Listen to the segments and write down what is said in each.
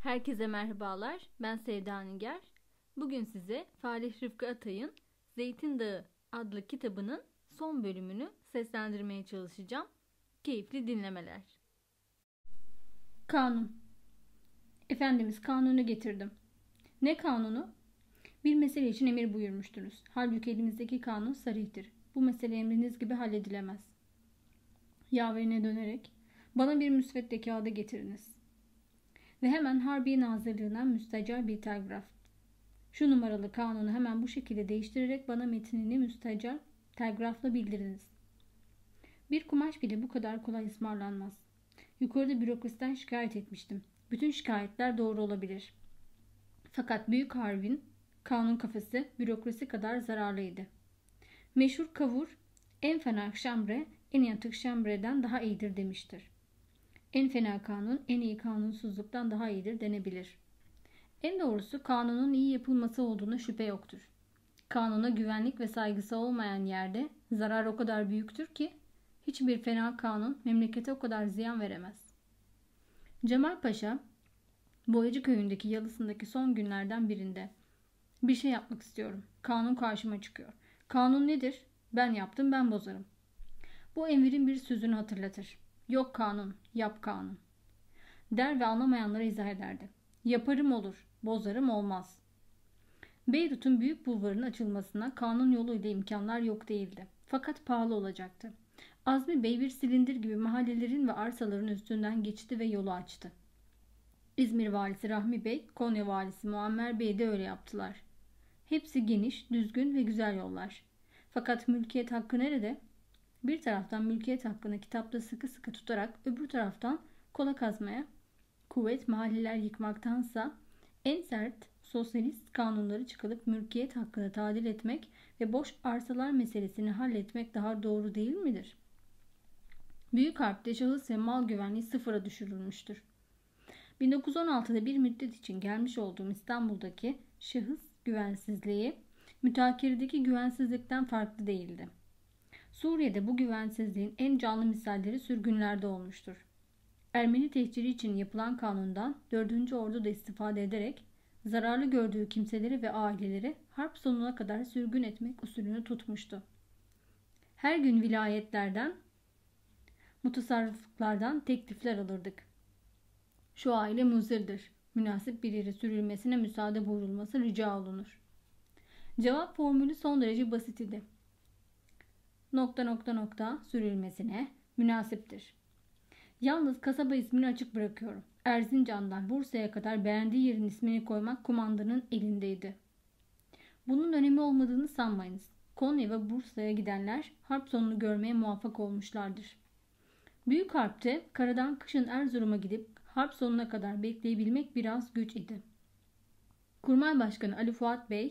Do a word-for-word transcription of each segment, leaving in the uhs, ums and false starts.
Herkese merhabalar. Ben Sevda Nigar. Bugün size Falih Rıfkı Atay'ın Zeytin Dağı adlı kitabının son bölümünü seslendirmeye çalışacağım. Keyifli dinlemeler. Kanun. Efendimiz, kanunu getirdim. Ne kanunu? Bir mesele için emir buyurmuştunuz. Halbuki elimizdeki kanun sarihtir. Bu mesele emriniz gibi halledilemez. Yaverine dönerek bana bir müsvedde kağıdı getiriniz. Ve hemen Harbiye Nazırlığı'na müstecel bir telgraf. Şu numaralı kanunu hemen bu şekilde değiştirerek bana metnini müstecel telgrafla bildiriniz. Bir kumaş bile bu kadar kolay ısmarlanmaz. Yukarıda bürokrasiden şikayet etmiştim. Bütün şikayetler doğru olabilir. Fakat Büyük Harvin kanun kafası bürokrasi kadar zararlıydı. Meşhur Kavur, en fena şambre en yatık şambreden daha iyidir demiştir. En fena kanun en iyi kanunsuzluktan daha iyidir denebilir. En doğrusu kanunun iyi yapılması olduğuna şüphe yoktur. Kanuna güvenlik ve saygısı olmayan yerde zarar o kadar büyüktür ki hiçbir fena kanun memlekete o kadar ziyan veremez. Cemal Paşa, Boyacı köyündeki yalısındaki son günlerden birinde bir şey yapmak istiyorum. Kanun karşıma çıkıyor. Kanun nedir? Ben yaptım, ben bozarım. Bu emirin bir sözünü hatırlatır. Yok kanun, yap kanun. Der ve anlamayanlara izah ederdi. Yaparım olur, bozarım olmaz. Beyrut'un büyük bulvarının açılmasına kanun yoluyla imkanlar yok değildi. Fakat pahalı olacaktı. Azmi Bey bir silindir gibi mahallelerin ve arsaların üstünden geçti ve yolu açtı. İzmir valisi Rahmi Bey, Konya valisi Muammer Bey de öyle yaptılar. Hepsi geniş, düzgün ve güzel yollar. Fakat mülkiyet hakkı nerede? Bir taraftan mülkiyet hakkını kitapta sıkı sıkı tutarak öbür taraftan kola kazmaya, kuvvet mahalleler yıkmaktansa en sert sosyalist kanunları çıkarıp mülkiyet hakkını tadil etmek ve boş arsalar meselesini halletmek daha doğru değil midir? Büyük Harp'te şahıs ve mal güvenliği sıfıra düşürülmüştür. bin dokuz yüz on altıda bir müddet için gelmiş olduğum İstanbul'daki şahıs güvensizliği mütakirdeki güvensizlikten farklı değildi. Suriye'de bu güvensizliğin en canlı misalleri sürgünlerde olmuştur. Ermeni tehciri için yapılan kanundan dördüncü Ordu da istifade ederek zararlı gördüğü kimseleri ve aileleri harp sonuna kadar sürgün etmek usulünü tutmuştu. Her gün vilayetlerden, mutasarrıflıklardan teklifler alırdık. Şu aile muzırdır. Münasip bir yere sürülmesine müsaade buyurulması rica olunur. Cevap formülü son derece basit idi. Nokta nokta nokta sürülmesine münasiptir. Yalnız kasaba ismini açık bırakıyorum. Erzincan'dan Bursa'ya kadar beğendiği yerin ismini koymak kumandanın elindeydi. Bunun önemi olmadığını sanmayınız. Konya ve Bursa'ya gidenler harp sonunu görmeye muvaffak olmuşlardır. Büyük Harp'te karadan kışın Erzurum'a gidip harp sonuna kadar bekleyebilmek biraz güç idi. Kurmay Başkanı Ali Fuat Bey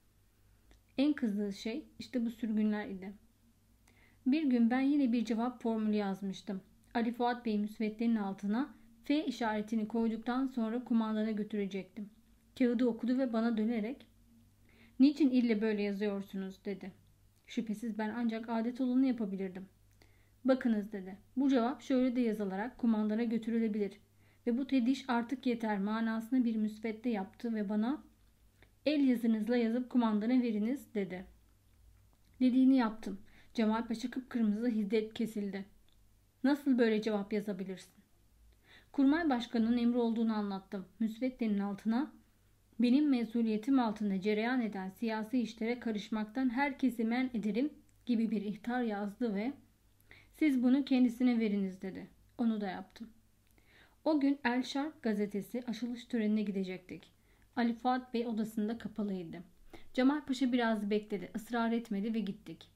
en kızdığı şey işte bu sürgünler idi. Bir gün ben yine bir cevap formülü yazmıştım. Ali Fuat Bey müsveddenin altına F işaretini koyduktan sonra kumandana götürecektim. Kağıdı okudu ve bana dönerek "Niçin ille böyle yazıyorsunuz?" dedi. Şüphesiz ben ancak adet olanı yapabilirdim. "Bakınız" dedi. "Bu cevap şöyle de yazılarak kumandana götürülebilir ve bu tediş artık yeter manasında bir müsvedde yaptı ve bana el yazınızla yazıp kumandana veriniz" dedi. Dediğini yaptım. Cemal Paşa kıpkırmızı hiddet kesildi. "Nasıl böyle cevap yazabilirsin?" Kurmay Başkanı'nın emri olduğunu anlattım. Müsveddenin altına "Benim mesuliyetim altında cereyan eden siyasi işlere karışmaktan herkesi men ederim" gibi bir ihtar yazdı ve "Siz bunu kendisine veriniz" dedi. Onu da yaptım. O gün El Şark gazetesi açılış törenine gidecektik. Ali Fuat Bey odasında kapalıydı. Cemal Paşa biraz bekledi, ısrar etmedi ve gittik.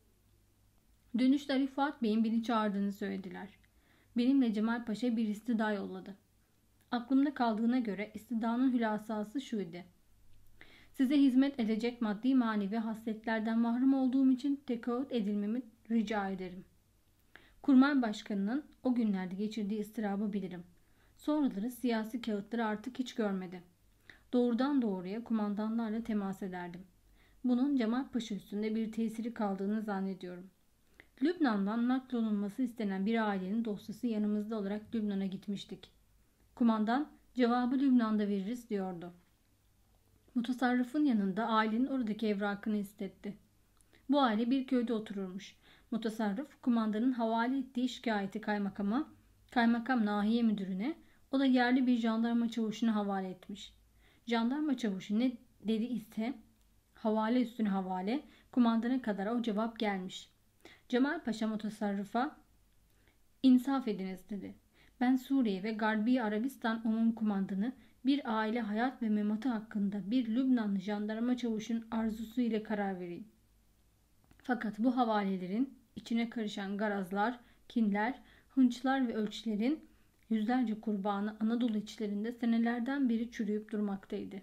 Dönüşte Ali Fuat Bey'in beni çağırdığını söylediler. Benimle Cemal Paşa bir istida yolladı. Aklımda kaldığına göre istidanın hülasası şuydu: "Size hizmet edecek maddi manevi hasletlerden mahrum olduğum için tekaüt edilmemi rica ederim." Kurmay Başkanı'nın o günlerde geçirdiği ıstırabı bilirim. Sonraları siyasi kağıtları artık hiç görmedi. Doğrudan doğruya kumandanlarla temas ederdim. Bunun Cemal Paşa üstünde bir tesiri kaldığını zannediyorum. Lübnan'dan naklolunması istenen bir ailenin dosyası yanımızda olarak Lübnan'a gitmiştik. Kumandan Cevabı Lübnan'da veririz diyordu. Mutasarrıfın yanında ailenin oradaki evrakını istetti. Bu aile bir köyde otururmuş. Mutasarrıf kumandanın havale ettiği şikayeti kaymakama, kaymakam nahiye müdürüne, o da yerli bir jandarma çavuşuna havale etmiş. Jandarma çavuşu ne dedi ise havale üstüne havale, kumandana kadar o cevap gelmiş. Cemal Paşa Mutasarrıf'a insaf ediniz dedi. Ben Suriye ve Garbi Arabistan Umum Kumandanı bir aile hayat ve mematı hakkında bir Lübnanlı jandarma çavuşun arzusu ile karar vereyim. Fakat bu havalelerin içine karışan garazlar, kinler, hınçlar ve ölçülerin yüzlerce kurbanı Anadolu içlerinde senelerden beri çürüyüp durmaktaydı.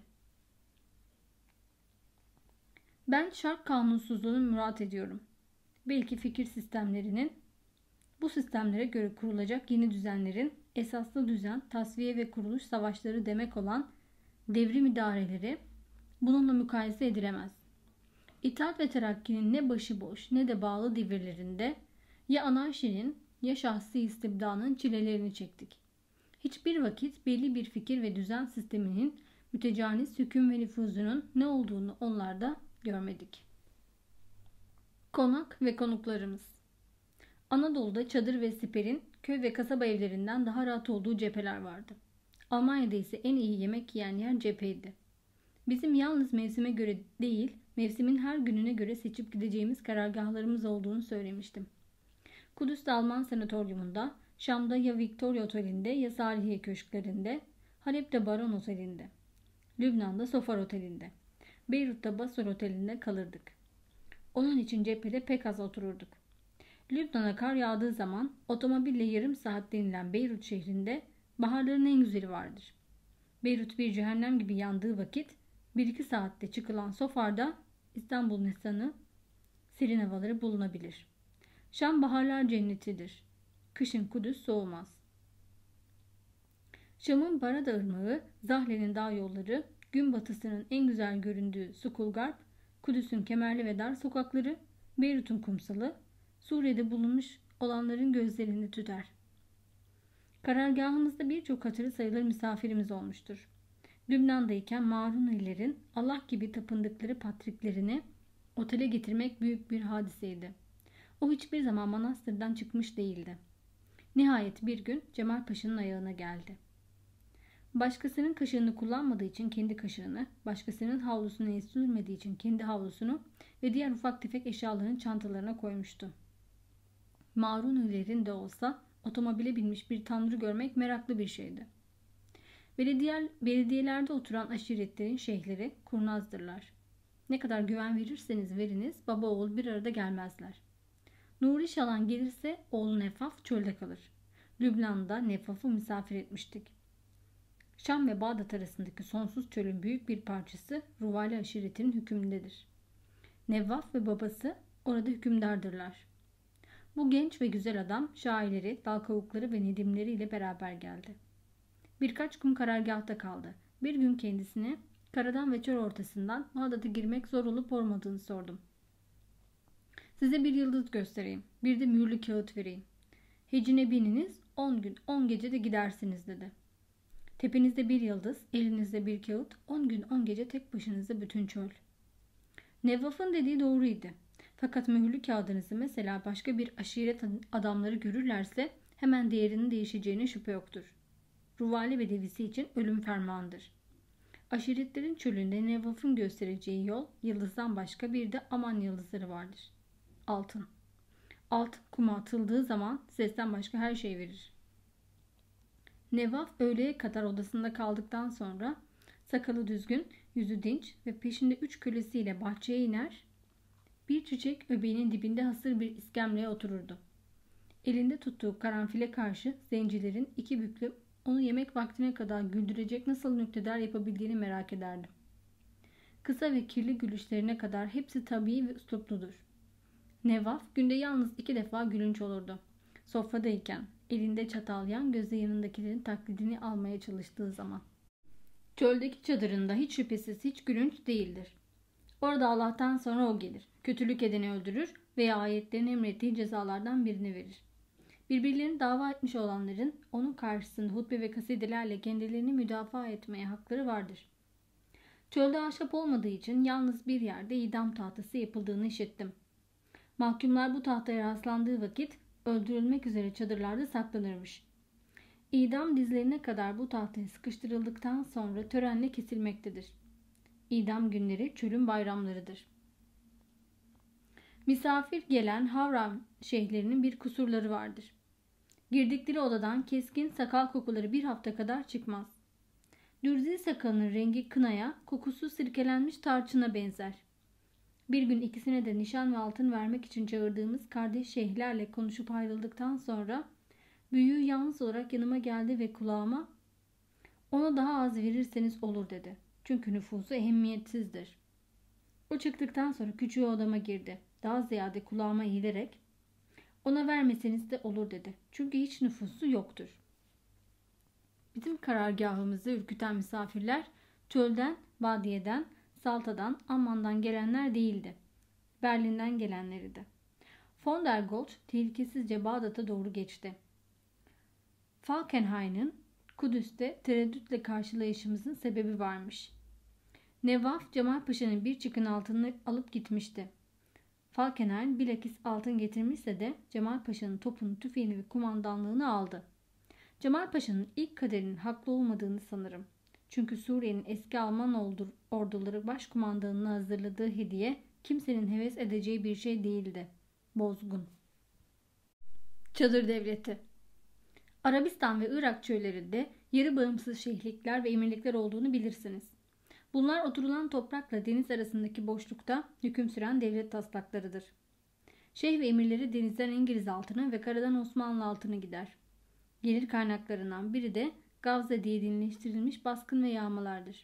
Ben şark kanunsuzluğunu murat ediyorum. Belki fikir sistemlerinin, bu sistemlere göre kurulacak yeni düzenlerin esaslı düzen, tasfiye ve kuruluş savaşları demek olan devrim idareleri bununla mukayese edilemez. İttihat ve Terakki'nin ne başıboş ne de bağlı devirlerinde ya anarşinin ya şahsi istibdanın çilelerini çektik. Hiçbir vakit belli bir fikir ve düzen sisteminin mütecanis hüküm ve nüfuzunun ne olduğunu onlarda görmedik. Konak ve konuklarımız. Anadolu'da çadır ve siperin köy ve kasaba evlerinden daha rahat olduğu cepheler vardı. Almanya'da ise en iyi yemek yiyen yer cepheydi. Bizim yalnız mevsime göre değil, mevsimin her gününe göre seçip gideceğimiz karargahlarımız olduğunu söylemiştim. Kudüs'te Alman Sanatoryumunda, Şam'da ya Victoria Oteli'nde ya Salihiye Köşklerinde, Halep'te Baron Oteli'nde, Lübnan'da Sofar Oteli'nde, Beyrut'ta Basor Oteli'nde kalırdık. Onun için cephede pek az otururduk. Lübnan'a kar yağdığı zaman otomobille yarım saat denilen Beyrut şehrinde baharların en güzeli vardır. Beyrut bir cehennem gibi yandığı vakit bir iki saatte çıkılan Sofar'da İstanbul Nisan'ı serin havaları bulunabilir. Şam baharlar cennetidir. Kışın Kudüs soğumaz. Şam'ın Barada Irmağı, Zahle'nin dağ yolları, gün batısının en güzel göründüğü Sukulgarp, Kudüs'ün kemerli ve dar sokakları, Beyrut'un kumsalı, Suriye'de bulunmuş olanların gözlerini tüter. Karargahımızda birçok hatırı sayılır misafirimiz olmuştur. Lübnan'dayken Marunilerin Allah gibi tapındıkları patriklerini otele getirmek büyük bir hadiseydi. O hiçbir zaman manastırdan çıkmış değildi. Nihayet bir gün Cemal Paşa'nın ayağına geldi. Başkasının kaşığını kullanmadığı için kendi kaşığını, başkasının havlusuna el sürmediği için kendi havlusunu ve diğer ufak tefek eşyalarını çantalarına koymuştu. Marunilerin de olsa otomobile binmiş bir tanrı görmek meraklı bir şeydi. Belediye, belediyelerde oturan aşiretlerin şeyhleri kurnazdırlar. Ne kadar güven verirseniz veriniz baba oğul bir arada gelmezler. Nuri Şalan gelirse oğlu Nefaf çölde kalır. Lübnan'da Nefaf'ı misafir etmiştik. Şam ve Bağdat arasındaki sonsuz çölün büyük bir parçası Ruvali aşiretinin hükmündedir. Nevvaf ve babası orada hükümdardırlar. Bu genç ve güzel adam şairleri, dal kavukları ve nedimleriyle beraber geldi. Birkaç gün karargâhta kaldı. Bir gün kendisine karadan ve çöl ortasından Bağdat'a girmek zor olup olmadığını sordum. Size bir yıldız göstereyim. Bir de mühürlü kağıt vereyim. Hecine bininiz on gün on gece de gidersiniz dedi. Tepenizde bir yıldız, elinizde bir kağıt, on gün on gece tek başınıza bütün çöl. Nevvaf'ın dediği doğruydu. Fakat mühürlü kağıdınızı mesela başka bir aşiret adamları görürlerse hemen değerinin değişeceğine şüphe yoktur. Ruvali ve devisi için ölüm fermanıdır. Aşiretlerin çölünde Nevvaf'ın göstereceği yol yıldızdan başka bir de aman yıldızları vardır. Altın. Altın kuma atıldığı zaman sesten başka her şey verir. Nevvaf öğleye kadar odasında kaldıktan sonra sakalı düzgün, yüzü dinç ve peşinde üç kölesiyle bahçeye iner, bir çiçek öbeğinin dibinde hasır bir iskemleye otururdu. Elinde tuttuğu karanfile karşı zencilerin iki büklüm onu yemek vaktine kadar güldürecek nasıl nükteler yapabildiğini merak ederdim. Kısa ve kirli gülüşlerine kadar hepsi tabii ve üslupludur. Nevvaf günde yalnız iki defa gülünç olurdu. Sofradayken, elinde çatalyan gözle yanındakilerin taklidini almaya çalıştığı zaman. Çöldeki çadırında hiç şüphesiz hiç gülünç değildir. Orada Allah'tan sonra o gelir. Kötülük edeni öldürür veya ayetlerin emrettiği cezalardan birini verir. Birbirlerini dava etmiş olanların onun karşısında hutbe ve kasidelerle kendilerini müdafaa etmeye hakları vardır. Çölde ahşap olmadığı için yalnız bir yerde idam tahtası yapıldığını işittim. Mahkumlar bu tahtaya rastlandığı vakit öldürülmek üzere çadırlarda saklanırmış. İdam dizlerine kadar bu tahtaya sıkıştırıldıktan sonra törenle kesilmektedir. İdam günleri çölün bayramlarıdır. Misafir gelen Havran şeyhlerinin bir kusurları vardır. Girdikleri odadan keskin sakal kokuları bir hafta kadar çıkmaz. Dürzi sakalının rengi kınaya, kokusu sirkelenmiş tarçına benzer. Bir gün ikisine de nişan ve altın vermek için çağırdığımız kardeş şeyhlerle konuşup ayrıldıktan sonra büyüğü yalnız olarak yanıma geldi ve kulağıma "Ona daha az verirseniz olur" dedi. Çünkü nüfusu ehemmiyetsizdir. O çıktıktan sonra küçüğü odama girdi. Daha ziyade kulağıma eğilerek "Ona vermeseniz de olur" dedi. Çünkü hiç nüfusu yoktur. Bizim karargahımızı ürküten misafirler çölden, Badiye'den, Salta'dan, Amman'dan gelenler değildi. Berlin'den gelenleriydi. Von der Goltz tehlikesizce Bağdat'a doğru geçti. Falkenhayn'ın Kudüs'te tereddütle karşılayışımızın sebebi varmış. Nevaf Cemal Paşa'nın bir çıkın altını alıp gitmişti. Falkenhayn bilakis altın getirmişse de Cemal Paşa'nın topunu, tüfeğini ve kumandanlığını aldı. Cemal Paşa'nın ilk kaderinin haklı olmadığını sanırım. Çünkü Suriye'nin eski Alman orduları başkumandanına hazırladığı hediye kimsenin heves edeceği bir şey değildi. Bozgun. Çadır Devleti. Arabistan ve Irak çöllerinde yarı bağımsız şeyhlikler ve emirlikler olduğunu bilirsiniz. Bunlar oturulan toprakla deniz arasındaki boşlukta hüküm süren devlet taslaklarıdır. Şeyh ve emirleri denizden İngiliz altını ve karadan Osmanlı altını gider. Gelir kaynaklarından biri de Gavze diye dinleştirilmiş baskın ve yağmalardır.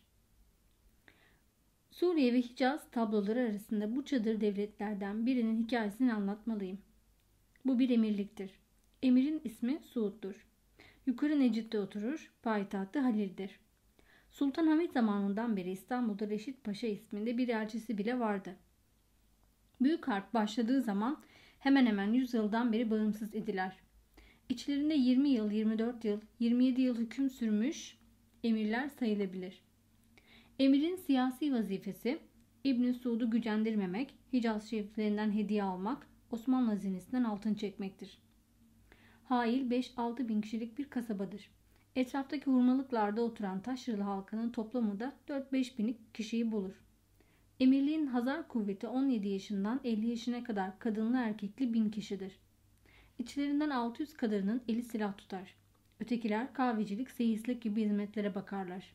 Suriye ve Hicaz tabloları arasında bu çadır devletlerden birinin hikayesini anlatmalıyım. Bu bir emirliktir. Emirin ismi Suud'dur. Yukarı Necid'de oturur, payitahtı Halil'dir. Sultan Hamid zamanından beri İstanbul'da Reşit Paşa isminde bir elçisi bile vardı. Büyük Harp başladığı zaman hemen hemen yüz yıldan beri bağımsız idiler. İçlerinde yirmi yıl, yirmi dört yıl, yirmi yedi yıl hüküm sürmüş emirler sayılabilir. Emirin siyasi vazifesi İbn Suud'u gücendirmemek, Hicaz şeriflerinden hediye almak, Osmanlı hazinesinden altın çekmektir. Hail beş altı bin kişilik bir kasabadır. Etraftaki hurmalıklarda oturan taşralı halkının toplamı da dört beş bin kişiyi bulur. Emirliğin hazar kuvveti on yedi yaşından elli yaşına kadar kadınlı erkekli bin kişidir. İçlerinden altı yüz kadarının eli silah tutar. Ötekiler kahvecilik, seyislik gibi hizmetlere bakarlar.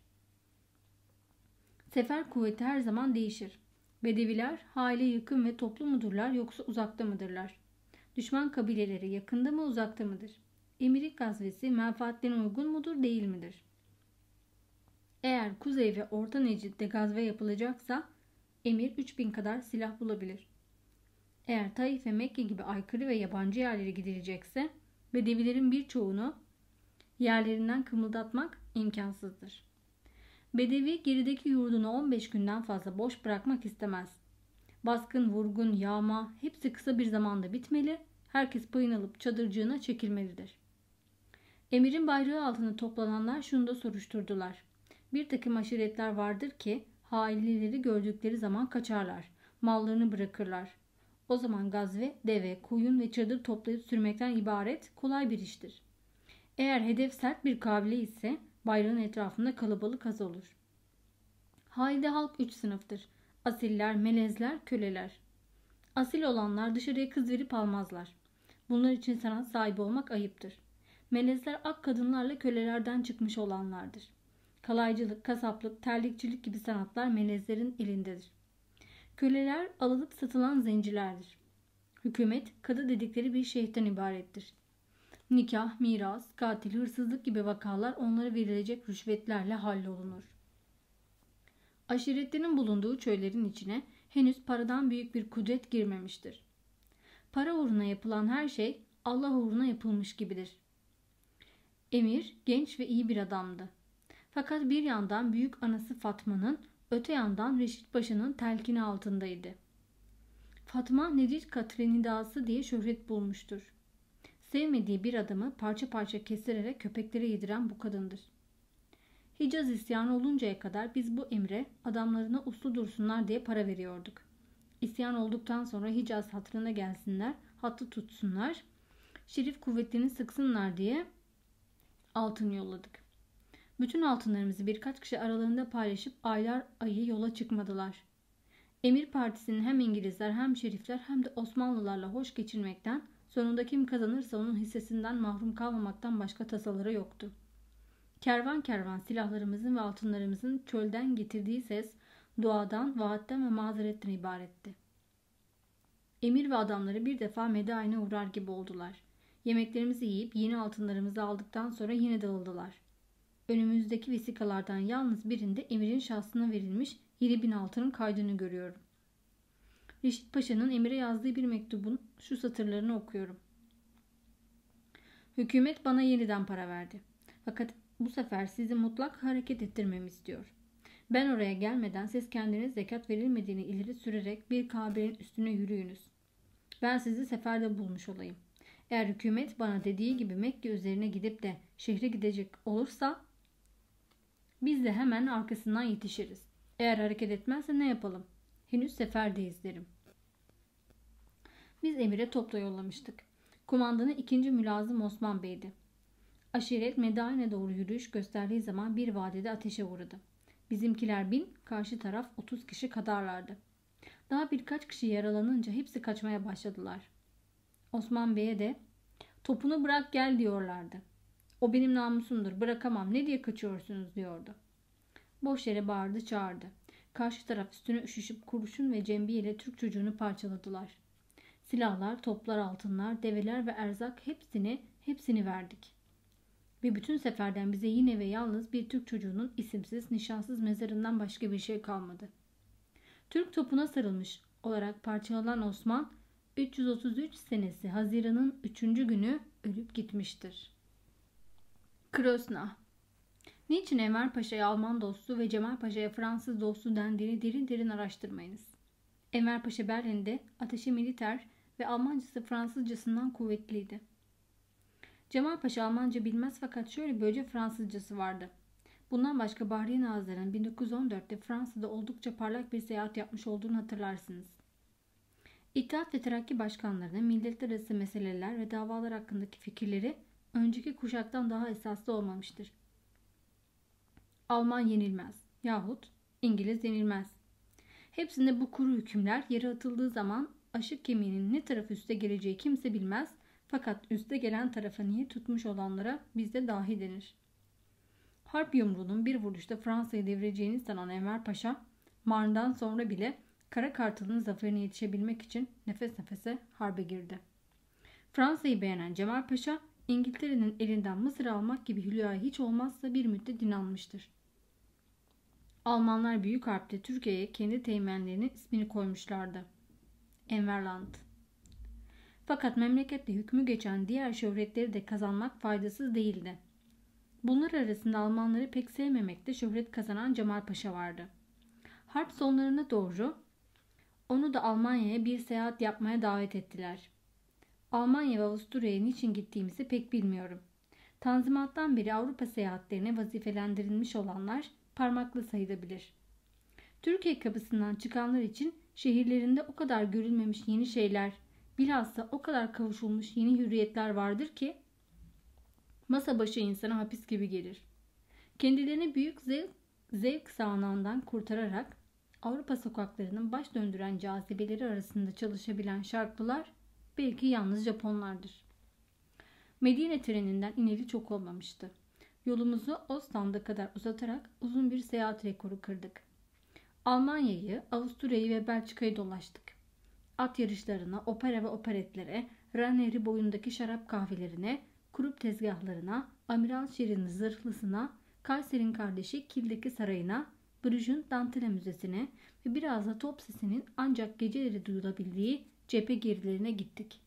Sefer kuvveti her zaman değişir. Bedeviler haile yakın ve toplu mudurlar yoksa uzakta mıdırlar? Düşman kabileleri yakında mı uzakta mıdır? Emirik gazvesi menfaatlerine uygun mudur değil midir? Eğer Kuzey ve Orta Necid'de gazve yapılacaksa emir üç bin kadar silah bulabilir. Eğer Taif ve Mekke gibi aykırı ve yabancı yerlere gidilecekse Bedevilerin birçoğunu yerlerinden kımıldatmak imkansızdır. Bedevi gerideki yurdunu on beş günden fazla boş bırakmak istemez. Baskın, vurgun, yağma hepsi kısa bir zamanda bitmeli, herkes payını alıp çadırcığına çekilmelidir. Emirin bayrağı altında toplananlar şunu da soruşturdular. Bir takım aşiretler vardır ki hainleri gördükleri zaman kaçarlar, mallarını bırakırlar. O zaman gazve, deve, koyun ve çadır toplayıp sürmekten ibaret kolay bir iştir. Eğer hedef sert bir kabile ise bayrağın etrafında kalabalık az olur. Haide halk üç sınıftır. Asiller, melezler, köleler. Asil olanlar dışarıya kız verip almazlar. Bunlar için sanat sahibi olmak ayıptır. Melezler ak kadınlarla kölelerden çıkmış olanlardır. Kalaycılık, kasaplık, terlikçilik gibi sanatlar melezlerin elindedir. Köleler alınıp satılan zencilerdir. Hükümet, kadı dedikleri bir şeyhten ibarettir. Nikah, miras, katil, hırsızlık gibi vakalar onlara verilecek rüşvetlerle hallolunur. Aşiretlerin bulunduğu çöllerin içine henüz paradan büyük bir kudret girmemiştir. Para uğruna yapılan her şey Allah uğruna yapılmış gibidir. Emir genç ve iyi bir adamdı. Fakat bir yandan büyük anası Fatma'nın, öte yandan Reşit Paşa'nın telkini altındaydı. Fatma Necid Katri nidası diye şöhret bulmuştur. Sevmediği bir adamı parça parça kestirerek köpeklere yediren bu kadındır. Hicaz isyanı oluncaya kadar biz bu emre adamlarına uslu dursunlar diye para veriyorduk. İsyan olduktan sonra Hicaz hatırına gelsinler, hattı tutsunlar, şerif kuvvetlerini sıksınlar diye altın yolladık. Bütün altınlarımızı birkaç kişi aralarında paylaşıp aylar ayı yola çıkmadılar. Emir Partisi'nin hem İngilizler hem şerifler hem de Osmanlılarla hoş geçinmekten, sonunda kim kazanırsa onun hissesinden mahrum kalmamaktan başka tasaları yoktu. Kervan kervan silahlarımızın ve altınlarımızın çölden getirdiği ses duadan, vaatten ve mazeretten ibaretti. Emir ve adamları bir defa Medain'e uğrar gibi oldular. Yemeklerimizi yiyip yeni altınlarımızı aldıktan sonra yine dağıldılar. Önümüzdeki vesikalardan yalnız birinde emirin şahsına verilmiş yedi bin altının kaydını görüyorum. Reşit Paşa'nın emire yazdığı bir mektubun şu satırlarını okuyorum. Hükümet bana yeniden para verdi. Fakat bu sefer sizi mutlak hareket ettirmemi istiyor. Ben oraya gelmeden siz kendiniz zekat verilmediğini ileri sürerek bir Kabe'nin üstüne yürüyünüz. Ben sizi seferde bulmuş olayım. Eğer hükümet bana dediği gibi Mekke üzerine gidip de şehre gidecek olursa biz de hemen arkasından yetişiriz. Eğer hareket etmezse ne yapalım? Henüz seferdeyiz derim. Biz emire topla yollamıştık. Kumandanı ikinci Mülazım Osman Bey'di. Aşiret Medain'e doğru yürüyüş gösterdiği zaman bir vadide ateşe uğradı. Bizimkiler bin, karşı taraf otuz kişi kadarlardı. Daha birkaç kişi yaralanınca hepsi kaçmaya başladılar. Osman Bey'e de topunu bırak gel diyorlardı. O benim namusumdur, bırakamam, ne diye kaçıyorsunuz diyordu. Boş yere bağırdı çağırdı. Karşı taraf üstüne üşüşüp kurşun ve cembiyeyle Türk çocuğunu parçaladılar. Silahlar, toplar, altınlar, develer ve erzak hepsini, hepsini verdik. Ve bütün seferden bize yine ve yalnız bir Türk çocuğunun isimsiz, nişansız mezarından başka bir şey kalmadı. Türk topuna sarılmış olarak parçalanan Osman, üç yüz otuz üç senesi Haziran'ın üçüncü günü ölüp gitmiştir. Krosna. Niçin Enver Paşa'ya Alman dostu ve Cemal Paşa'ya Fransız dostu dendiğini derin derin araştırmayınız. Enver Paşa Berlin'de ateşi militer ve Almancası Fransızcasından kuvvetliydi. Cemal Paşa Almanca bilmez fakat şöyle böylece Fransızcası vardı. Bundan başka Bahriye Nazırı'nın bin dokuz yüz on dörtte Fransa'da oldukça parlak bir seyahat yapmış olduğunu hatırlarsınız. İttihat ve Terakki başkanlarının milletler arası meseleler ve davalar hakkındaki fikirleri önceki kuşaktan daha esaslı olmamıştır. Alman yenilmez yahut İngiliz yenilmez. Hepsinde bu kuru hükümler yere atıldığı zaman aşık kemiğinin ne taraf üste geleceği kimse bilmez, fakat üste gelen tarafa niye tutmuş olanlara bizde dahi denir. Harp yumruğunun bir vuruşta Fransa'yı devireceğini sanan Enver Paşa, Marne'dan sonra bile Kara Kartal'ın zaferine yetişebilmek için nefes nefese harbe girdi. Fransa'yı beğenen Cemal Paşa, İngiltere'nin elinden Mısır almak gibi hülyaya hiç olmazsa bir müddet inanmıştır. Almanlar Büyük Harp'te Türkiye'ye kendi teğmenlerinin ismini koymuşlardı. Enverland. Fakat memlekette hükmü geçen diğer şöhretleri de kazanmak faydasız değildi. Bunlar arasında Almanları pek sevmemekte şöhret kazanan Cemal Paşa vardı. Harp sonlarına doğru onu da Almanya'ya bir seyahat yapmaya davet ettiler. Almanya ve Avusturya'ya niçin gittiğimizi pek bilmiyorum. Tanzimattan beri Avrupa seyahatlerine vazifelendirilmiş olanlar parmakla sayılabilir. Türkiye kapısından çıkanlar için şehirlerinde o kadar görülmemiş yeni şeyler, bilhassa o kadar kavuşulmuş yeni hürriyetler vardır ki masa başı insana hapis gibi gelir. Kendilerini büyük zevk, zevk sağanağından kurtararak Avrupa sokaklarının baş döndüren cazibeleri arasında çalışabilen şarklılar belki yalnız Japonlardır. Medine treninden ineli çok olmamıştı. Yolumuzu Ostend'a kadar uzatarak uzun bir seyahat rekoru kırdık. Almanya'yı, Avusturya'yı ve Belçika'yı dolaştık. At yarışlarına, opera ve operetlere, Ren Nehri boyundaki şarap kahvelerine, kurup tezgahlarına, Amiral Şirin'in zırhlısına, Kayser'in kardeşi Kil'deki sarayına, Bruges'un Dantile Müzesi'ne ve biraz da top sesinin ancak geceleri duyulabildiği cephe gerilerine gittik.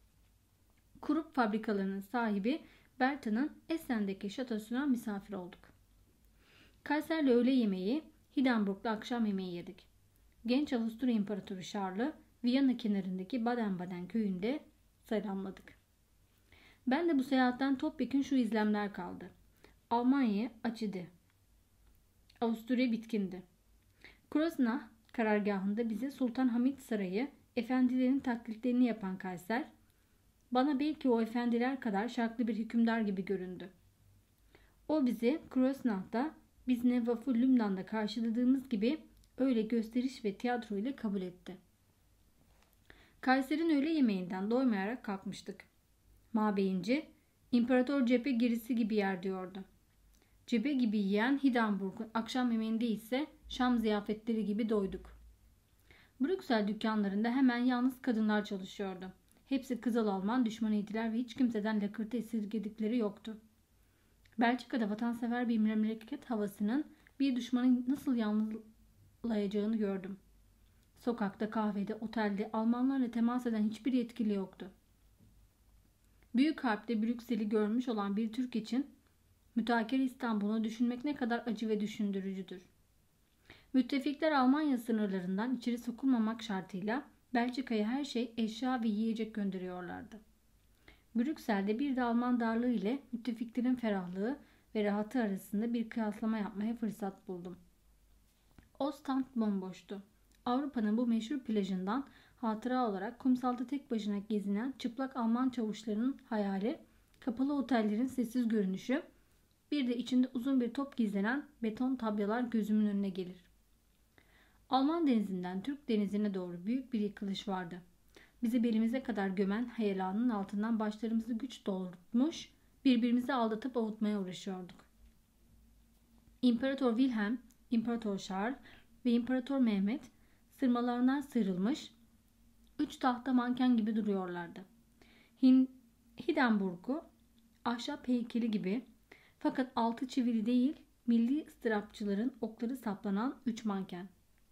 Kurup fabrikalarının sahibi Berta'nın Essen'deki şatosuna misafir olduk. Kayser'le öğle yemeği, Hindenburg'da akşam yemeği yedik. Genç Avusturya İmparatoru Charles'ı Viyana kenarındaki Baden-Baden köyünde selamladık. Ben de bu seyahatten topyekün şu izlemler kaldı. Almanya açıdı. Avusturya bitkindi. Krosnach karargahında bize Sultan Hamid Sarayı, efendilerin taklitlerini yapan Kayser, bana belki o efendiler kadar şarklı bir hükümdar gibi göründü. O bizi Krosnach'ta biz Nevvaf'ı Lübnan'da karşıladığımız gibi öyle gösteriş ve tiyatro ile kabul etti. Kayser'in öğle yemeğinden doymayarak kalkmıştık. Mabeyince, İmparator cephe gerisi gibi yer diyordu. Cephe gibi yiyen Hindenburg'un akşam yemeğinde ise Şam ziyafetleri gibi doyduk. Brüksel dükkanlarında hemen yalnız kadınlar çalışıyordu. Hepsi Kızıl Alman düşmanıydılar ve hiç kimseden lakırtı esirgedikleri yoktu. Belçika'da vatansever bir memleket havasının bir düşmanı nasıl yalnızlayacağını gördüm. Sokakta, kahvede, otelde Almanlarla temas eden hiçbir yetkili yoktu. Büyük harpte Brüksel'i görmüş olan bir Türk için müteahhir İstanbul'u düşünmek ne kadar acı ve düşündürücüdür. Müttefikler Almanya sınırlarından içeri sokulmamak şartıyla Belçika'ya her şey eşya ve yiyecek gönderiyorlardı. Brüksel'de bir de Alman darlığı ile müttefiklerin ferahlığı ve rahatı arasında bir kıyaslama yapmaya fırsat buldum. Ostend bomboştu. Avrupa'nın bu meşhur plajından hatıra olarak kumsalda tek başına gezinen çıplak Alman çavuşlarının hayali, kapalı otellerin sessiz görünüşü, bir de içinde uzun bir top gizlenen beton tabyalar gözümün önüne gelir. Alman denizinden Türk denizine doğru büyük bir yıkılış vardı. Bizi belimize kadar gömen heyelanın altından başlarımızı güç doğrultmuş, birbirimizi aldatıp avutmaya uğraşıyorduk. İmparator Wilhelm, İmparator Charles ve İmparator Mehmet sırmalarından sıyrılmış, üç tahta manken gibi duruyorlardı. Hindenburg'u ahşap heykeli gibi, fakat altı çivili değil, milli ıstırapçıların okları saplanan üç manken.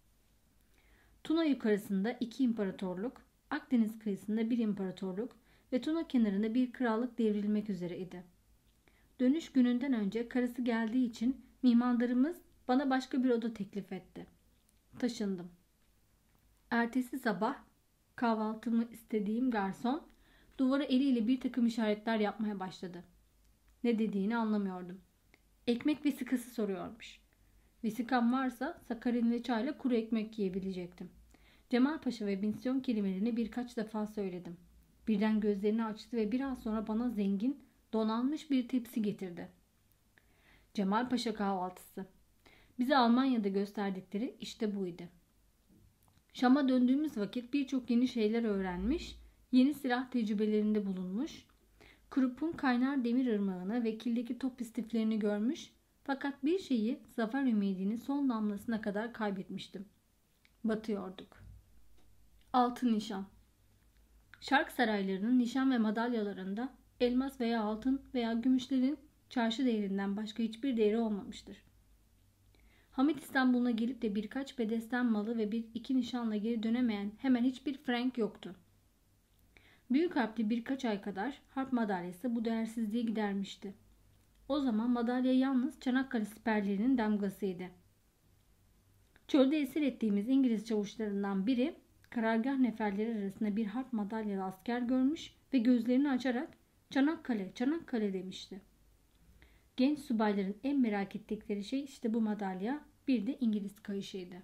Tuna yukarısında iki imparatorluk, Akdeniz kıyısında bir imparatorluk ve Tuna kenarında bir krallık devrilmek üzereydi. Dönüş gününden önce karısı geldiği için mihmandarımız bana başka bir oda teklif etti. Taşındım. Ertesi sabah kahvaltımı istediğim garson duvara eliyle bir takım işaretler yapmaya başladı. Ne dediğini anlamıyordum. Ekmek vesikası soruyormuş. Vesikam varsa sakarin ve çayla kuru ekmek yiyebilecektim. Cemal Paşa ve misyon kelimelerini birkaç defa söyledim. Birden gözlerini açtı ve biraz sonra bana zengin, donanmış bir tepsi getirdi. Cemal Paşa kahvaltısı. Bize Almanya'da gösterdikleri işte buydu. Şam'a döndüğümüz vakit birçok yeni şeyler öğrenmiş, yeni silah tecrübelerinde bulunmuş, Krupp'un kaynar demir ırmağını ve kildeki top istiflerini görmüş, fakat bir şeyi, zafer ümidini son damlasına kadar kaybetmiştim. Batıyorduk. Altın nişan. Şark saraylarının nişan ve madalyalarında elmas veya altın veya gümüşlerin çarşı değerinden başka hiçbir değeri olmamıştır. Hamit İstanbul'una gelip de birkaç bedesten malı ve bir iki nişanla geri dönemeyen hemen hiçbir frank yoktu. Büyük harpte birkaç ay kadar harp madalyası bu değersizliği gidermişti. O zaman madalya yalnız Çanakkale siperlerinin damgasıydı. Çölde esir ettiğimiz İngiliz çavuşlarından biri karargah neferleri arasında bir harp madalyalı asker görmüş ve gözlerini açarak Çanakkale, Çanakkale demişti. Genç subayların en merak ettikleri şey işte bu madalya, bir de İngiliz kayışıydı.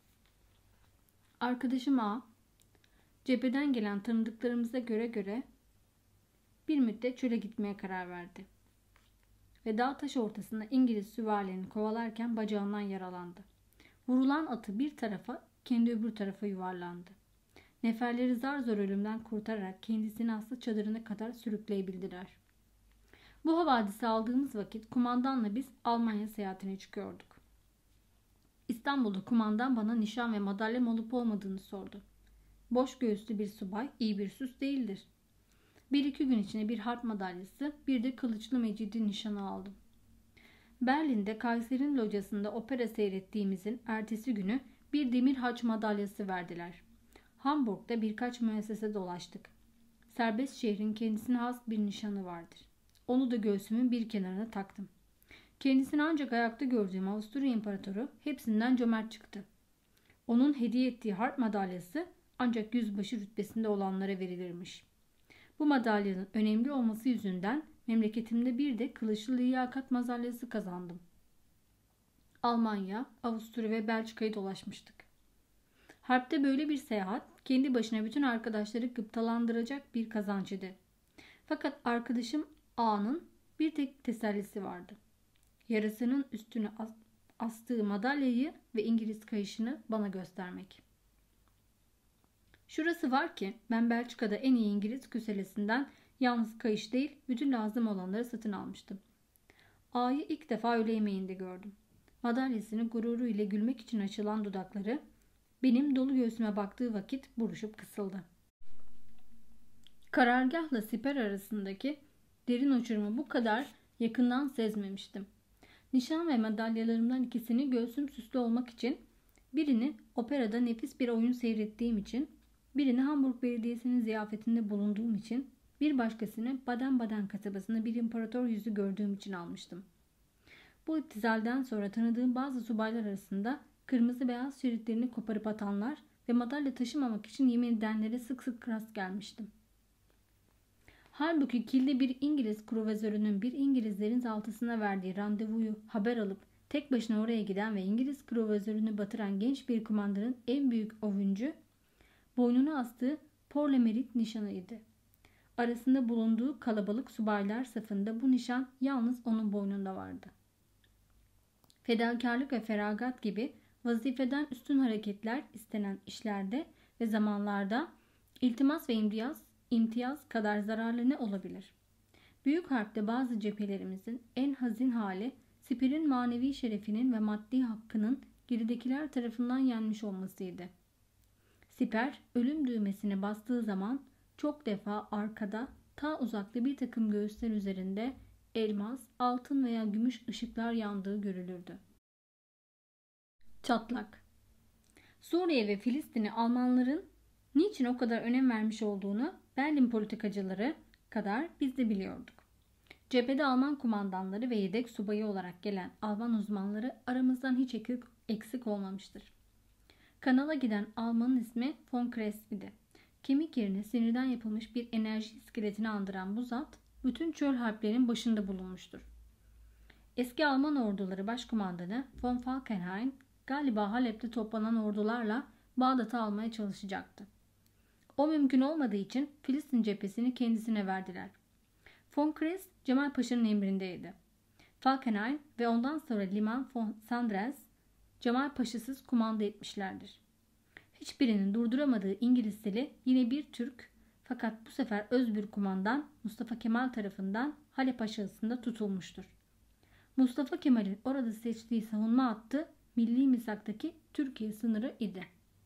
Arkadaşım A, cepheden gelen tanıdıklarımıza göre göre bir müddet çöle gitmeye karar verdi. Ve dağ taş ortasında İngiliz süvarilerini kovalarken bacağından yaralandı. Vurulan atı bir tarafa, kendi öbür tarafa yuvarlandı. Neferleri zar zor ölümden kurtararak kendisini aslı çadırına kadar sürükleyebildiler. Bu havadisi aldığımız vakit kumandanla biz Almanya seyahatine çıkıyorduk. İstanbul'da kumandan bana nişan ve madalyam olup olmadığını sordu. Boş göğüslü bir subay iyi bir süs değildir. Bir iki gün içinde bir harp madalyası, bir de kılıçlı mecidi nişanı aldım. Berlin'de Kayser'in locasında opera seyrettiğimizin ertesi günü bir demir haç madalyası verdiler. Hamburg'da birkaç müessese dolaştık. Serbest şehrin kendisine has bir nişanı vardır. Onu da göğsümün bir kenarına taktım. Kendisini ancak ayakta gördüğüm Avusturya İmparatoru hepsinden cömert çıktı. Onun hediye ettiği harp madalyası ancak yüzbaşı rütbesinde olanlara verilirmiş. Bu madalyanın önemli olması yüzünden memleketimde bir de kılıçlı liyakat madalyası kazandım. Almanya, Avusturya ve Belçika'yı dolaşmıştık. Harpte böyle bir seyahat kendi başına bütün arkadaşları gıptalandıracak bir kazanç idi. Fakat arkadaşım A'nın bir tek tesellisi vardı. Yarasının üstüne astığı madalyayı ve İngiliz kayışını bana göstermek. Şurası var ki ben Belçika'da en iyi İngiliz küselesinden yalnız kayış değil bütün lazım olanları satın almıştım. A'yı ilk defa öğle yemeğinde gördüm. Madalyasını gururu ile gülmek için açılan dudakları benim dolu göğsüme baktığı vakit buruşup kısıldı. Karargahla siper arasındaki derin uçurumu bu kadar yakından sezmemiştim. Nişan ve madalyalarımdan ikisini göğsüm süslü olmak için, birini operada nefis bir oyun seyrettiğim için, birini Hamburg Belediyesi'nin ziyafetinde bulunduğum için, bir başkasını Baden-Baden kasabasında bir imparator yüzü gördüğüm için almıştım. Bu iptizalden sonra tanıdığım bazı subaylar arasında kırmızı beyaz şeritlerini koparıp atanlar ve madalya taşımamak için yemin edenlere sık sık rast gelmiştim. Halbuki kilde bir İngiliz kruvazörünün bir İngiliz denizaltısına verdiği randevuyu haber alıp tek başına oraya giden ve İngiliz kruvazörünü batıran genç bir kumandanın en büyük övüncü boynuna astığı Pour le Mérite nişanıydı. Arasında bulunduğu kalabalık subaylar safında bu nişan yalnız onun boynunda vardı. Fedakarlık ve feragat gibi vazifeden üstün hareketler istenen işlerde ve zamanlarda iltimas ve imtiyaz, imtiyaz kadar zararlı ne olabilir? Büyük harpte bazı cephelerimizin en hazin hali siperin manevi şerefinin ve maddi hakkının geridekiler tarafından yenmiş olmasıydı. Siper ölüm düğmesine bastığı zaman çok defa arkada ta uzakta bir takım göğüsler üzerinde elmas, altın veya gümüş ışıklar yandığı görülürdü. Çatlak. Suriye ve Filistin'i Almanların niçin o kadar önem vermiş olduğunu Berlin politikacıları kadar biz de biliyorduk. Cephede Alman kumandanları ve yedek subayı olarak gelen Alman uzmanları aramızdan hiç eksik olmamıştır. Kanala giden Almanın ismi von Kress idi. Kemik yerine sinirden yapılmış bir enerji iskeletini andıran bu zat, bütün çöl harplerinin başında bulunmuştur. Eski Alman orduları başkumandanı von Falkenhayn galiba Halep'te toplanan ordularla Bağdat'ı almaya çalışacaktı. O mümkün olmadığı için Filistin cephesini kendisine verdiler. Von Kress Cemal Paşa'nın emrindeydi. Falkenhayn ve ondan sonra Liman von Sanders Cemal Paşa'sız kumanda etmişlerdir. Hiçbirinin durduramadığı İngiliz seli yine bir Türk fakat bu sefer öz bir kumandan Mustafa Kemal tarafından Halep aşağısında tutulmuştur. Mustafa Kemal'in orada seçtiği savunma hattı milli misaktaki Türkiye sınırı idi.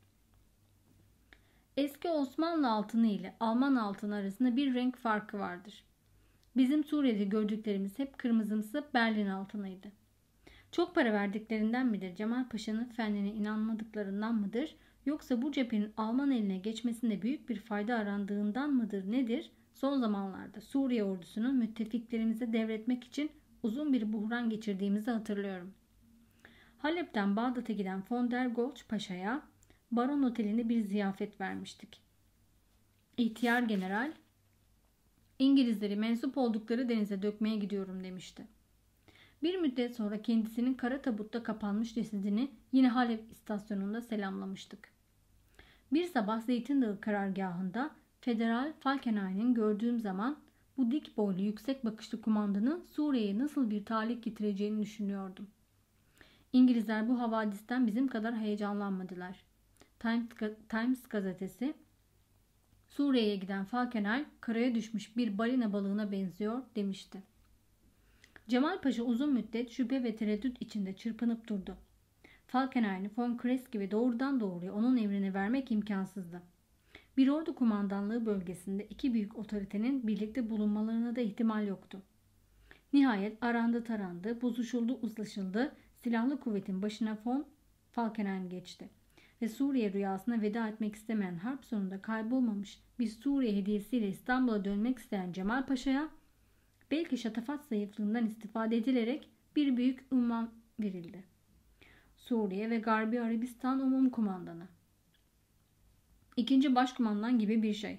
Eski Osmanlı altını ile Alman altını arasında bir renk farkı vardır. Bizim Suriye'de gördüklerimiz hep kırmızımsı Berlin altınıydı. Çok para verdiklerinden midir, Cemal Paşa'nın fenline inanmadıklarından mıdır, yoksa bu cephenin Alman eline geçmesinde büyük bir fayda arandığından mıdır nedir? Son zamanlarda Suriye ordusunun müttefiklerimize devretmek için uzun bir buhran geçirdiğimizi hatırlıyorum. Halep'ten Bağdat'a giden von der Goltz Paşa'ya Baron Oteli'nde bir ziyafet vermiştik. İhtiyar general, İngilizleri mensup oldukları denize dökmeye gidiyorum demişti. Bir müddet sonra kendisinin kara tabutta kapanmış cesedini yine Halep istasyonunda selamlamıştık. Bir sabah Zeytin Dağı karargahında Federal Falkenhayn'in gördüğüm zaman bu dik boylu yüksek bakışlı kumandanın Suriye'ye nasıl bir talih getireceğini düşünüyordum. İngilizler bu havadisten bizim kadar heyecanlanmadılar. Times, Times gazetesi Suriye'ye giden Falkenhayn karaya düşmüş bir balina balığına benziyor demişti. Cemal Paşa uzun müddet şüphe ve tereddüt içinde çırpınıp durdu. Falkenhayn'ı von Kress gibi doğrudan doğruya onun emrine vermek imkansızdı. Bir ordu kumandanlığı bölgesinde iki büyük otoritenin birlikte bulunmalarına da ihtimal yoktu. Nihayet arandı tarandı, bozuşuldu uzlaşıldı, silahlı kuvvetin başına von Falkenhayn geçti. Ve Suriye rüyasına veda etmek istemeyen, harp sonunda kaybolmamış bir Suriye hediyesiyle İstanbul'a dönmek isteyen Cemal Paşa'ya belki şatafat zayıflığından istifade edilerek bir büyük unvan verildi. Suriye ve Garbi Arabistan Umum Kumandanı. İkinci başkumandan gibi bir şey.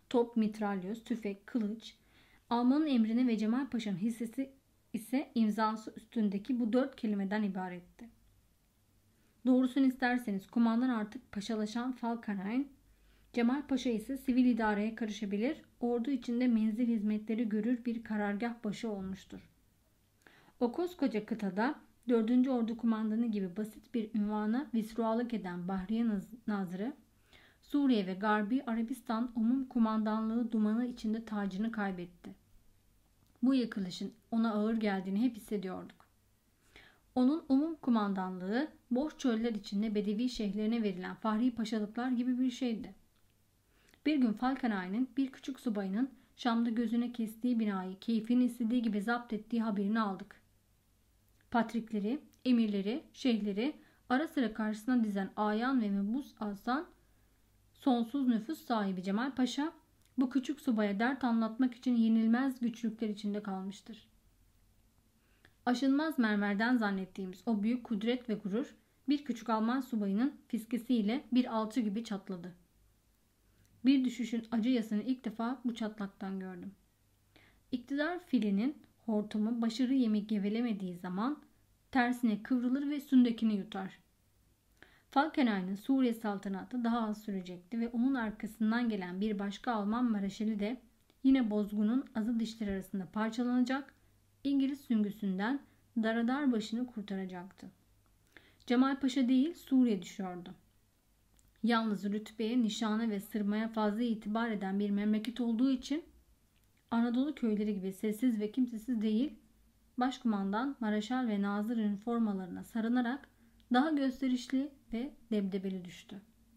Top, mitralyöz, tüfek, kılıç. Almanın emrine ve Cemal Paşa'nın hissesi ise imzası üstündeki bu dört kelimeden ibaretti. Doğrusunu isterseniz kumandan artık paşalaşan Falkenhayn, Cemal Paşa ise sivil idareye karışabilir, ordu içinde menzil hizmetleri görür bir karargah başı olmuştur. O koskoca kıtada dördüncü Ordu Kumandanı gibi basit bir ünvana visrualık eden Bahriye Nazırı, Suriye ve Garbi Arabistan umum kumandanlığı dumanı içinde tacını kaybetti. Bu yıkılışın ona ağır geldiğini hep hissediyorduk. Onun umum kumandanlığı boş çöller içinde Bedevi şeyhlerine verilen fahri paşalıklar gibi bir şeydi. Bir gün Falkenhayn'in bir küçük subayının Şam'da gözüne kestiği binayı keyfinin istediği gibi zapt ettiği haberini aldık. Patrikleri, emirleri, şeyhleri ara sıra karşısına dizen ayan ve mebus alsan, sonsuz nüfus sahibi Cemal Paşa bu küçük subaya dert anlatmak için yenilmez güçlükler içinde kalmıştır. Aşılmaz mermerden zannettiğimiz o büyük kudret ve gurur bir küçük Alman subayının fiskesiyle bir alçı gibi çatladı. Bir düşüşün acı yasını ilk defa bu çatlaktan gördüm. İktidar filinin hortumu başarı yemek gevelemediği zaman tersine kıvrılır ve sündekini yutar. Falkenhayn'ın Suriye saltanatı daha az sürecekti ve onun arkasından gelen bir başka Alman Maraşeli de yine bozgunun azı dişler arasında parçalanacak, İngiliz süngüsünden daradar başını kurtaracaktı. Cemal Paşa değil Suriye düşüyordu. Yalnız rütbeye, nişana ve sırmaya fazla itibar eden bir memleket olduğu için Anadolu köyleri gibi sessiz ve kimsesiz değil, başkumandan, maraşal ve nazır üniformalarına sarınarak daha gösterişli ve debdebeli düştü.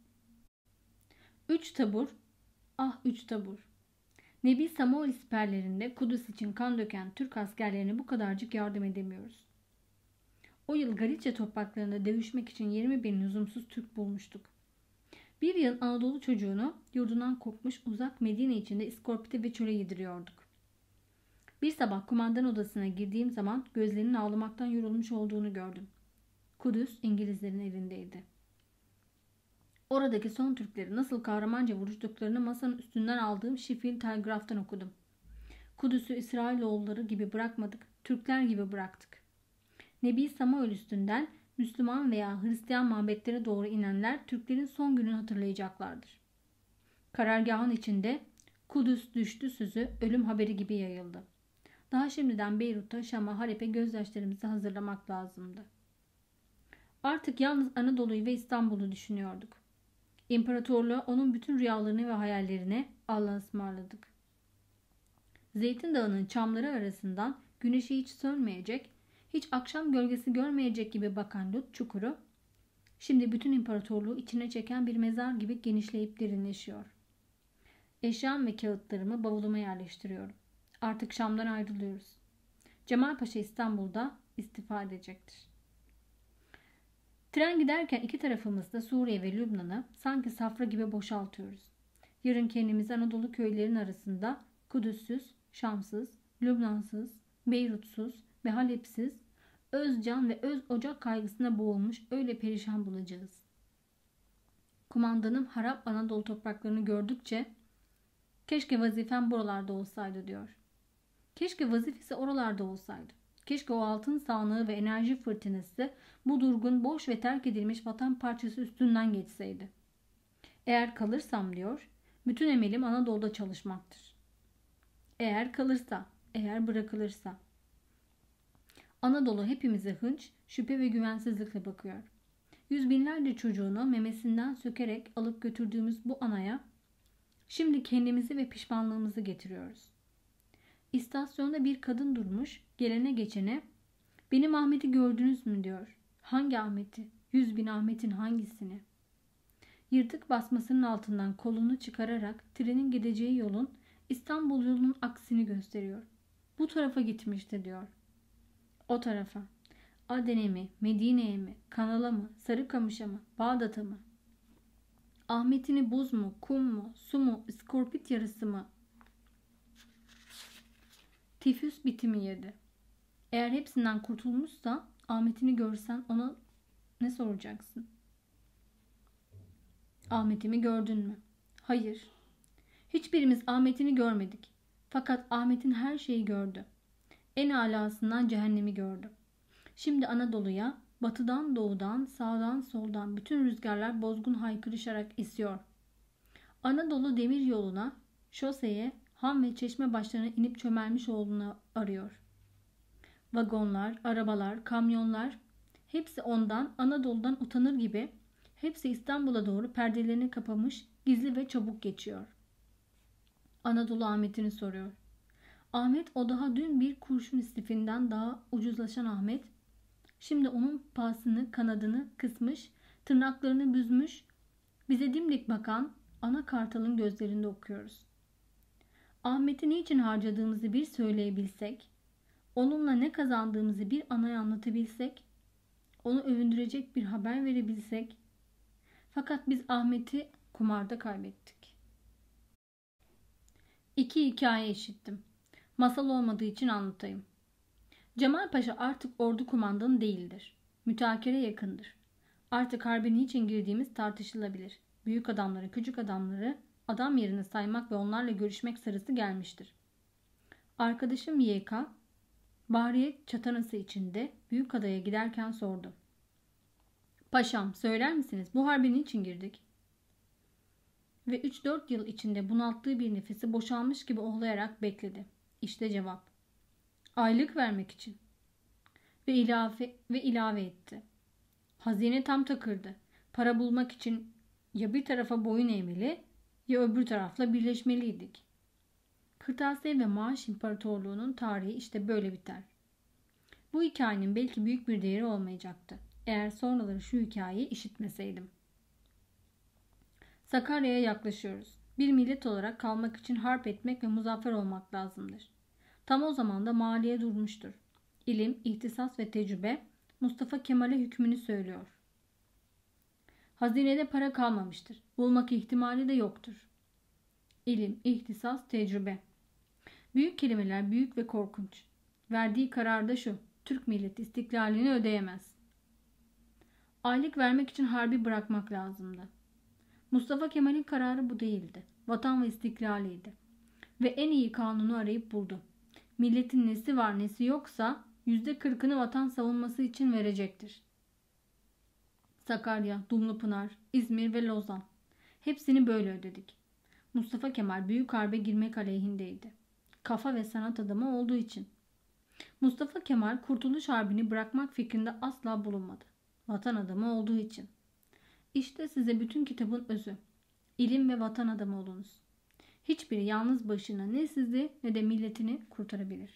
Üç tabur, ah üç tabur. Nebi Samuel siperlerinde Kudüs için kan döken Türk askerlerine bu kadarcık yardım edemiyoruz. O yıl Galicia topraklarında dövüşmek için yirmi bin lüzumsuz Türk bulmuştuk. Bir yıl Anadolu çocuğunu yurdundan kopmuş uzak Medine içinde iskorpite ve çöle yediriyorduk. Bir sabah kumandan odasına girdiğim zaman gözlerinin ağlamaktan yorulmuş olduğunu gördüm. Kudüs İngilizlerin elindeydi. Oradaki son Türkleri nasıl kahramanca vuruştuklarını masanın üstünden aldığım şifreli telgraftan okudum. Kudüs'ü İsrailoğulları gibi bırakmadık, Türkler gibi bıraktık. Nebi Samuel üstünden Müslüman veya Hristiyan mabetlere doğru inenler Türklerin son gününü hatırlayacaklardır. Karargahın içinde Kudüs düştü sözü ölüm haberi gibi yayıldı. Daha şimdiden Beyrut'a, Şam'a, Halep'e gözyaşlarımızı hazırlamak lazımdı. Artık yalnız Anadolu'yu ve İstanbul'u düşünüyorduk. İmparatorluğa onun bütün rüyalarını ve hayallerine Allah'a ısmarladık. Zeytin Dağı'nın çamları arasından güneşi hiç sönmeyecek, hiç akşam gölgesi görmeyecek gibi bakan Lut çukuru, şimdi bütün imparatorluğu içine çeken bir mezar gibi genişleyip derinleşiyor. Eşyam ve kağıtlarımı bavuluma yerleştiriyorum. Artık Şam'dan ayrılıyoruz. Cemal Paşa İstanbul'da istifa edecektir. Tren giderken iki tarafımızda Suriye ve Lübnan'ı sanki safra gibi boşaltıyoruz. Yarın kendimizi Anadolu köylerin arasında Kudüs'süz, Şamsız, Lübnansız, Beyrutsuz ve Halepsiz, öz can ve öz ocak kaygısına boğulmuş öyle perişan bulacağız. Kumandanım harap Anadolu topraklarını gördükçe keşke vazifem buralarda olsaydı diyor. Keşke vazifesi oralarda olsaydı. Keşke o altın sağanağı ve enerji fırtınası bu durgun, boş ve terk edilmiş vatan parçası üstünden geçseydi. Eğer kalırsam diyor, bütün emelim Anadolu'da çalışmaktır. Eğer kalırsa, eğer bırakılırsa. Anadolu hepimize hınç, şüphe ve güvensizlikle bakıyor. Yüz binlerce çocuğunu memesinden sökerek alıp götürdüğümüz bu anaya şimdi kendimizi ve pişmanlığımızı getiriyoruz. İstasyonda bir kadın durmuş, gelene geçene "Benim Ahmet'i gördünüz mü?" diyor. Hangi Ahmet'i? Yüz bin Ahmet'in hangisini? Yırtık basmasının altından kolunu çıkararak trenin gideceği yolun İstanbul yolunun aksini gösteriyor. Bu tarafa gitmişti diyor. O tarafa. Aden'e mi, Medine'ye mi, Kanal'a mı, Sarıkamış'a mı, Bağdat'a mı? Ahmet'ini buz mu, kum mu, su mu, iskorpit yarısı mı? Tifüs bitimi yedi. Eğer hepsinden kurtulmuşsa Ahmet'ini görsen ona ne soracaksın? Ahmet'imi gördün mü? Hayır. Hiçbirimiz Ahmet'ini görmedik. Fakat Ahmet'in her şeyi gördü. En alasından cehennemi gördü. Şimdi Anadolu'ya batıdan doğudan sağdan soldan bütün rüzgarlar bozgun haykırışarak esiyor. Anadolu demir yoluna, şoseye, han ve çeşme başlarına inip çömelmiş oğlunu arıyor. Vagonlar, arabalar, kamyonlar hepsi ondan, Anadolu'dan utanır gibi hepsi İstanbul'a doğru perdelerini kapamış, gizli ve çabuk geçiyor. Anadolu Ahmet'ini soruyor. Ahmet o daha dün bir kurşun istifinden daha ucuzlaşan Ahmet. Şimdi onun pahasını, kanadını kısmış, tırnaklarını büzmüş, bize dimdik bakan ana kartalın gözlerinde okuyoruz. Ahmet'i niçin harcadığımızı bir söyleyebilsek, onunla ne kazandığımızı bir anaya anlatabilsek, onu övündürecek bir haber verebilsek. Fakat biz Ahmet'i kumarda kaybettik. İki hikaye işittim. Masal olmadığı için anlatayım. Cemal Paşa artık ordu kumandanı değildir. Mütakere yakındır. Artık harbe niçin girdiğimiz tartışılabilir. Büyük adamları, küçük adamları adam yerine saymak ve onlarla görüşmek sırası gelmiştir. Arkadaşım Y K, Bahriye çatanası içinde Büyükada'ya giderken sordu. Paşam, söyler misiniz bu harbe niçin girdik? Ve üç dört yıl içinde bunalttığı bir nefesi boşalmış gibi ohlayarak bekledi. İşte cevap. Aylık vermek için. Ve ilave, ve ilave etti. Hazine tam takırdı. Para bulmak için ya bir tarafa boyun eğmeli ya öbür tarafla birleşmeliydik. Kırtasiye ve Maaş İmparatorluğu'nun tarihi işte böyle biter. Bu hikayenin belki büyük bir değeri olmayacaktı. Eğer sonraları şu hikayeyi işitmeseydim. Sakarya'ya yaklaşıyoruz. Bir millet olarak kalmak için harp etmek ve muzaffer olmak lazımdır. Tam o zaman da maliye durmuştur. İlim, ihtisas ve tecrübe Mustafa Kemal'e hükmünü söylüyor. Hazinede para kalmamıştır. Bulmak ihtimali de yoktur. İlim, ihtisas, tecrübe. Büyük kelimeler büyük ve korkunç. Verdiği karar da şu. Türk milleti istiklalini ödeyemez. Aylık vermek için harbi bırakmak lazımdı. Mustafa Kemal'in kararı bu değildi. Vatan ve istiklaliydi. Ve en iyi kanunu arayıp buldu. Milletin nesi var nesi yoksa yüzde kırkını vatan savunması için verecektir. Sakarya, Dumlupınar, İzmir ve Lozan. Hepsini böyle ödedik. Mustafa Kemal büyük harbe girmek aleyhindeydi. Kafa ve sanat adamı olduğu için. Mustafa Kemal Kurtuluş Harbi'ni bırakmak fikrinde asla bulunmadı. Vatan adamı olduğu için. İşte size bütün kitabın özü. İlim ve vatan adamı olunuz. Hiçbiri yalnız başına ne sizi ne de milletini kurtarabilir.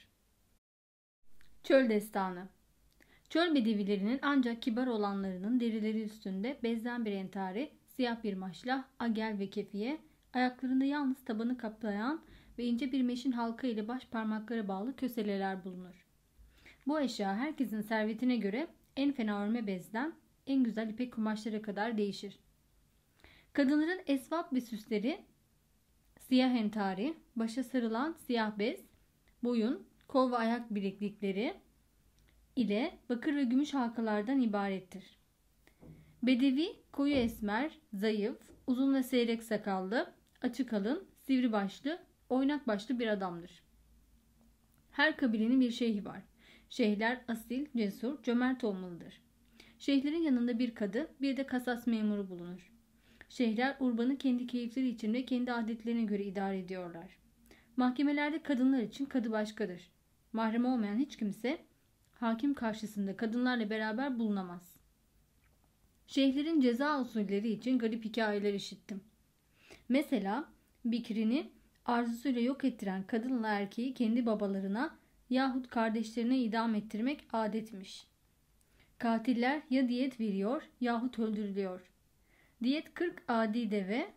Çöl Destanı. Çöl bedevilerinin ancak kibar olanlarının derileri üstünde bezden bir entari, siyah bir maşlah, agel ve kefiye, ayaklarında yalnız tabanı kaplayan ve ince bir meşin halka ile baş parmakları bağlı köseleler bulunur. Bu eşya herkesin servetine göre en fena örme bezden en güzel ipek kumaşlara kadar değişir. Kadınların esvap ve süsleri siyah entari, başa sarılan siyah bez, boyun, kol ve ayak bileklikleri ile bakır ve gümüş halkalardan ibarettir. Bedevi, koyu esmer, zayıf, uzun ve seyrek sakallı, açık alın, sivri başlı, oynak başlı bir adamdır. Her kabilenin bir şeyhi var. Şeyhler asil, cesur, cömert olmalıdır. Şeyhlerin yanında bir kadı, bir de kasas memuru bulunur. Şeyhler urbanı kendi keyifleri için ve kendi adetlerine göre idare ediyorlar. Mahkemelerde kadınlar için kadı başkadır. Mahrem olmayan hiç kimse hakim karşısında kadınlarla beraber bulunamaz. Şeyhlerin ceza usulleri için garip hikayeler işittim. Mesela bikrini arzusuyla yok ettiren kadınla erkeği kendi babalarına yahut kardeşlerine idam ettirmek adetmiş. Katiller ya diyet veriyor yahut öldürülüyor. Diyet kırk adi deve,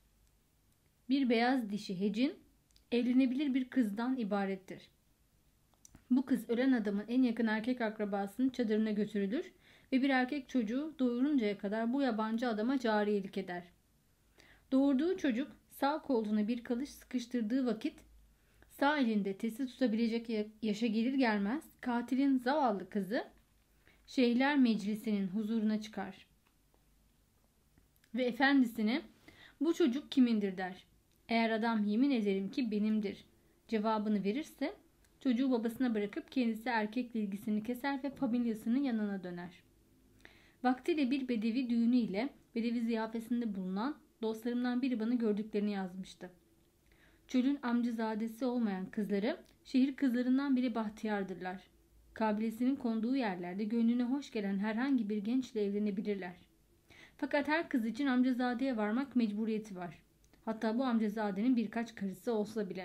bir beyaz dişi hecin, evlenebilir bir kızdan ibarettir. Bu kız ölen adamın en yakın erkek akrabasının çadırına götürülür ve bir erkek çocuğu doğuruncaya kadar bu yabancı adama cariyelik eder. Doğurduğu çocuk sağ koltuğuna bir kalış sıkıştırdığı vakit sağ elinde tesi tutabilecek yaşa gelir gelmez katilin zavallı kızı Şeyhler Meclisi'nin huzuruna çıkar ve efendisine bu çocuk kimindir der. Eğer adam yemin ederim ki benimdir cevabını verirse çocuğu babasına bırakıp kendisi erkekle ilgisini keser ve familyasının yanına döner. Vaktiyle bir bedevi düğünü ile bedevi ziyafesinde bulunan dostlarımdan biri bana gördüklerini yazmıştı. Çölün amcazadesi olmayan kızları şehir kızlarından biri bahtiyardırlar. Kabilesinin konduğu yerlerde gönlüne hoş gelen herhangi bir gençle evlenebilirler. Fakat her kız için amcazadeye varmak mecburiyeti var. Hatta bu amcazadenin birkaç karısı olsa bile.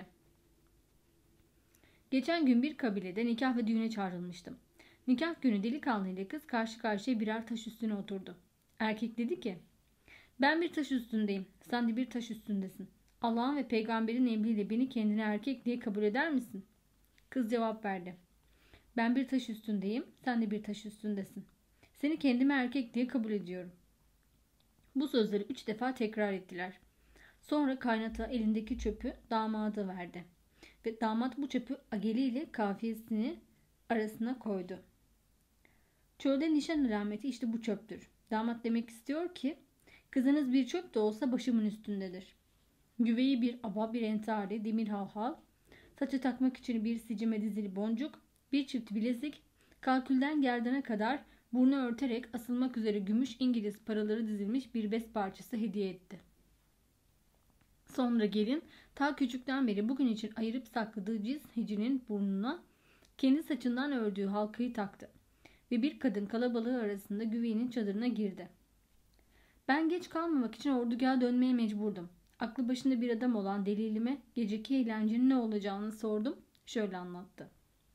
Geçen gün bir kabilede nikah ve düğüne çağrılmıştım. Nikah günü delikanlı ile kız karşı karşıya birer taş üstüne oturdu. Erkek dedi ki, ben bir taş üstündeyim, sen de bir taş üstündesin. Allah'ın ve peygamberin emriyle beni kendine erkek diye kabul eder misin? Kız cevap verdi. Ben bir taş üstündeyim, sen de bir taş üstündesin. Seni kendime erkek diye kabul ediyorum. Bu sözleri üç defa tekrar ettiler. Sonra kaynata elindeki çöpü damada verdi. Ve damat bu çöpü ageliyle kafiyesini arasına koydu. Çölde nişan alameti işte bu çöptür. Damat demek istiyor ki kızınız bir çöp de olsa başımın üstündedir. Güveyi bir aba, bir entari, demir halhal, saça takmak için bir sicime dizili boncuk, bir çift bilezik, kalkülden gerdana kadar burnu örterek asılmak üzere gümüş İngiliz paraları dizilmiş bir bez parçası hediye etti. Sonra gelin ta küçükten beri bugün için ayırıp sakladığı cins hecinin burnuna kendi saçından ördüğü halkayı taktı ve bir kadın kalabalığı arasında güveyinin çadırına girdi. Ben geç kalmamak için ordugaha dönmeye mecburdum. Aklı başında bir adam olan delilime geceki eğlencenin ne olacağını sordum. Şöyle anlattı.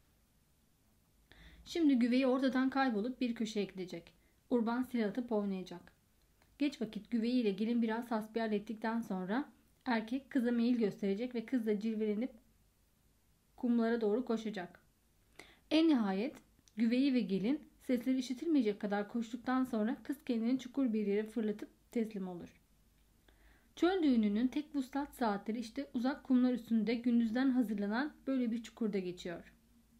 Şimdi güveyi ortadan kaybolup bir köşeye gidecek. Urban silah atıp oynayacak. Geç vakit güveyi ile gelin biraz hasbihal ettikten sonra erkek kıza meyil gösterecek ve kız da cilvelenip kumlara doğru koşacak. En nihayet güveyi ve gelin sesleri işitilmeyecek kadar koştuktan sonra kız kendini çukur bir yere fırlatıp teslim olur. Çöl düğününün tek vuslat saatleri işte uzak kumlar üstünde gündüzden hazırlanan böyle bir çukurda geçiyor.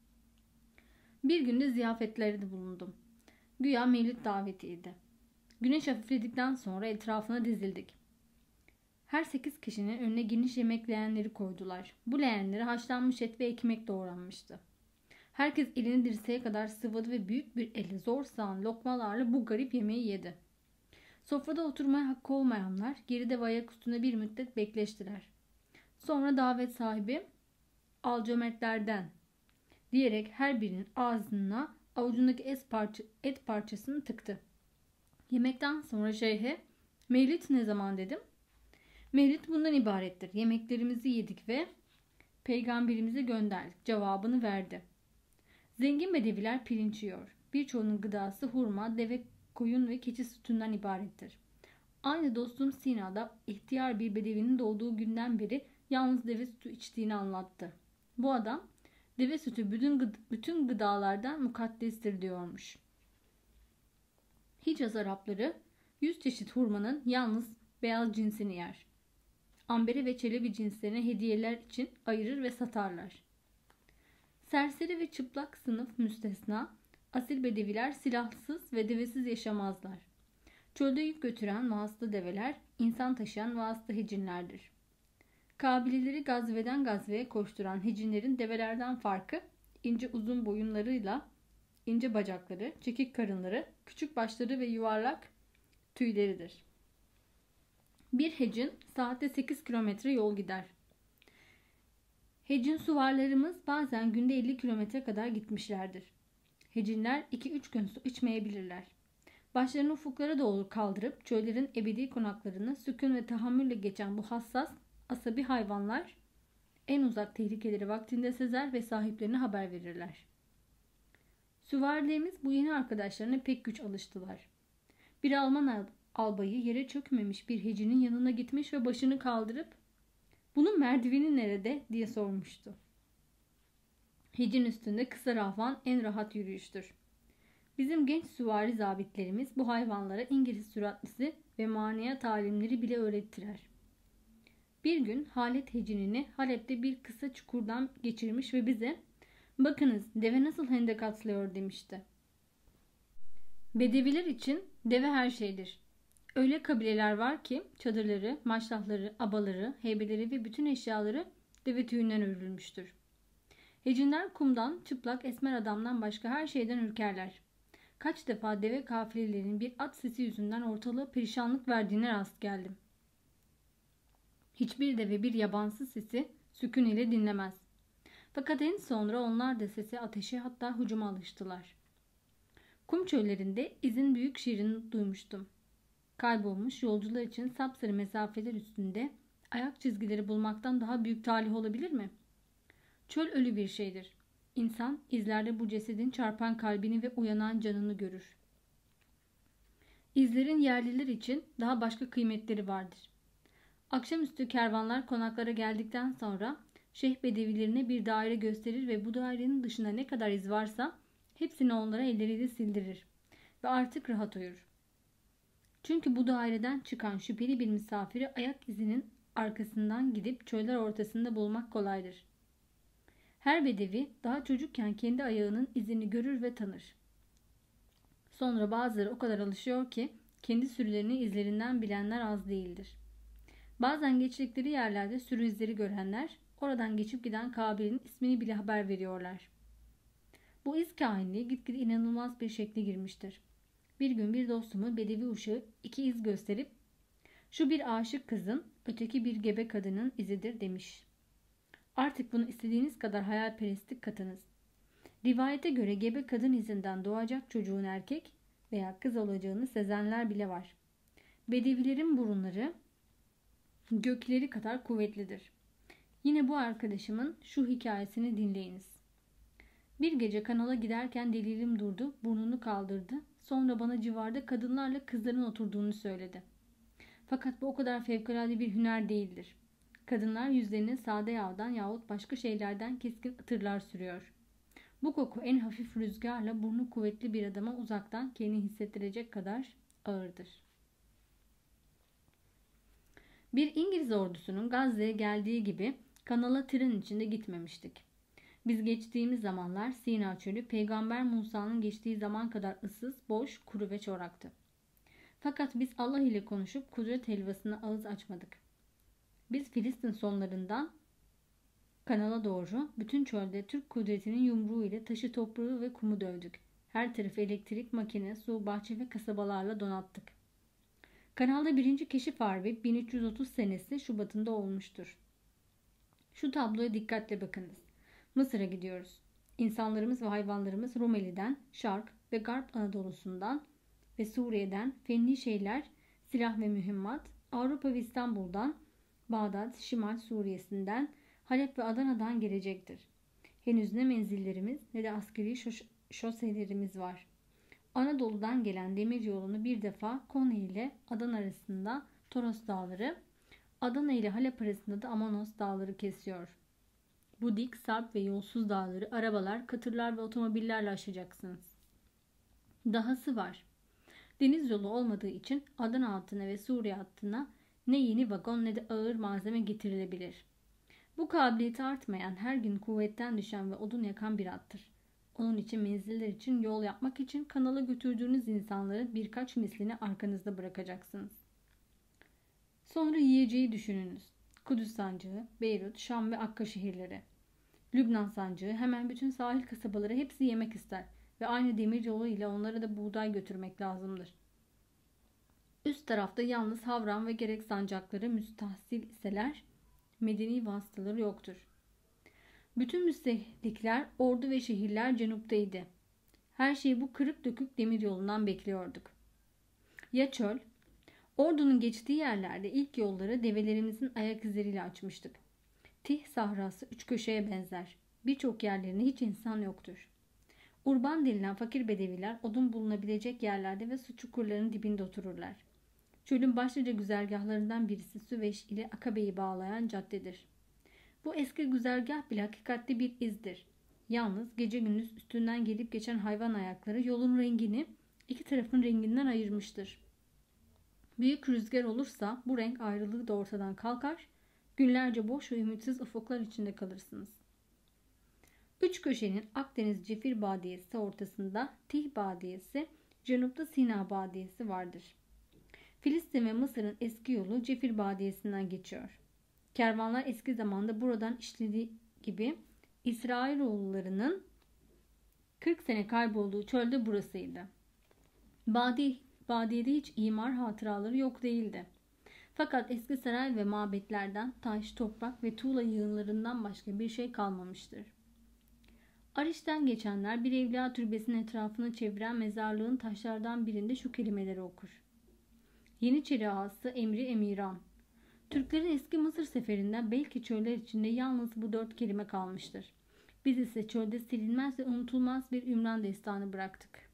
Bir günde ziyafetlerde bulundum. Güya mevlid davetiydi. Güneş hafifledikten sonra etrafına dizildik. Her sekiz kişinin önüne geniş yemek leğenleri koydular. Bu leğenlere haşlanmış et ve ekmek doğranmıştı. Herkes elini dirseğe kadar sıvadı ve büyük bir elle zor sağan lokmalarla bu garip yemeği yedi. Sofrada oturmaya hakkı olmayanlar geride ve ayak üstünde bir müddet bekleştiler. Sonra davet sahibi al cömertlerden diyerek her birinin ağzına avucundaki et, parça, et parçasını tıktı. Yemekten sonra şeyhe mevlid ne zaman dedim. Mevlid bundan ibarettir. Yemeklerimizi yedik ve peygamberimizi gönderdik cevabını verdi. Zengin bedeviler pirinç yiyor. Birçoğunun gıdası hurma, deve, koyun ve keçi sütünden ibarettir. Aynı dostum Sina'da ihtiyar bir bedevinin doğduğu günden beri yalnız deve sütü içtiğini anlattı. Bu adam deve sütü bütün, gıd- bütün gıdalardan mukaddestir diyormuş. Hicaz Arapları yüz çeşit hurmanın yalnız beyaz cinsini yer. Ambere ve çelebi cinslerine hediyeler için ayırır ve satarlar. Serseri ve çıplak sınıf müstesna, asil bedeviler silahsız ve devesiz yaşamazlar. Çölde yük götüren vasıta develer, insan taşıyan vasıta hecinlerdir. Kabileleri gazveden gazveye koşturan hecinlerin develerden farkı, ince uzun boyunlarıyla, ince bacakları, çekik karınları, küçük başları ve yuvarlak tüyleridir. Bir hecin saatte sekiz kilometre yol gider. Hecin suvarlarımız bazen günde elli kilometre kadar gitmişlerdir. Hecinler iki üç gün su içmeyebilirler. Başlarını ufuklara doğru kaldırıp çöllerin ebedi konaklarını sükun ve tahammülle geçen bu hassas, asabi hayvanlar en uzak tehlikeleri vaktinde sezer ve sahiplerine haber verirler. Süvarilerimiz bu yeni arkadaşlarına pek güç alıştılar. Bir Alman albayı yere çökmemiş bir hecinin yanına gitmiş ve başını kaldırıp "Bunun merdiveni nerede?" diye sormuştu. Hecin üstünde kısa rahvan en rahat yürüyüştür. Bizim genç süvari zabitlerimiz bu hayvanlara İngiliz süratlisi ve maniye talimleri bile öğrettiler. Bir gün Halet hecinini Halep'te bir kısa çukurdan geçirmiş ve bize "Bakınız deve nasıl hendek atlıyor" demişti. Bedeviler için deve her şeydir. Öyle kabileler var ki çadırları, maşrahları, abaları, heybeleri ve bütün eşyaları deve tüyünden örülmüştür. Hecinler kumdan, çıplak esmer adamdan başka her şeyden ürkerler. Kaç defa deve kafilelerinin bir at sesi yüzünden ortalığa perişanlık verdiğine rast geldim. Hiçbir deve bir yabancı sesi sükun ile dinlemez. Fakat en sonra onlar da sese, ateşe, hatta hücuma alıştılar. Kum çöllerinde izin büyük şiirini duymuştum. Kaybolmuş yolcular için sapsarı mesafeler üstünde ayak çizgileri bulmaktan daha büyük talih olabilir mi? Çöl ölü bir şeydir. İnsan izlerde bu cesedin çarpan kalbini ve uyanan canını görür. İzlerin yerliler için daha başka kıymetleri vardır. Akşamüstü kervanlar konaklara geldikten sonra şeyh bedevilerine bir daire gösterir ve bu dairenin dışında ne kadar iz varsa hepsini onlara elleriyle sildirir ve artık rahat uyur. Çünkü bu daireden çıkan şüpheli bir misafiri ayak izinin arkasından gidip çöller ortasında bulmak kolaydır. Her bedevi daha çocukken kendi ayağının izini görür ve tanır. Sonra bazıları o kadar alışıyor ki kendi sürülerini izlerinden bilenler az değildir. Bazen geçtikleri yerlerde sürü izleri görenler oradan geçip giden kabilenin ismini bile haber veriyorlar. Bu iz kahinliği gitgide inanılmaz bir şekle girmiştir. Bir gün bir dostumu bedevi uşağı iki iz gösterip şu bir aşık kızın, öteki bir gebe kadının izidir demiş. Artık bunu istediğiniz kadar hayalperestlik katınız. Rivayete göre gebe kadın izinden doğacak çocuğun erkek veya kız olacağını sezenler bile var. Bedevilerin burunları gökleri kadar kuvvetlidir. Yine bu arkadaşımın şu hikayesini dinleyiniz. Bir gece kanala giderken delilim durdu, burnunu kaldırdı. Sonra bana civarda kadınlarla kızların oturduğunu söyledi. Fakat bu o kadar fevkalade bir hüner değildir. Kadınlar yüzlerine sade yağdan yahut başka şeylerden keskin ıtırlar sürüyor. Bu koku en hafif rüzgarla burnu kuvvetli bir adama uzaktan kendini hissettirecek kadar ağırdır. Bir İngiliz ordusunun Gazze'ye geldiği gibi kanala tren içinde gitmemiştik. Biz geçtiğimiz zamanlar Sina çölü Peygamber Musa'nın geçtiği zaman kadar ıssız, boş, kuru ve çoraktı. Fakat biz Allah ile konuşup kudret helvasına ağız açmadık. Biz Filistin sonlarından kanala doğru bütün çölde Türk kudretinin yumruğu ile taşı, toprağı ve kumu dövdük. Her tarafı elektrik, makine, su, bahçe ve kasabalarla donattık. Kanalda birinci keşif harbi bin üç yüz otuz senesi Şubat'ında olmuştur. Şu tabloya dikkatle bakınız. Mısır'a gidiyoruz. İnsanlarımız ve hayvanlarımız Rumeli'den, Şark ve Garp Anadolu'sundan ve Suriye'den fenli şeyler, silah ve mühimmat, Avrupa ve İstanbul'dan, Bağdat, Şimal Suriye'sinden, Halep ve Adana'dan gelecektir. Henüz ne menzillerimiz ne de askeri şos şoselerimiz var. Anadolu'dan gelen demir yolunu bir defa Konya ile Adana arasında Toros Dağları, Adana ile Halep arasında da Amanos Dağları kesiyor. Bu dik, sarp ve yolsuz dağları arabalar, katırlar ve otomobillerle aşacaksınız. Dahası var. Deniz yolu olmadığı için Adana hattına ve Suriye hattına ne yeni vagon ne de ağır malzeme getirilebilir. Bu kabiliyeti artmayan, her gün kuvvetten düşen ve odun yakan bir attır. Onun için menziller için, yol yapmak için kanala götürdüğünüz insanların birkaç mislini arkanızda bırakacaksınız. Sonra yiyeceği düşününüz. Kudüs sancağı, Beyrut, Şam ve Akka şehirleri. Lübnan sancağı, hemen bütün sahil kasabaları hepsi yemek ister ve aynı demir yolu ile onlara da buğday götürmek lazımdır. Üst tarafta yalnız Havran ve gerek sancakları müstahsil iseler, medeni vasıtaları yoktur. Bütün müstehlikler, ordu ve şehirler cenuptaydı. Her şeyi bu kırık dökük demir yolundan bekliyorduk. Ya çöl? Ordunun geçtiği yerlerde ilk yolları develerimizin ayak izleriyle açmıştık. Tih sahrası üç köşeye benzer. Birçok yerlerinde hiç insan yoktur. Urban denilen fakir bedeviler odun bulunabilecek yerlerde ve su çukurlarının dibinde otururlar. Çölün başlıca güzergahlarından birisi Süveyş ile Akabe'yi bağlayan caddedir. Bu eski güzergah bile hakikatli bir izdir. Yalnız gece gündüz üstünden gelip geçen hayvan ayakları yolun rengini iki tarafın renginden ayırmıştır. Büyük rüzgar olursa bu renk ayrılığı da ortadan kalkar, günlerce boş ve ümitsiz ufuklar içinde kalırsınız. Üç köşenin Akdeniz Cefir Badiyesi ortasında Tih Badiyesi, Cenup'ta Sina Badiyesi vardır. Filistin ve Mısır'ın eski yolu Cefir Badiyesi'nden geçiyor. Kervanlar eski zamanda buradan işlediği gibi İsrailoğullarının kırk sene kaybolduğu çölde burasıydı. Badi, Badiye'de hiç imar hatıraları yok değildi. Fakat eski saray ve mabetlerden taş, toprak ve tuğla yığınlarından başka bir şey kalmamıştır. Ariş'ten geçenler bir evliya türbesinin etrafını çeviren mezarlığın taşlardan birinde şu kelimeleri okur. Yeniçeri ağası Emri Emirhan. Türklerin eski Mısır seferinden belki çöller içinde yalnız bu dört kelime kalmıştır. Biz ise çölde silinmez ve unutulmaz bir Ümran destanı bıraktık.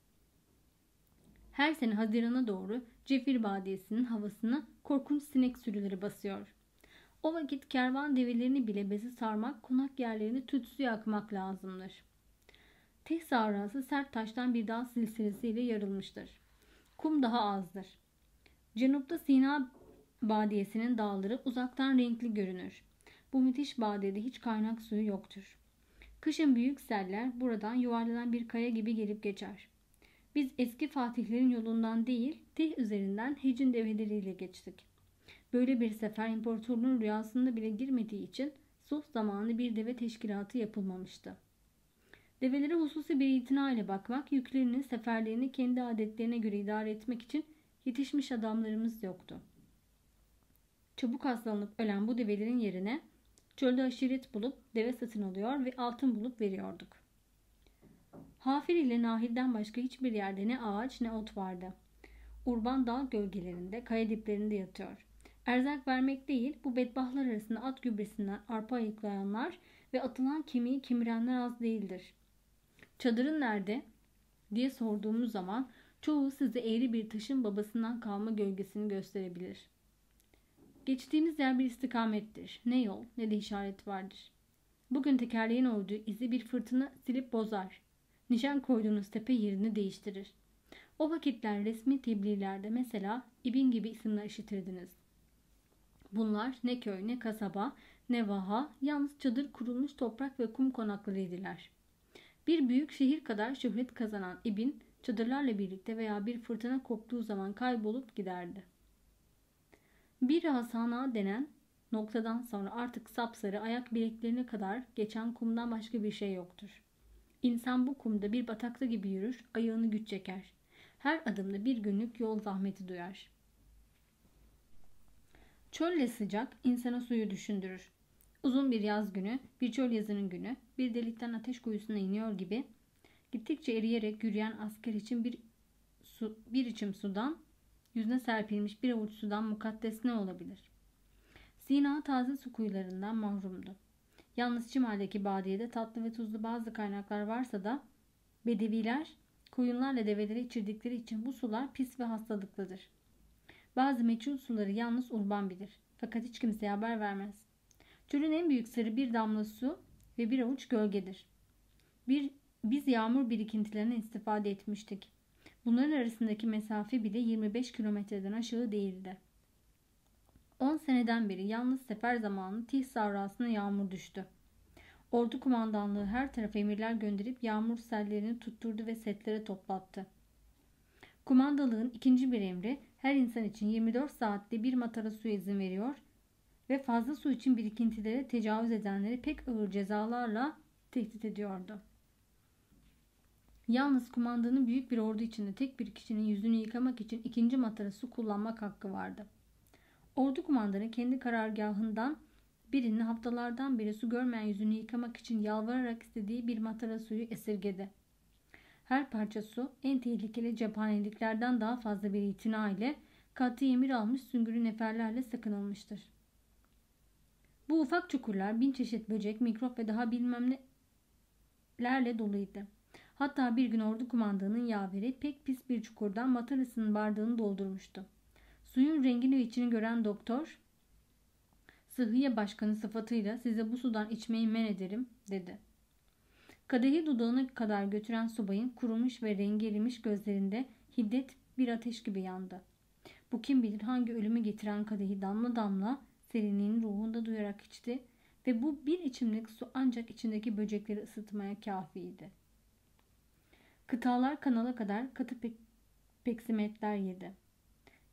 Her sene Haziran'a doğru Cefir Badiyesi'nin havasını korkunç sinek sürüleri basıyor. O vakit kervan develerini bile bezi sarmak, konak yerlerini tütsü yakmak lazımdır. Teh sahrası sert taştan bir dağ silsilesiyle yarılmıştır. Kum daha azdır. Cenupta Sina Badiyesi'nin dağları uzaktan renkli görünür. Bu müthiş badiyede hiç kaynak suyu yoktur. Kışın büyük seller buradan yuvarlanan bir kaya gibi gelip geçer. Biz eski fatihlerin yolundan değil, Tih üzerinden Hic'in develeriyle geçtik. Böyle bir sefer imparatorluğun rüyasında bile girmediği için sulh zamanı bir deve teşkilatı yapılmamıştı. Develere hususi bir itina ile bakmak, yüklerini, seferlerini kendi adetlerine göre idare etmek için yetişmiş adamlarımız yoktu. Çabuk hastalanıp ölen bu develerin yerine çölde aşiret bulup deve satın alıyor ve altın bulup veriyorduk. Hafir ile Nahil'den başka hiçbir yerde ne ağaç ne ot vardı. Urban dağ gölgelerinde, kaya diplerinde yatıyor. Erzak vermek değil, bu bedbahtlar arasında at gübresinden arpa ayıklayanlar ve atılan kemiği kemirenler az değildir. Çadırın nerede diye sorduğumuz zaman çoğu size eğri bir taşın babasından kalma gölgesini gösterebilir. Geçtiğimiz yer bir istikamettir. Ne yol ne de işaret vardır. Bugün tekerleğin oyduğu izi bir fırtına silip bozar. Nişan koyduğunuz tepe yerini değiştirir. O vakitler resmi tebliğlerde mesela İbin gibi isimler işitirdiniz. Bunlar ne köy ne kasaba ne vaha, yalnız çadır kurulmuş toprak ve kum konaklarıydılar. Bir büyük şehir kadar şöhret kazanan İbin çadırlarla birlikte veya bir fırtına koptuğu zaman kaybolup giderdi. Bir Hasana denen noktadan sonra artık sapsarı ayak bileklerine kadar geçen kumdan başka bir şey yoktur. İnsan bu kumda bir batakta gibi yürür, ayağını güç çeker. Her adımda bir günlük yol zahmeti duyar. Çölle sıcak insana suyu düşündürür. Uzun bir yaz günü, bir çöl yazının günü, bir delikten ateş kuyusuna iniyor gibi gittikçe eriyerek yürüyen asker için bir, su, bir içim sudan, yüzüne serpilmiş bir avuç sudan mukaddes ne olabilir? Sina taze su kuyularından mahrumdu. Yalnız Şimal'deki badiyede tatlı ve tuzlu bazı kaynaklar varsa da Bedeviler koyunlarla develeri içirdikleri için bu sular pis ve hastalıklıdır. Bazı meçhul suları yalnız urban bilir. Fakat hiç kimseye haber vermez. Çölün en büyük sırrı bir damla su ve bir avuç gölgedir. Bir, biz yağmur birikintilerine istifade etmiştik. Bunların arasındaki mesafe bile yirmi beş kilometreden aşağı değildi. on seneden beri yalnız sefer zamanı Tih sahrasına yağmur düştü. Ordu kumandanlığı her tarafa emirler gönderip yağmur sellerini tutturdu ve setlere toplattı. Kumandalığın ikinci bir emri her insan için yirmi dört saatte bir matara su izin veriyor ve fazla su için birikintilere tecavüz edenleri pek ağır cezalarla tehdit ediyordu. Yalnız kumandanın büyük bir ordu içinde tek bir kişinin yüzünü yıkamak için ikinci matara su kullanmak hakkı vardı. Ordu kumandanı kendi karargahından birinin haftalardan beri su görmeyen yüzünü yıkamak için yalvararak istediği bir matara suyu esirgedi. Her parça su en tehlikeli cephaneliklerden daha fazla bir itina ile katı emir almış süngülü neferlerle sakınılmıştır. Bu ufak çukurlar bin çeşit böcek, mikrop ve daha bilmem nelerle doluydu. Hatta bir gün ordu kumandanının yaveri pek pis bir çukurdan matarasının bardağını doldurmuştu. Suyun rengini ve içini gören doktor, "Sıhhiye başkanı sıfatıyla size bu sudan içmeyi men ederim," dedi. Kadehi dudağına kadar götüren subayın kurumuş ve rengi erimiş gözlerinde hiddet bir ateş gibi yandı. Bu kim bilir hangi ölümü getiren kadehi damla damla serinliğini ruhunda duyarak içti ve bu bir içimlik su ancak içindeki böcekleri ısıtmaya kâfiydi. Kıtalar kanala kadar katı pek peksimetler yedi.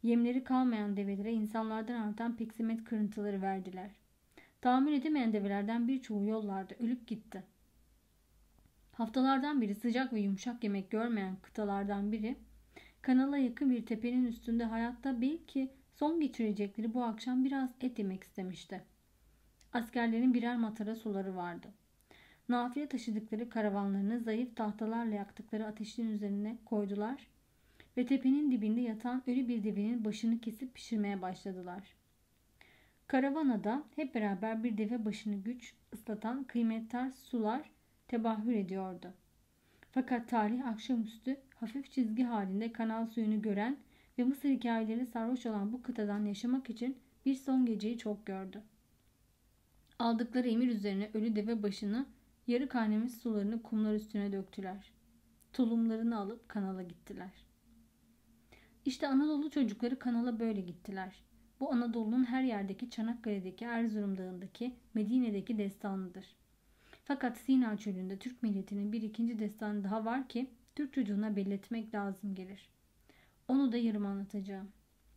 Yemleri kalmayan develere insanlardan artan peksimet kırıntıları verdiler. Tahammül edemeyen develerden birçoğu yollarda ölüp gitti. Haftalardan beri sıcak ve yumuşak yemek görmeyen kıtalardan biri, kanala yakın bir tepenin üstünde hayatta belki son geçirecekleri bu akşam biraz et yemek istemişti. Askerlerin birer matara suları vardı. Nafile taşıdıkları karavanlarını zayıf tahtalarla yaktıkları ateşin üzerine koydular ve tepenin dibinde yatan ölü bir devenin başını kesip pişirmeye başladılar. Karavanada hep beraber bir deve başını güç ıslatan kıymetli sular tebahür ediyordu. Fakat tarih akşamüstü hafif çizgi halinde kanal suyunu gören ve Mısır hikayeleri sarhoş olan bu kıtadan yaşamak için bir son geceyi çok gördü. Aldıkları emir üzerine ölü deve başını, yarı kaynamış sularını kumlar üstüne döktüler. Tulumlarını alıp kanala gittiler. İşte Anadolu çocukları kanala böyle gittiler. Bu Anadolu'nun her yerdeki, Çanakkale'deki, Erzurum Dağı'ndaki, Medine'deki destanıdır. Fakat Sina Çölü'nde Türk milletinin bir ikinci destanı daha var ki Türk çocuğuna belletmek lazım gelir. Onu da yarım anlatacağım.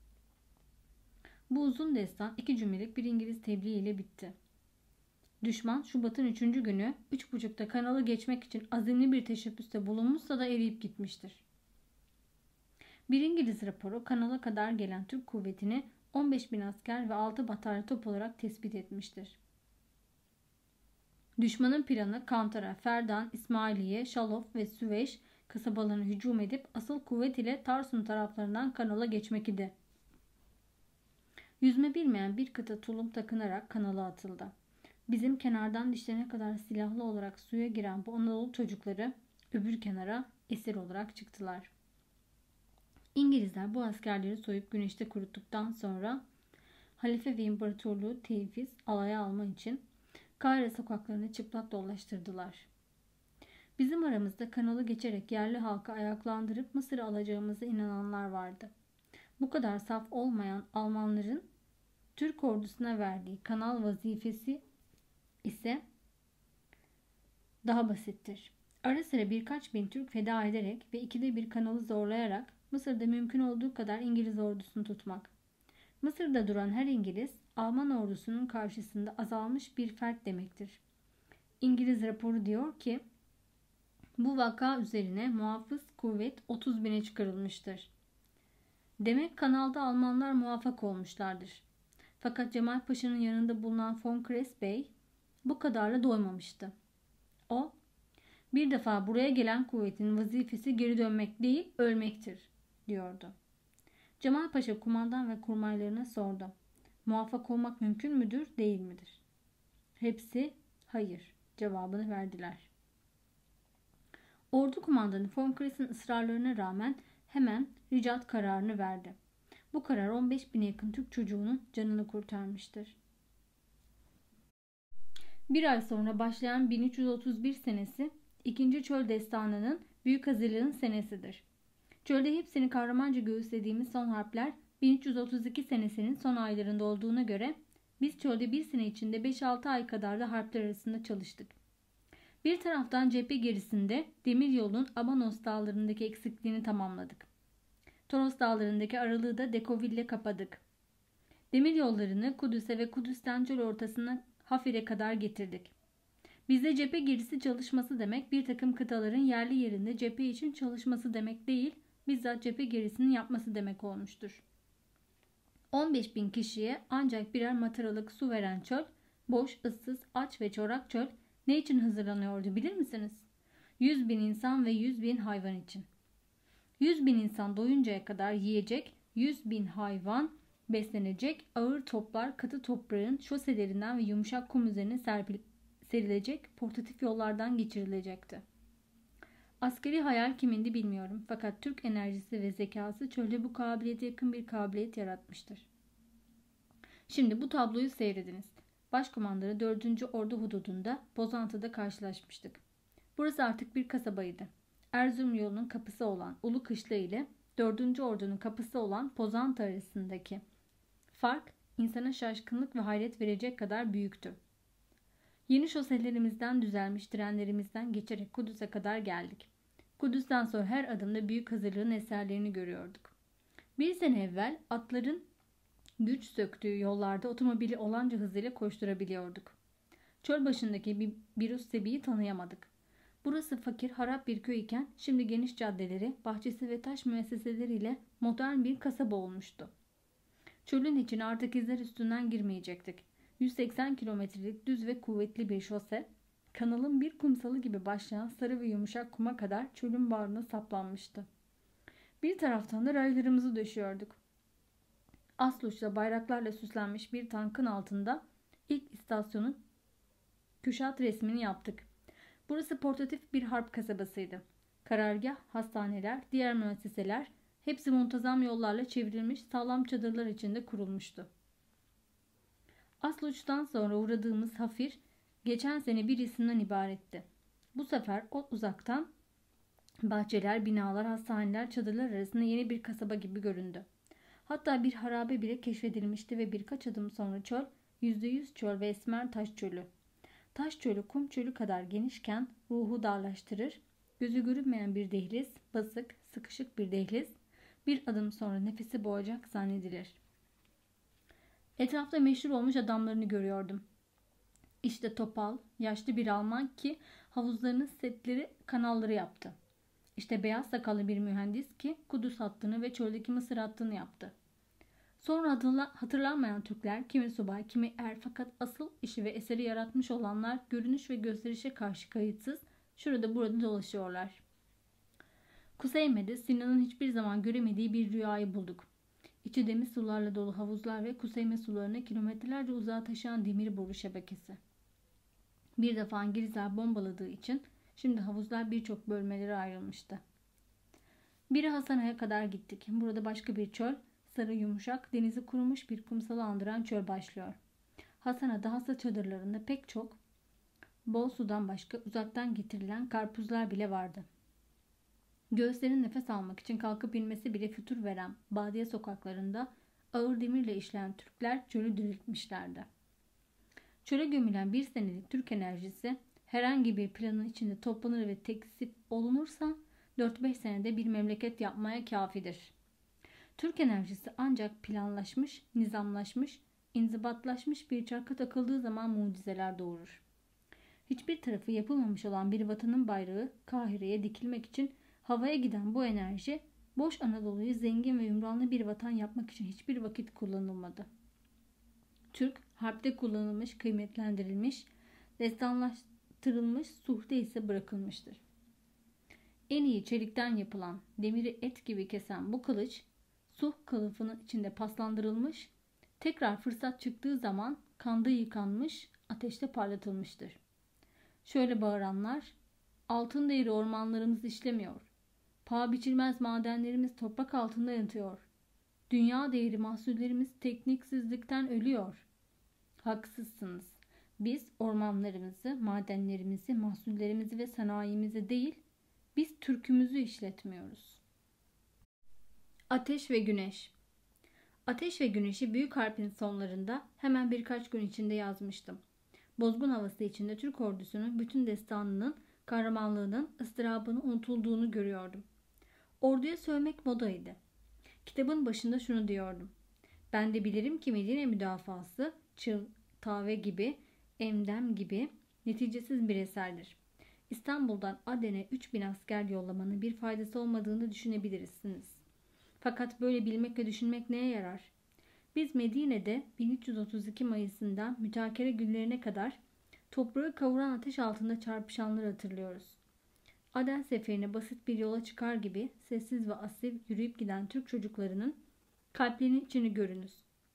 Bu uzun destan iki cümlelik bir İngiliz tebliğ ile bitti. Düşman Şubat'ın üçüncü günü üç buçukta kanalı geçmek için azimli bir teşebbüste bulunmuşsa da eriyip gitmiştir. Bir İngiliz raporu kanala kadar gelen Türk kuvvetini on beş bin asker ve altı batarya top olarak tespit etmiştir. Düşmanın planı Kantara, Ferdan, İsmailiye, Şalof ve Süveyş kasabalarına hücum edip asıl kuvvet ile Tarsun taraflarından kanala geçmek idi. Yüzme bilmeyen bir kıta tulum takınarak kanala atıldı. Bizim kenardan dişlerine kadar silahlı olarak suya giren bu Anadolu çocukları öbür kenara esir olarak çıktılar. İngilizler bu askerleri soyup güneşte kuruttuktan sonra halife ve imparatorluğu tevfiz alaya almak için Kahire sokaklarını çıplak dolaştırdılar. Bizim aramızda kanalı geçerek yerli halkı ayaklandırıp Mısır'ı alacağımıza inananlar vardı. Bu kadar saf olmayan Almanların Türk ordusuna verdiği kanal vazifesi ise daha basittir. Ara sıra birkaç bin Türk feda ederek ve ikide bir kanalı zorlayarak Mısır'da mümkün olduğu kadar İngiliz ordusunu tutmak. Mısır'da duran her İngiliz, Alman ordusunun karşısında azalmış bir fert demektir. İngiliz raporu diyor ki, bu vaka üzerine muhafız kuvvet otuz bine çıkarılmıştır. Demek kanalda Almanlar muvaffak olmuşlardır. Fakat Cemal Paşa'nın yanında bulunan von Kres Bey bu kadarla doymamıştı. O, bir defa buraya gelen kuvvetin vazifesi geri dönmek değil, ölmektir, diyordu. Cemal Paşa kumandan ve kurmaylarına sordu. Muvaffak olmak mümkün müdür, değil midir? Hepsi hayır cevabını verdiler. Ordu kumandanı von Kres'in ısrarlarına rağmen hemen ricat kararını verdi. Bu karar on beş bine yakın Türk çocuğunun canını kurtarmıştır. Bir ay sonra başlayan bin üç yüz otuz bir senesi ikinci Çöl Destanı'nın büyük hazırlığın senesidir. Çölde hepsini kahramanca göğüslediğimiz son harpler bin üç yüz otuz iki senesinin son aylarında olduğuna göre biz çölde bir sene içinde beş altı ay kadar da harpler arasında çalıştık. Bir taraftan cephe gerisinde demiryolunun Abanos dağlarındaki eksikliğini tamamladık. Toros dağlarındaki aralığı da Dekoville'le kapadık. Demiryollarını Kudüs'e ve Kudüs'ten çöl ortasına Hafir'e kadar getirdik. Bizde cephe gerisi çalışması demek bir takım kıtaların yerli yerinde cephe için çalışması demek değil, bizzat cephe gerisini yapması demek olmuştur. on beş bin kişiye ancak birer mataralık su veren çöl, boş, ıssız, aç ve çorak çöl ne için hazırlanıyordu bilir misiniz? yüz bin insan ve yüz bin hayvan için. yüz bin insan doyuncaya kadar yiyecek, yüz bin hayvan beslenecek, ağır toplar katı toprağın şoselerinden ve yumuşak kum üzerine serpilip serilecek, portatif yollardan geçirilecekti. Askeri hayal kimindi bilmiyorum fakat Türk enerjisi ve zekası çölde bu kabiliyete yakın bir kabiliyet yaratmıştır. Şimdi bu tabloyu seyrediniz. Başkomandanı dördüncü Ordu hududunda Bozantı'da karşılaşmıştık. Burası artık bir kasabaydı. Erzurum yolunun kapısı olan Ulu Kışla ile dördüncü Ordu'nun kapısı olan Pozantı arasındaki fark insana şaşkınlık ve hayret verecek kadar büyüktü. Yeni şoselerimizden düzelmiş trenlerimizden geçerek Kudüs'e kadar geldik. Kudüs'ten sonra her adımda büyük hazırlığın eserlerini görüyorduk. Bir sene evvel atların güç söktüğü yollarda otomobili olanca hızıyla koşturabiliyorduk. Çöl başındaki bir Birus Sebi'yi tanıyamadık. Burası fakir, harap bir köy iken şimdi geniş caddeleri, bahçesi ve taş müesseseleriyle modern bir kasaba olmuştu. Çölün içine artık izler üstünden girmeyecektik. yüz seksen kilometrelik düz ve kuvvetli bir şose, kanalın bir kumsalı gibi başlayan sarı ve yumuşak kuma kadar çölün bağrına saplanmıştı. Bir taraftan da raylarımızı döşüyorduk. Asluç'ta bayraklarla süslenmiş bir tankın altında ilk istasyonun küşat resmini yaptık. Burası portatif bir harp kasabasıydı. Karargah, hastaneler, diğer müesseseler hepsi muntazam yollarla çevrilmiş sağlam çadırlar içinde kurulmuştu. Asluç'tan sonra uğradığımız hafir geçen sene bir isimden ibaretti. Bu sefer o uzaktan bahçeler, binalar, hastaneler, çadırlar arasında yeni bir kasaba gibi göründü. Hatta bir harabe bile keşfedilmişti ve birkaç adım sonra çöl, yüzde yüz çöl ve esmer taş çölü. Taş çölü kum çölü kadar genişken ruhu darlaştırır, gözü görünmeyen bir dehliz, basık, sıkışık bir dehliz, bir adım sonra nefesi boğacak zannedilir. Etrafta meşhur olmuş adamlarını görüyordum. İşte topal, yaşlı bir Alman ki havuzlarının setleri, kanalları yaptı. İşte beyaz sakallı bir mühendis ki Kudüs hattını ve çöldeki Mısır hattını yaptı. Sonra hatırla, hatırlanmayan Türkler, kimi subay, kimi er, fakat asıl işi ve eseri yaratmış olanlar görünüş ve gösterişe karşı kayıtsız şurada burada dolaşıyorlar. Kuseyme'de Sinan'ın hiçbir zaman göremediği bir rüyayı bulduk. İçi demir sularla dolu havuzlar ve Kuseyme sularına kilometrelerce uzağa taşıyan demir boru şebekesi. Bir defa İngilizler bombaladığı için şimdi havuzlar birçok bölmelere ayrılmıştı. Biri Hasana'ya kadar gittik. Burada başka bir çöl, sarı yumuşak, denizi kurumuş bir kumsalı andıran çöl başlıyor. Hasana'da hasa çadırlarında pek çok bol sudan başka uzaktan getirilen karpuzlar bile vardı. Göğüslerin nefes almak için kalkıp inmesi bile fütur veren badiye sokaklarında ağır demirle işleyen Türkler çölü diriltmişlerdi. Çöle gömülen bir senelik Türk enerjisi herhangi bir planın içinde toplanır ve teksip olunursa dört beş senede bir memleket yapmaya kafidir. Türk enerjisi ancak planlaşmış, nizamlaşmış, inzibatlaşmış bir çarka takıldığı zaman mucizeler doğurur. Hiçbir tarafı yapılmamış olan bir vatanın bayrağı Kahire'ye dikilmek için havaya giden bu enerji, boş Anadolu'yu zengin ve ümranlı bir vatan yapmak için hiçbir vakit kullanılmadı. Türk, harpte kullanılmış, kıymetlendirilmiş, destanlaştırılmış, suhte ise bırakılmıştır. En iyi çelikten yapılan, demiri et gibi kesen bu kılıç, suh kılıfının içinde paslandırılmış, tekrar fırsat çıktığı zaman kanda yıkanmış, ateşte parlatılmıştır. Şöyle bağıranlar, altın değeri ormanlarımız işlemiyor. Paha biçilmez madenlerimiz toprak altında yatıyor. Dünya değeri mahsullerimiz tekniksizlikten ölüyor. Haksızsınız. Biz ormanlarımızı, madenlerimizi, mahsullerimizi ve sanayimizi değil, biz Türk'ümüzü işletmiyoruz. Ateş ve Güneş. Ateş ve Güneş'i Büyük Harp'in sonlarında hemen birkaç gün içinde yazmıştım. Bozgun havası içinde Türk ordusunun bütün destanının, kahramanlığının, ıstırabının unutulduğunu görüyordum. Orduya sövmek modaydı. Kitabın başında şunu diyordum. Ben de bilirim ki Medine müdafası, Çıltave gibi, Emdem gibi neticesiz bir eserdir. İstanbul'dan Aden'e üç bin asker yollamanın bir faydası olmadığını düşünebilirsiniz. Fakat böyle bilmek ve düşünmek neye yarar? Biz Medine'de bin üç yüz otuz iki Mayıs'ından mütakere günlerine kadar toprağı kavuran ateş altında çarpışanları hatırlıyoruz. Aden seferine basit bir yola çıkar gibi sessiz ve asil yürüyüp giden Türk çocuklarının kalplerinin içini görünüz.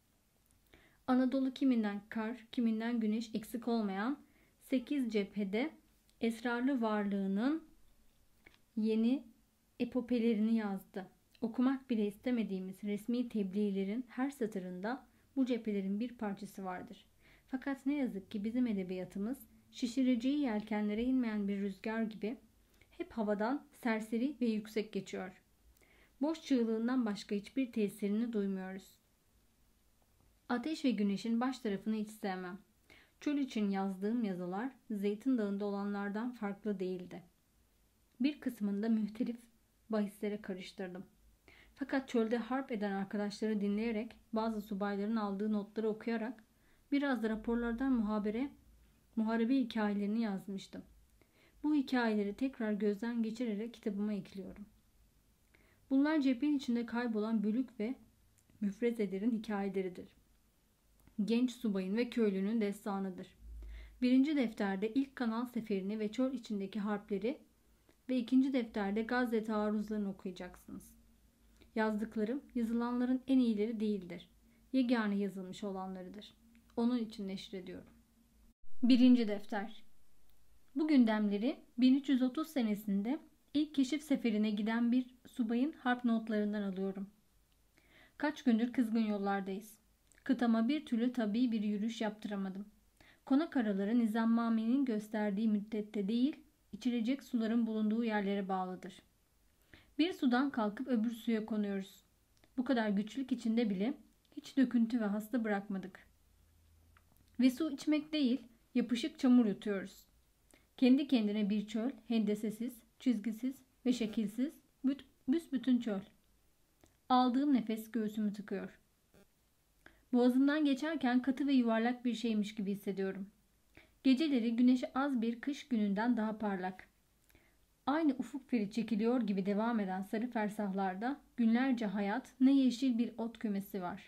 Anadolu kiminden kar, kiminden güneş eksik olmayan sekiz cephede esrarlı varlığının yeni epopelerini yazdı. Okumak bile istemediğimiz resmi tebliğlerin her satırında bu cephelerin bir parçası vardır. Fakat ne yazık ki bizim edebiyatımız şişireceği yelkenlere inmeyen bir rüzgar gibi hep havadan serseri ve yüksek geçiyor. Boş çığlığından başka hiçbir tesirini duymuyoruz. Ateş ve Güneş'in baş tarafını hiç sevmem. Çöl için yazdığım yazılar Zeytin Dağı'nda olanlardan farklı değildi. Bir kısmında mühtelif bahislere karıştırdım. Fakat çölde harp eden arkadaşları dinleyerek, bazı subayların aldığı notları okuyarak, biraz da raporlardan muhabere, muharebe hikayelerini yazmıştım. Bu hikayeleri tekrar gözden geçirerek kitabıma ekliyorum. Bunlar cephenin içinde kaybolan bölük ve müfrezelerin hikayeleridir. Genç subayın ve köylünün destanıdır. Birinci defterde ilk kanal seferini ve çöl içindeki harpleri ve ikinci defterde Gazze taarruzlarını okuyacaksınız. Yazdıklarım yazılanların en iyileri değildir. Yegane yazılmış olanlarıdır. Onun için neşrediyorum. Birinci defter. Bu gündemleri bin üç yüz otuz senesinde ilk keşif seferine giden bir subayın harp notlarından alıyorum. Kaç gündür kızgın yollardayız. Kıtama bir türlü tabii bir yürüyüş yaptıramadım. Konak araları Nizammami'nin gösterdiği müddette değil, içilecek suların bulunduğu yerlere bağlıdır. Bir sudan kalkıp öbür suya konuyoruz. Bu kadar güçlük içinde bile hiç döküntü ve hasta bırakmadık. Ve su içmek değil, yapışık çamur yutuyoruz. Kendi kendine bir çöl, hendesesiz, çizgisiz ve şekilsiz, büt, büsbütün çöl. Aldığım nefes göğsümü tıkıyor. Boğazımdan geçerken katı ve yuvarlak bir şeymiş gibi hissediyorum. Geceleri güneşi az bir kış gününden daha parlak. Aynı ufuk feri çekiliyor gibi devam eden sarı fersahlarda günlerce hayat, ne yeşil bir ot kümesi var.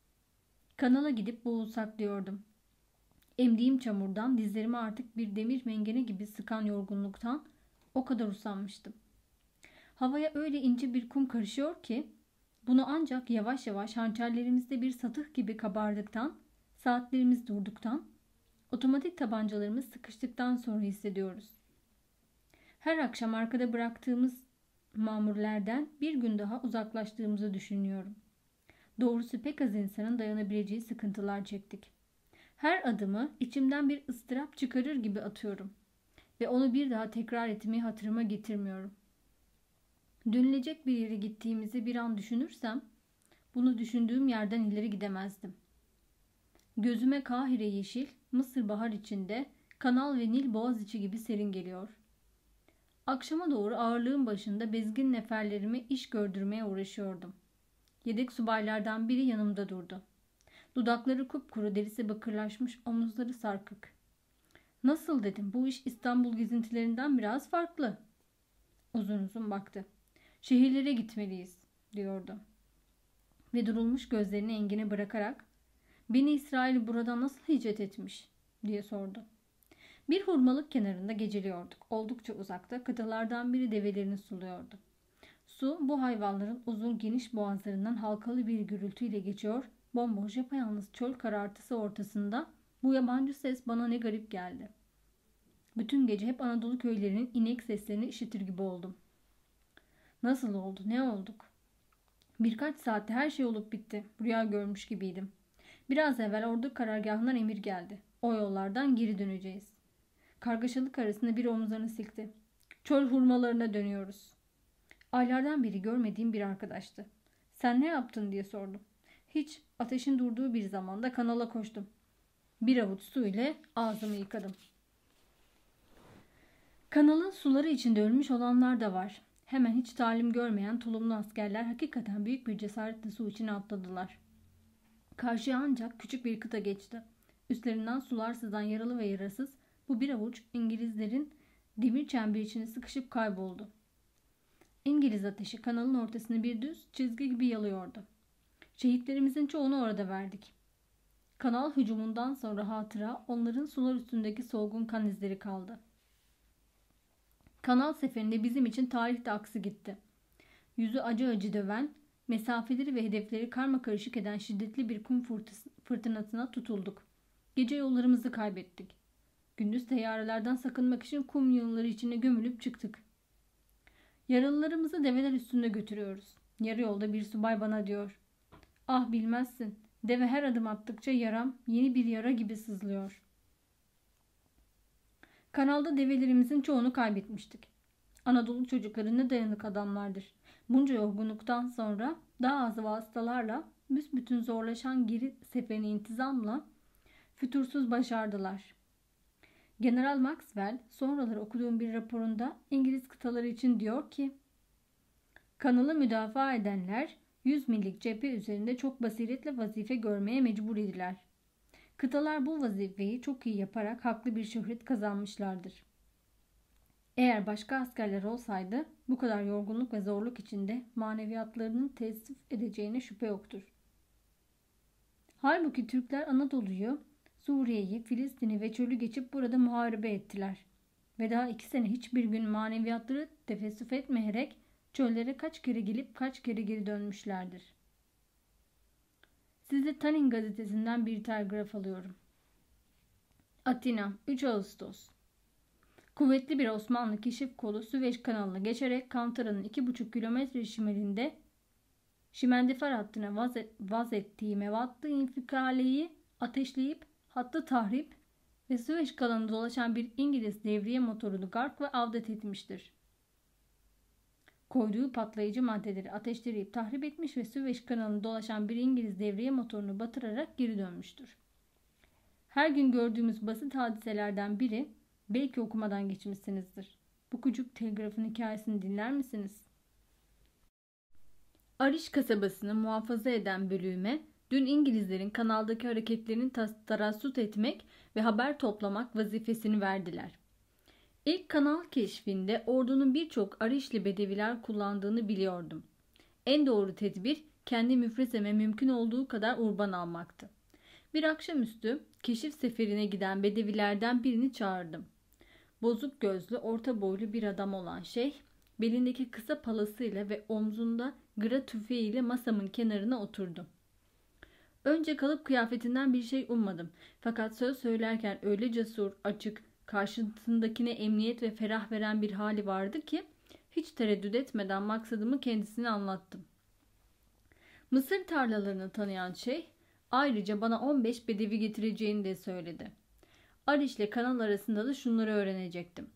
Kanala gidip boğulsak diyordum. Emdiğim çamurdan dizlerimi artık bir demir mengene gibi sıkan yorgunluktan o kadar usanmıştım. Havaya öyle ince bir kum karışıyor ki bunu ancak yavaş yavaş hançerlerimizde bir satıh gibi kabardıktan, saatlerimiz durduktan, otomatik tabancalarımız sıkıştıktan sonra hissediyoruz. Her akşam arkada bıraktığımız mamurlerden bir gün daha uzaklaştığımızı düşünüyorum. Doğrusu pek az insanın dayanabileceği sıkıntılar çektik. Her adımı içimden bir ıstırap çıkarır gibi atıyorum ve onu bir daha tekrar etmeyi hatırıma getirmiyorum. Dönülecek bir yere gittiğimizi bir an düşünürsem, bunu düşündüğüm yerden ileri gidemezdim. Gözüme Kahire yeşil, Mısır bahar içinde, Kanal ve Nil Boğaziçi gibi serin geliyor. Akşama doğru ağırlığın başında bezgin neferlerime iş gördürmeye uğraşıyordum. Yedek subaylardan biri yanımda durdu. Dudakları kupkuru, derisi bakırlaşmış, omuzları sarkık. "Nasıl?" dedim. "Bu iş İstanbul gezintilerinden biraz farklı." Uzun uzun baktı. "Şehirlere gitmeliyiz," diyordu. Ve durulmuş gözlerini Engin'e bırakarak "Beni İsrail burada nasıl hicret etmiş?" diye sordu. Bir hurmalık kenarında geceliyorduk. Oldukça uzakta, kıtalardan biri develerini suluyordu. Su bu hayvanların uzun geniş boğazlarından halkalı bir gürültüyle geçiyor. Bomboş yapayalnız çöl karartısı ortasında bu yabancı ses bana ne garip geldi. Bütün gece hep Anadolu köylerinin inek seslerini işitir gibi oldum. Nasıl oldu? Ne olduk? Birkaç saatte her şey olup bitti. Rüya görmüş gibiydim. Biraz evvel ordu karargahından emir geldi. O yollardan geri döneceğiz. Kargaşalık arasında bir omuzlarını silkti. "Çöl hurmalarına dönüyoruz." Aylardan beri görmediğim bir arkadaştı. "Sen ne yaptın?" diye sordum. "Hiç." Ateşin durduğu bir zamanda kanala koştum. Bir avuç su ile ağzımı yıkadım. Kanalın suları içinde ölmüş olanlar da var. Hemen hiç talim görmeyen tulumlu askerler hakikaten büyük bir cesaretle su içine atladılar. Karşıya ancak küçük bir kıta geçti. Üstlerinden sular sızan yaralı ve yarasız bu bir avuç İngilizlerin demir çemberi içine sıkışıp kayboldu. İngiliz ateşi kanalın ortasını bir düz çizgi gibi yalıyordu. Şehitlerimizin çoğunu orada verdik. Kanal hücumundan sonra hatıra onların sular üstündeki solgun kan izleri kaldı. Kanal seferinde bizim için tarihte aksi gitti. Yüzü acı acı döven, mesafeleri ve hedefleri karmakarışık eden şiddetli bir kum fırtınasına tutulduk. Gece yollarımızı kaybettik. Gündüz teyyarelerden sakınmak için kum yığınları içine gömülüp çıktık. Yaralılarımızı develer üstünde götürüyoruz. Yarı yolda bir subay bana diyor: "Ah, bilmezsin. Deve her adım attıkça yaram yeni bir yara gibi sızlıyor." Kanalda develerimizin çoğunu kaybetmiştik. Anadolu çocukları ne dayanık adamlardır. Bunca yorgunluktan sonra daha az vasıtalarla büsbütün zorlaşan geri seferini intizamla fütursuz başardılar. General Maxwell sonraları okuduğum bir raporunda İngiliz kıtaları için diyor ki: "Kanalı müdafaa edenler yüz millik cephe üzerinde çok basiretle vazife görmeye mecbur idiler. Kıtalar bu vazifeyi çok iyi yaparak haklı bir şöhret kazanmışlardır. Eğer başka askerler olsaydı bu kadar yorgunluk ve zorluk içinde maneviyatlarının tesif edeceğine şüphe yoktur. Halbuki Türkler Anadolu'yu, Suriye'yi, Filistin'i ve çölü geçip burada muharebe ettiler. Ve daha iki sene hiçbir gün maneviyatları tefessüf etmeyerek çöllere kaç kere gelip kaç kere geri dönmüşlerdir. Size Tanin gazetesinden bir telgraf alıyorum. Atina, üç Ağustos. Kuvvetli bir Osmanlı keşif kolu Süveyş kanalını geçerek Kantara'nın iki buçuk kilometre şimalinde Şimendifar hattına vaz, et, vaz ettiği mevattı infikaleyi ateşleyip hattı tahrip ve Süveyş kanalında dolaşan bir İngiliz devriye motorunu gark ve avdet etmiştir. Koyduğu patlayıcı maddeleri ateşleyip tahrip etmiş ve Süveyş kanalında dolaşan bir İngiliz devriye motorunu batırarak geri dönmüştür. Her gün gördüğümüz basit hadiselerden biri, belki okumadan geçmişsinizdir. Bu küçük telgrafın hikayesini dinler misiniz? Ariş kasabasını muhafaza eden bölüğüme dün İngilizlerin kanaldaki hareketlerini tarassut etmek ve haber toplamak vazifesini verdiler. İlk kanal keşfinde ordunun birçok Arişli bedeviler kullandığını biliyordum. En doğru tedbir kendi müfrezeme mümkün olduğu kadar urban almaktı. Bir akşamüstü keşif seferine giden bedevilerden birini çağırdım. Bozuk gözlü, orta boylu bir adam olan şeyh, belindeki kısa palasıyla ve omzunda gıra tüfeğiyle masamın kenarına oturdu. Önce kalıp kıyafetinden bir şey ummadım. Fakat söz söylerken öyle cesur, açık, karşısındakine emniyet ve ferah veren bir hali vardı ki hiç tereddüt etmeden maksadımı kendisine anlattım. Mısır tarlalarını tanıyan şeyh ayrıca bana on beş bedevi getireceğini de söyledi. Ariş ile kanal arasında da şunları öğrenecektim.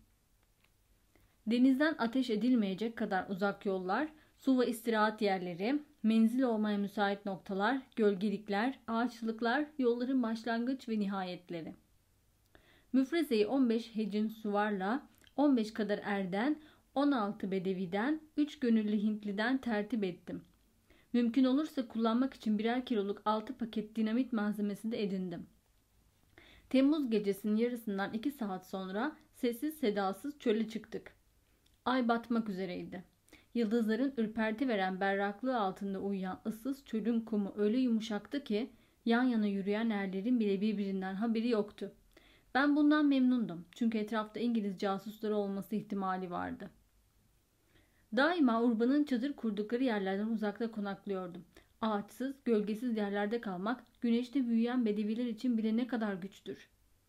Denizden ateş edilmeyecek kadar uzak yollar, su ve istirahat yerleri, menzil olmaya müsait noktalar, gölgelikler, ağaçlıklar, yolların başlangıç ve nihayetleri. Müfrezeyi on beş hecin suvarla, on beş kadar erden, on altı bedeviden, üç gönüllü Hintliden tertip ettim. Mümkün olursa kullanmak için birer kiloluk altı paket dinamit malzemesi de edindim. Temmuz gecesinin yarısından iki saat sonra sessiz sedasız çöle çıktık. Ay batmak üzereydi. Yıldızların ürperti veren berraklığı altında uyuyan ıssız çölün kumu öyle yumuşaktı ki yan yana yürüyen erlerin bile birbirinden haberi yoktu. Ben bundan memnundum çünkü etrafta İngiliz casusları olması ihtimali vardı. Daima urbanın çadır kurdukları yerlerden uzakta konaklıyordum. Ağaçsız, gölgesiz yerlerde kalmak güneşte büyüyen bedeviler için bile ne kadar güçtür.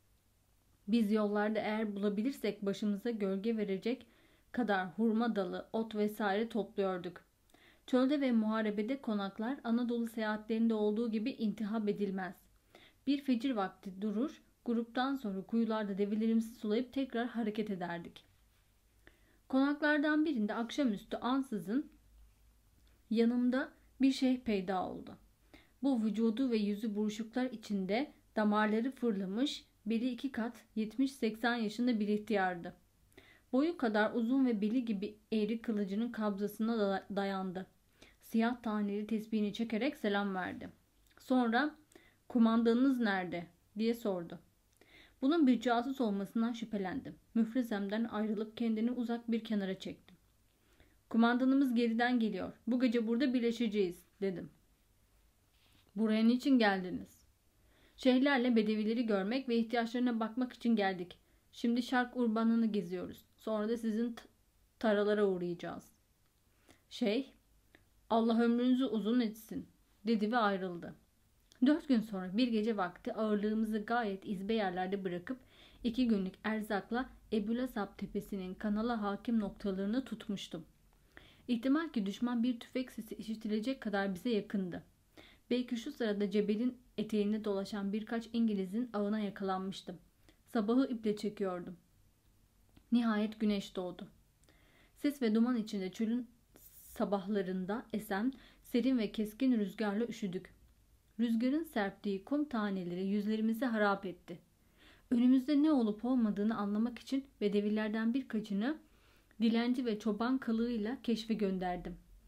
Biz yollarda eğer bulabilirsek başımıza gölge verecek kadar hurma dalı, ot vesaire topluyorduk. Çölde ve muharebede konaklar Anadolu seyahatlerinde olduğu gibi intihap edilmez. Bir fecir vakti durur, gruptan sonra kuyularda develerimizi sulayıp tekrar hareket ederdik. Konaklardan birinde akşamüstü ansızın yanımda bir şeyh peyda oldu. Bu vücudu ve yüzü buruşuklar içinde damarları fırlamış, beli iki kat yetmiş seksen yaşında bir ihtiyardı. Boyu kadar uzun ve beli gibi eğri kılıcının kabzasına dayandı. Siyah taneli tesbihini çekerek selam verdi. Sonra "Kumandanınız nerede?" diye sordu. Bunun bir casus olmasından şüphelendim. Müfrezemden ayrılıp kendini uzak bir kenara çektim. "Kumandanımız geriden geliyor. Bu gece burada birleşeceğiz," dedim. "Buraya niçin geldiniz?" "Şeyhlerle bedevileri görmek ve ihtiyaçlarına bakmak için geldik. Şimdi Şark Urbanı'nı geziyoruz. Sonra da sizin taralara uğrayacağız." Şeyh, "Allah ömrünüzü uzun etsin," dedi ve ayrıldı. Dört gün sonra bir gece vakti ağırlığımızı gayet izbe yerlerde bırakıp iki günlük erzakla Ebulasab tepesinin kanala hakim noktalarını tutmuştum. İhtimal ki düşman bir tüfek sesi işitilecek kadar bize yakındı. Belki şu sırada cebelin eteğinde dolaşan birkaç İngiliz'in ağına yakalanmıştım. Sabahı iple çekiyordum. Nihayet güneş doğdu. Ses ve duman içinde çölün sabahlarında esen, serin ve keskin rüzgarla üşüdük. Rüzgarın serptiği kum taneleri yüzlerimizi harap etti. Önümüzde ne olup olmadığını anlamak için bedevilerden birkaçını dilenci ve çoban kılığıyla keşfe gönderdim.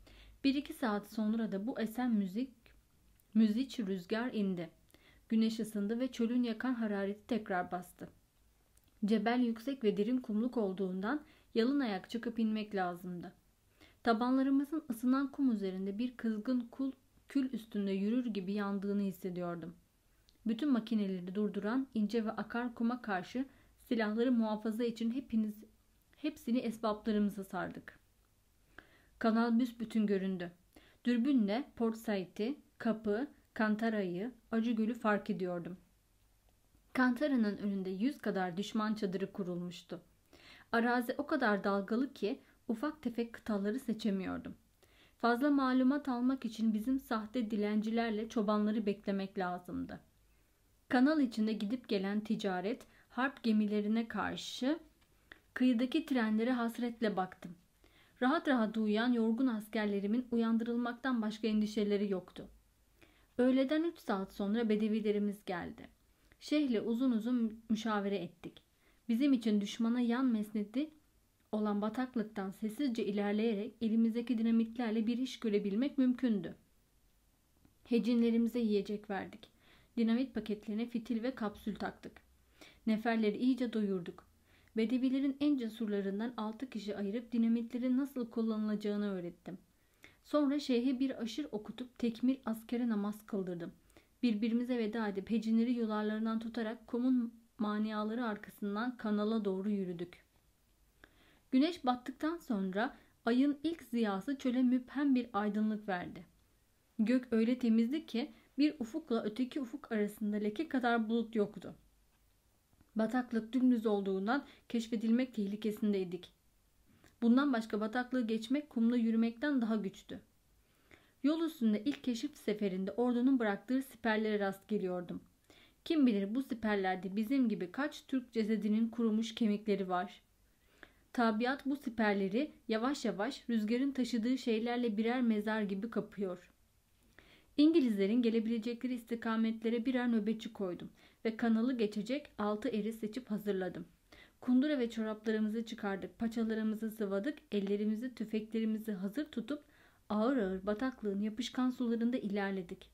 Bir iki saat sonra da bu esen müzik, müziç rüzgar indi. Güneş ısındı ve çölün yakan harareti tekrar bastı. Cebel yüksek ve derin kumluk olduğundan yalın ayak çıkıp inmek lazımdı. Tabanlarımızın ısınan kum üzerinde bir kızgın kul, kül üstünde yürür gibi yandığını hissediyordum. Bütün makineleri durduran ince ve akar kuma karşı silahları muhafaza için hepiniz, hepsini esbaplarımıza sardık. Kanal büsbütün göründü. Dürbünle Port Said'i, Kapı, Kantara'yı, Acıgöl'ü fark ediyordum. Kantara'nın önünde yüz kadar düşman çadırı kurulmuştu. Arazi o kadar dalgalı ki ufak tefek kıtaları seçemiyordum. Fazla malumat almak için bizim sahte dilencilerle çobanları beklemek lazımdı. Kanal içinde gidip gelen ticaret, harp gemilerine karşı kıyıdaki trenlere hasretle baktım. Rahat rahat uyuyan yorgun askerlerimin uyandırılmaktan başka endişeleri yoktu. Öğleden üç saat sonra bedevilerimiz geldi. Şeyhle uzun uzun müşavere ettik. Bizim için düşmana yan mesnedi olan bataklıktan sessizce ilerleyerek elimizdeki dinamitlerle bir iş görebilmek mümkündü. Hecinlerimize yiyecek verdik. Dinamit paketlerine fitil ve kapsül taktık. Neferleri iyice doyurduk. Bedevilerin en cesurlarından altı kişi ayırıp dinamitlerin nasıl kullanılacağını öğrettim. Sonra şeyhe bir aşır okutup tekmil askere namaz kıldırdım. Birbirimize veda edip hecinleri yularlarından tutarak kumun maniaları arkasından kanala doğru yürüdük. Güneş battıktan sonra ayın ilk ziyası çöle müphem bir aydınlık verdi. Gök öyle temizdi ki bir ufukla öteki ufuk arasında leke kadar bulut yoktu. Bataklık dümdüz olduğundan keşfedilmek tehlikesindeydik. Bundan başka bataklığı geçmek kumla yürümekten daha güçtü. Yol üstünde ilk keşif seferinde ordunun bıraktığı siperlere rast geliyordum. Kim bilir bu siperlerde bizim gibi kaç Türk cesedinin kurumuş kemikleri var. Tabiat bu siperleri yavaş yavaş rüzgarın taşıdığı şeylerle birer mezar gibi kapıyor. İngilizlerin gelebilecekleri istikametlere birer nöbetçi koydum ve kanalı geçecek altı eri seçip hazırladım. Kundura ve çoraplarımızı çıkardık, paçalarımızı sıvadık, ellerimizi, tüfeklerimizi hazır tutup ağır ağır bataklığın yapışkan sularında ilerledik.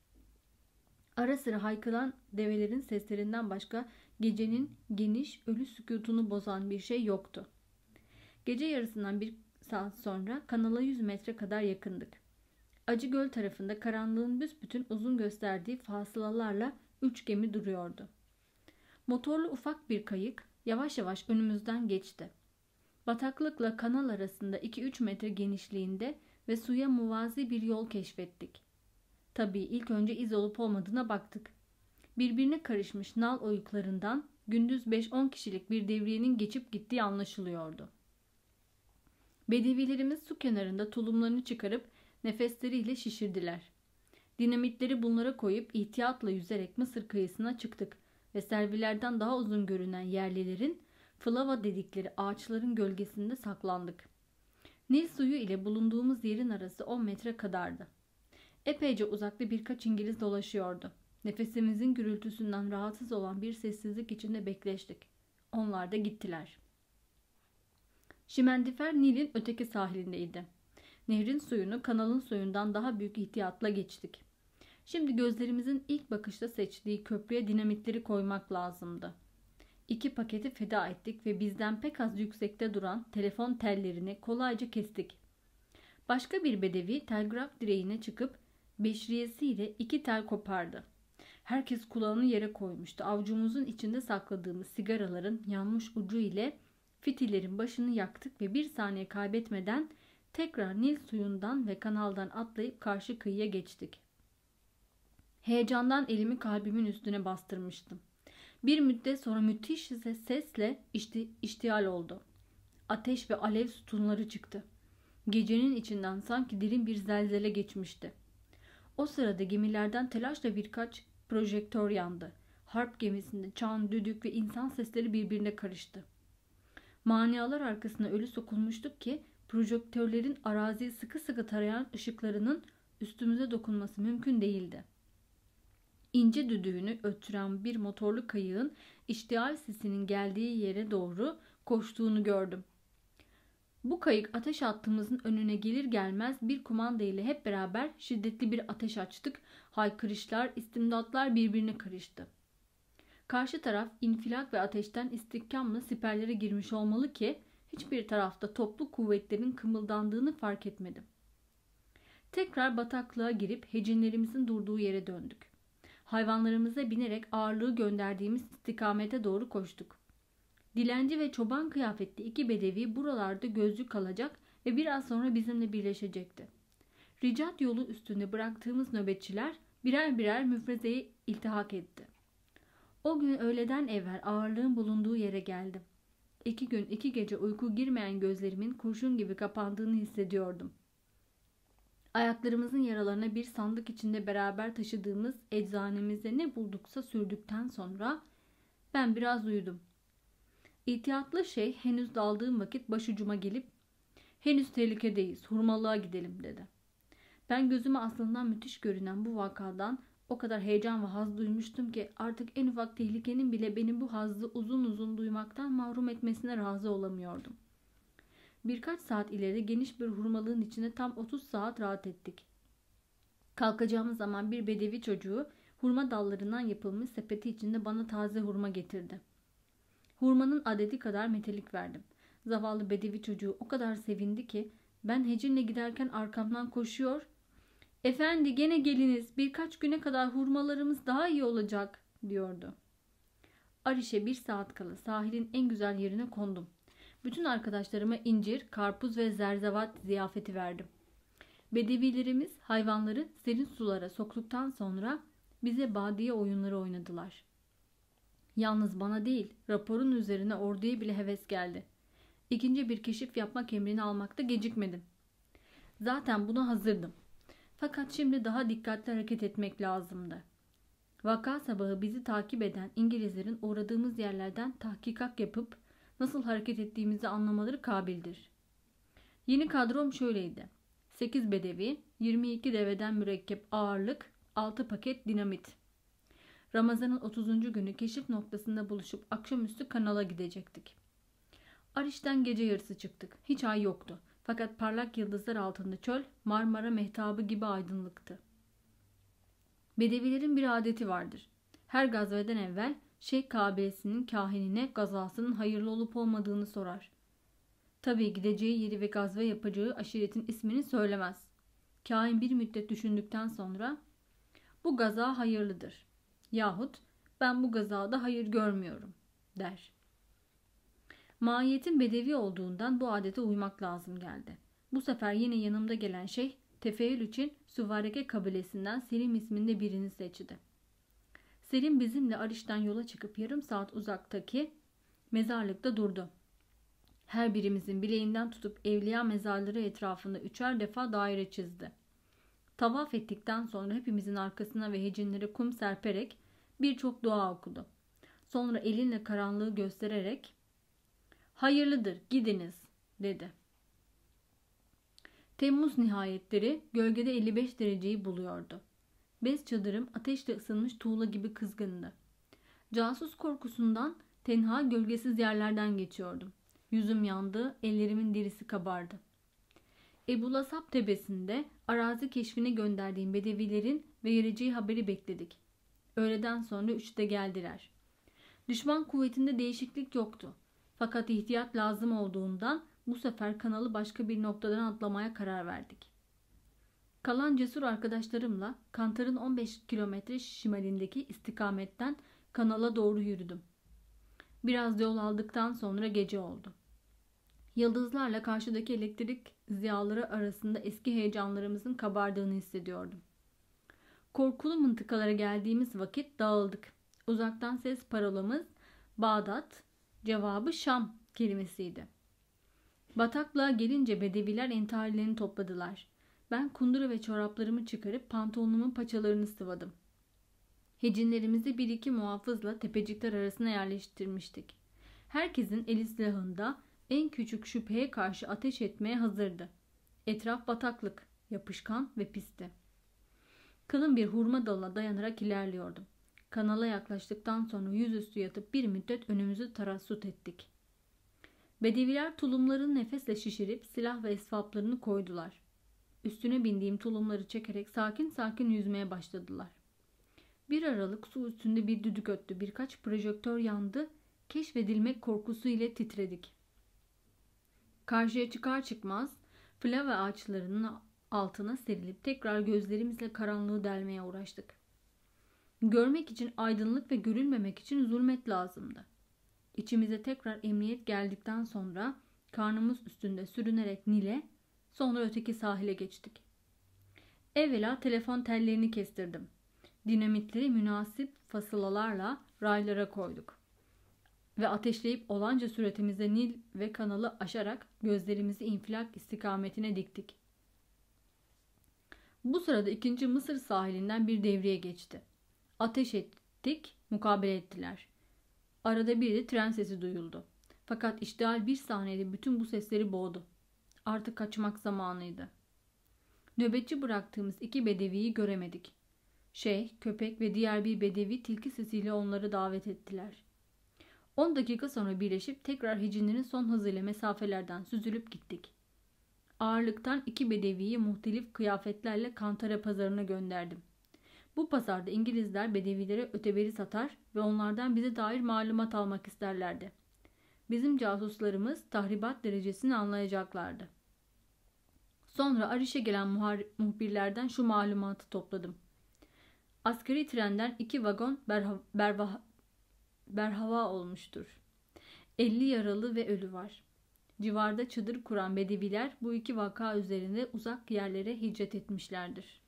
Ara sıra haykıran develerin seslerinden başka gecenin geniş ölü sükutunu bozan bir şey yoktu. Gece yarısından bir saat sonra kanala yüz metre kadar yakındık. Acıgöl tarafında karanlığın büsbütün uzun gösterdiği fasılalarla üç gemi duruyordu. Motorlu ufak bir kayık yavaş yavaş önümüzden geçti. Bataklıkla kanal arasında iki üç metre genişliğinde ve suya muvazi bir yol keşfettik. Tabii ilk önce iz olup olmadığına baktık. Birbirine karışmış nal oyuklarından gündüz beş on kişilik bir devriyenin geçip gittiği anlaşılıyordu. Bedevilerimiz su kenarında tulumlarını çıkarıp nefesleriyle şişirdiler. Dinamitleri bunlara koyup ihtiyatla yüzerek Mısır kıyısına çıktık ve servilerden daha uzun görünen yerlilerin flava dedikleri ağaçların gölgesinde saklandık. Nil suyu ile bulunduğumuz yerin arası on metre kadardı. Epeyce uzakta birkaç İngiliz dolaşıyordu. Nefesimizin gürültüsünden rahatsız olan bir sessizlik içinde bekleştik. Onlar da gittiler. Şimendifer Nil'in öteki sahilindeydi. Nehrin suyunu kanalın suyundan daha büyük ihtiyatla geçtik. Şimdi gözlerimizin ilk bakışta seçtiği köprüye dinamitleri koymak lazımdı. İki paketi feda ettik ve bizden pek az yüksekte duran telefon tellerini kolayca kestik. Başka bir bedevi telgraf direğine çıkıp beşriyesiyle iki tel kopardı. Herkes kulağını yere koymuştu. Avucumuzun içinde sakladığımız sigaraların yanmış ucu ile fitillerin başını yaktık ve bir saniye kaybetmeden tekrar Nil suyundan ve kanaldan atlayıp karşı kıyıya geçtik. Heyecandan elimi kalbimin üstüne bastırmıştım. Bir müddet sonra müthiş sesle işti, iştihal oldu. Ateş ve alev sütunları çıktı. Gecenin içinden sanki derin bir zelzele geçmişti. O sırada gemilerden telaşla birkaç projektör yandı. Harp gemisinde çan, düdük ve insan sesleri birbirine karıştı. Manialar arkasına öyle sokulmuştuk ki projektörlerin araziyi sıkı sıkı tarayan ışıklarının üstümüze dokunması mümkün değildi. İnce düdüğünü öttüren bir motorlu kayığın iştihal sesinin geldiği yere doğru koştuğunu gördüm. Bu kayık ateş attığımızın önüne gelir gelmez bir kumanda ile hep beraber şiddetli bir ateş açtık. Haykırışlar, istimdatlar birbirine karıştı. Karşı taraf infilak ve ateşten istihkamla siperlere girmiş olmalı ki hiçbir tarafta toplu kuvvetlerin kımıldandığını fark etmedim. Tekrar bataklığa girip hecinlerimizin durduğu yere döndük. Hayvanlarımıza binerek ağırlığı gönderdiğimiz istikamete doğru koştuk. Dilenci ve çoban kıyafetli iki bedevi buralarda gözcü kalacak ve biraz sonra bizimle birleşecekti. Ricat yolu üstünde bıraktığımız nöbetçiler birer birer müfrezeye iltihak etti. O gün öğleden evvel ağırlığın bulunduğu yere geldim. İki gün iki gece uyku girmeyen gözlerimin kurşun gibi kapandığını hissediyordum. Ayaklarımızın yaralarına bir sandık içinde beraber taşıdığımız eczanemizde ne bulduksa sürdükten sonra ben biraz uyudum. İhtiyatlı şey henüz daldığım vakit başucuma gelip "Henüz tehlikedeyiz, hurmalığa gidelim" dedi. Ben gözüme aslından müthiş görünen bu vakadan o kadar heyecan ve haz duymuştum ki artık en ufak tehlikenin bile beni bu hazzı uzun uzun duymaktan mahrum etmesine razı olamıyordum. Birkaç saat ileri geniş bir hurmalığın içinde tam otuz saat rahat ettik. Kalkacağımız zaman bir bedevi çocuğu hurma dallarından yapılmış sepeti içinde bana taze hurma getirdi. Hurmanın adedi kadar metelik verdim. Zavallı bedevi çocuğu o kadar sevindi ki ben hecinle giderken arkamdan koşuyor, "Efendi gene geliniz, birkaç güne kadar hurmalarımız daha iyi olacak" diyordu. Ariş'e bir saat kala sahilin en güzel yerine kondum. Bütün arkadaşlarıma incir, karpuz ve zerzevat ziyafeti verdim. Bedevilerimiz hayvanları serin sulara soktuktan sonra bize badiye oyunları oynadılar. Yalnız bana değil, raporun üzerine orduya bile heves geldi. İkinci bir keşif yapmak emrini almakta gecikmedim. Zaten buna hazırdım. Fakat şimdi daha dikkatli hareket etmek lazımdı. Vaka sabahı bizi takip eden İngilizlerin uğradığımız yerlerden tahkikat yapıp nasıl hareket ettiğimizi anlamaları kabildir. Yeni kadrom şöyleydi: sekiz bedevi, yirmi iki deveden mürekkep ağırlık, altı paket dinamit. Ramazan'ın otuzuncu günü keşif noktasında buluşup akşamüstü kanala gidecektik. Ariş'ten gece yarısı çıktık. Hiç ay yoktu. Fakat parlak yıldızlar altında çöl Marmara mehtabı gibi aydınlıktı. Bedevilerin bir adeti vardır. Her gazveden evvel Şeyh kabilesinin kahinine gazasının hayırlı olup olmadığını sorar. Tabii gideceği yeri ve gazve yapacağı aşiretin ismini söylemez. Kahin bir müddet düşündükten sonra "Bu gaza hayırlıdır" yahut "Ben bu gazada hayır görmüyorum" der. Mahiyetin bedevi olduğundan bu adete uymak lazım geldi. Bu sefer yine yanımda gelen şey tefeül için Süvareke kabilesinden Selim isminde birini seçti. Selim bizimle Ariş'ten yola çıkıp yarım saat uzaktaki mezarlıkta durdu. Her birimizin bileğinden tutup evliya mezarları etrafında üçer defa daire çizdi. Tavaf ettikten sonra hepimizin arkasına ve hecinlere kum serperek birçok dua okudu. Sonra elinle karanlığı göstererek "Hayırlıdır, gidiniz" dedi. Temmuz nihayetleri gölgede elli beş dereceyi buluyordu. Bez çadırım ateşle ısınmış tuğla gibi kızgındı. Casus korkusundan tenha gölgesiz yerlerden geçiyordum. Yüzüm yandı, ellerimin derisi kabardı. Ebu Lasab tepesinde arazi keşfine gönderdiğim bedevilerin vereceği haberi bekledik. Öğleden sonra üçte geldiler. Düşman kuvvetinde değişiklik yoktu. Fakat ihtiyat lazım olduğundan bu sefer kanalı başka bir noktadan atlamaya karar verdik. Kalan cesur arkadaşlarımla Kantar'ın on beş kilometre şimalindeki istikametten kanala doğru yürüdüm. Biraz yol aldıktan sonra gece oldu. Yıldızlarla karşıdaki elektrik ziyaları arasında eski heyecanlarımızın kabardığını hissediyordum. Korkulu mıntıkalara geldiğimiz vakit dağıldık. Uzaktan ses parolamız Bağdat, cevabı Şam kelimesiydi. Bataklığa gelince bedeviler entarilerini topladılar. Ben kundura ve çoraplarımı çıkarıp pantolonumun paçalarını sıvadım. Hecinlerimizi bir iki muhafızla tepecikler arasına yerleştirmiştik. Herkesin eli silahında en küçük şüpheye karşı ateş etmeye hazırdı. Etraf bataklık, yapışkan ve pisti. Kalın bir hurma dalına dayanarak ilerliyordum. Kanala yaklaştıktan sonra yüzüstü yatıp bir müddet önümüzü tarassut ettik. Bedeviler tulumlarını nefesle şişirip silah ve esvaplarını koydular. Üstüne bindiğim tulumları çekerek sakin sakin yüzmeye başladılar. Bir aralık su üstünde bir düdük öttü. Birkaç projektör yandı. Keşfedilmek korkusu ile titredik. Karşıya çıkar çıkmaz flava ağaçlarının altına serilip tekrar gözlerimizle karanlığı delmeye uğraştık. Görmek için aydınlık ve görülmemek için zulmet lazımdı. İçimize tekrar emniyet geldikten sonra karnımız üstünde sürünerek Nil'e, sonra öteki sahile geçtik. Evvela telefon tellerini kestirdim. Dinamitleri münasip fasılalarla raylara koyduk. Ve ateşleyip olanca süratimizde Nil ve kanalı aşarak gözlerimizi infilak istikametine diktik. Bu sırada ikinci Mısır sahilinden bir devriye geçti. Ateş ettik, mukabele ettiler. Arada bir de tren sesi duyuldu. Fakat iştihal bir saniyede bütün bu sesleri boğdu. Artık kaçmak zamanıydı. Nöbetçi bıraktığımız iki bedeviyi göremedik. Şeyh, köpek ve diğer bir bedevi tilki sesiyle onları davet ettiler. On dakika sonra birleşip tekrar hecinlerin son hızıyla mesafelerden süzülüp gittik. Ağırlıktan iki bedeviyi muhtelif kıyafetlerle Kantara pazarına gönderdim. Bu pazarda İngilizler bedevilere öteberi satar ve onlardan bize dair malumat almak isterlerdi. Bizim casuslarımız tahribat derecesini anlayacaklardı. Sonra Ariş'e gelen muhbirlerden şu malumatı topladım. Askeri trenden iki vagon berha, berva, berhava olmuştur. elli yaralı ve ölü var. Civarda çadır kuran bedeviler bu iki vaka üzerinde uzak yerlere hicret etmişlerdir.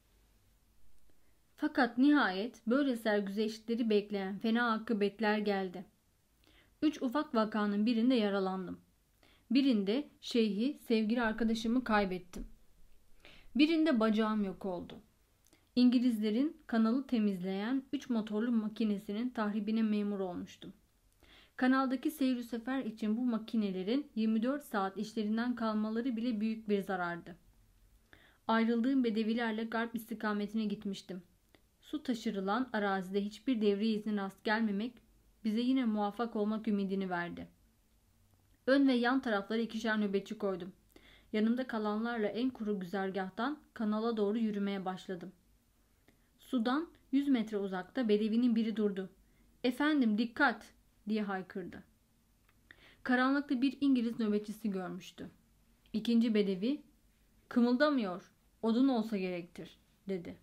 Fakat nihayet böyle sergüzeştleri bekleyen fena akıbetler geldi. Üç ufak vakanın birinde yaralandım. Birinde şeyhi, sevgili arkadaşımı kaybettim. Birinde bacağım yok oldu. İngilizlerin kanalı temizleyen üç motorlu makinesinin tahribine memur olmuştum. Kanaldaki seyir sefer için bu makinelerin yirmi dört saat işlerinden kalmaları bile büyük bir zarardı. Ayrıldığım bedevilerle garp istikametine gitmiştim. Su taşırılan arazide hiçbir devre izni rast gelmemek bize yine muvaffak olmak ümidini verdi. Ön ve yan taraflara ikişer nöbetçi koydum. Yanımda kalanlarla en kuru güzergahtan kanala doğru yürümeye başladım. Sudan yüz metre uzakta bedevinin biri durdu. "Efendim dikkat!" diye haykırdı. Karanlıkta bir İngiliz nöbetçisi görmüştü. İkinci bedevi, "Kımıldamıyor, odun olsa gerektir," dedi.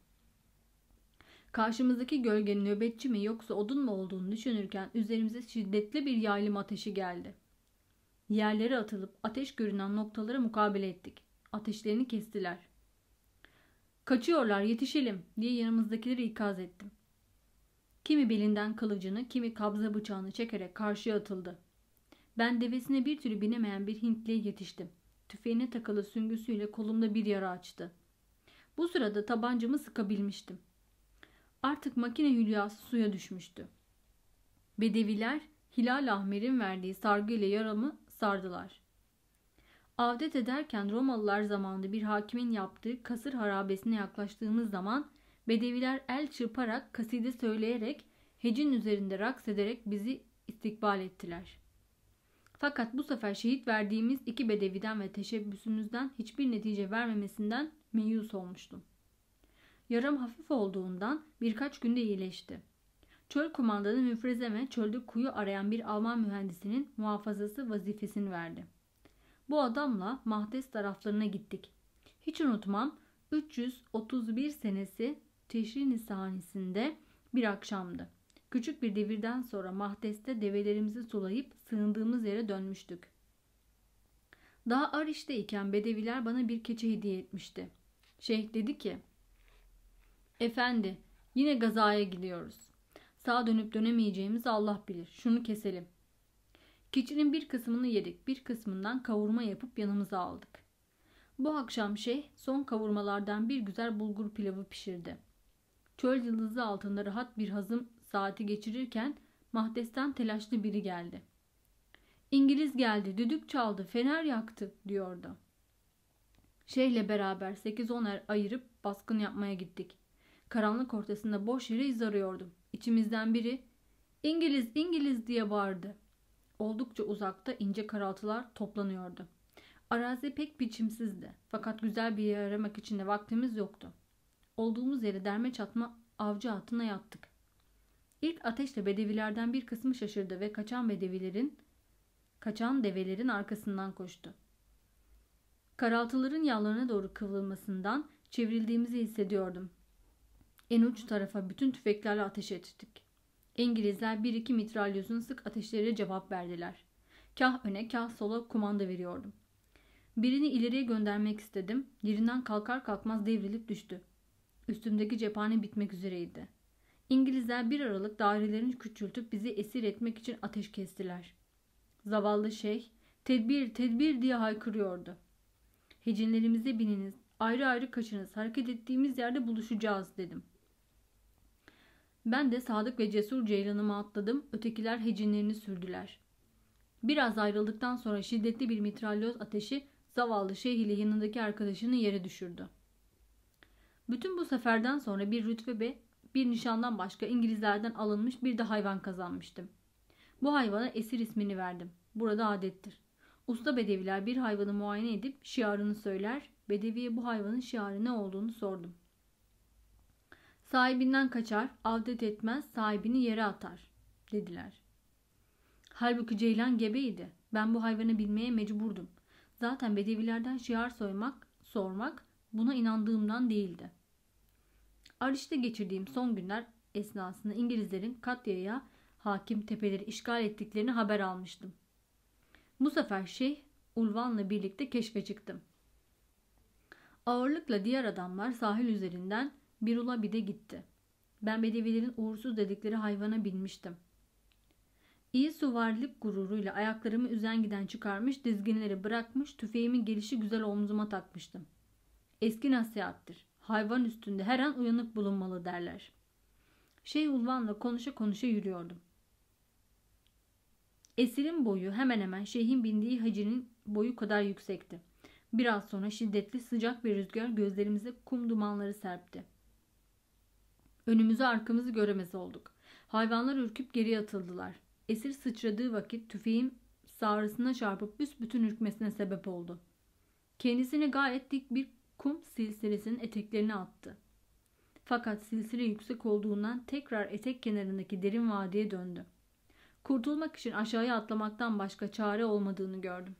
Karşımızdaki gölgenin nöbetçi mi yoksa odun mu olduğunu düşünürken üzerimize şiddetli bir yaylım ateşi geldi. Yerlere atılıp ateş görünen noktalara mukabele ettik. Ateşlerini kestiler. "Kaçıyorlar, yetişelim," diye yanımızdakileri ikaz ettim. Kimi belinden kılıcını, kimi kabza bıçağını çekerek karşıya atıldı. Ben devesine bir türlü binemeyen bir Hintliye yetiştim. Tüfeğine takılı süngüsüyle kolumda bir yara açtı. Bu sırada tabancamı sıkabilmiştim. Artık makine hülyası suya düşmüştü. Bedeviler Hilal Ahmer'in verdiği sargıyla yaramı sardılar. Avdet ederken Romalılar zamanında bir hakimin yaptığı kasır harabesine yaklaştığımız zaman bedeviler el çırparak, kaside söyleyerek, hecin üzerinde raks ederek bizi istikbal ettiler. Fakat bu sefer şehit verdiğimiz iki bedeviden ve teşebbüsümüzden hiçbir netice vermemesinden meyus olmuştum. Yaram hafif olduğundan birkaç günde iyileşti. Çöl kumandanı müfrezeme çölde kuyu arayan bir Alman mühendisinin muhafazası vazifesini verdi. Bu adamla Mahdes taraflarına gittik. Hiç unutmam, üç yüz otuz bir senesi Teşrin Nisanesi'nde bir akşamdı. Küçük bir devirden sonra Mahdes'te develerimizi sulayıp sığındığımız yere dönmüştük. Daha Ariş'teyken bedeviler bana bir keçi hediye etmişti. Şeyh dedi ki, "Efendi, yine gazaya gidiyoruz. Sağa dönüp dönemeyeceğimizi Allah bilir. Şunu keselim." Keçinin bir kısmını yedik, bir kısmından kavurma yapıp yanımıza aldık. Bu akşam şeyh son kavurmalardan bir güzel bulgur pilavı pişirdi. Çöl yıldızı altında rahat bir hazım saati geçirirken Mahdes'ten telaşlı biri geldi. "İngiliz geldi, düdük çaldı, fener yaktı," diyordu. Şeyhle beraber sekiz on er ayırıp baskın yapmaya gittik. Karanlık ortasında boş yere iz arıyordum. İçimizden biri "İngiliz, İngiliz," diye bağırdı. Oldukça uzakta ince karaltılar toplanıyordu. Arazi pek biçimsizdi. Fakat güzel bir yer aramak için de vaktimiz yoktu. Olduğumuz yere derme çatma avcı atına yattık. İlk ateşle bedevilerden bir kısmı şaşırdı ve kaçan bedevilerin, kaçan develerin arkasından koştu. Karaltıların yanlarına doğru kıvrılmasından çevrildiğimizi hissediyordum. En uç tarafa bütün tüfeklerle ateş ettik. İngilizler bir iki mitralyozun sık ateşleriyle cevap verdiler. Kah öne kah sola kumanda veriyordum. Birini ileriye göndermek istedim. Yerinden kalkar kalkmaz devrilip düştü. Üstümdeki cephane bitmek üzereydi. İngilizler bir aralık dairelerini küçültüp bizi esir etmek için ateş kestiler. Zavallı şeyh tedbir tedbir diye haykırıyordu. Hecinlerimize bininiz, ayrı ayrı kaçınız, hareket ettiğimiz yerde buluşacağız dedim. Ben de sadık ve cesur ceylanıma atladım, ötekiler hecinlerini sürdüler. Biraz ayrıldıktan sonra şiddetli bir mitralyoz ateşi zavallı şeyh ile yanındaki arkadaşını yere düşürdü. Bütün bu seferden sonra bir rütbe ve bir nişandan başka İngilizlerden alınmış bir de hayvan kazanmıştım. Bu hayvana esir ismini verdim. Burada adettir. Usta bedeviler bir hayvanı muayene edip şiarını söyler, bedeviye bu hayvanın şiarı ne olduğunu sordum. Sahibinden kaçar, avdet etmez, sahibini yere atar dediler. Halbuki ceylan gebeydi. Ben bu hayvanı bilmeye mecburdum. Zaten bedevilerden şiar soymak, sormak buna inandığımdan değildi. Ariç'te geçirdiğim son günler esnasında İngilizlerin Katya'ya hakim tepeleri işgal ettiklerini haber almıştım. Bu sefer Şeyh Ulvan'la birlikte keşfe çıktım. Ağırlıkla diğer adamlar sahil üzerinden Birulabide gitti. Ben bedevilerin uğursuz dedikleri hayvana binmiştim. İyi süvarilik gururuyla ayaklarımı üzengiden çıkarmış, dizginleri bırakmış, tüfeğimin gelişi güzel omzuma takmıştım. Eski nasihattir. Hayvan üstünde her an uyanık bulunmalı derler. Şeyh Ulvan'la konuşa konuşa yürüyordum. Esirin boyu hemen hemen şeyhin bindiği hacinin boyu kadar yüksekti. Biraz sonra şiddetli sıcak bir rüzgar gözlerimize kum dumanları serpti. Önümüzü arkamızı göremez olduk. Hayvanlar ürküp geriye atıldılar. Esir sıçradığı vakit tüfeğim sağrısına çarpıp büsbütün ürkmesine sebep oldu. Kendisini gayet dik bir kum silsilesinin eteklerine attı. Fakat silsile yüksek olduğundan tekrar etek kenarındaki derin vadiye döndü. Kurtulmak için aşağıya atlamaktan başka çare olmadığını gördüm.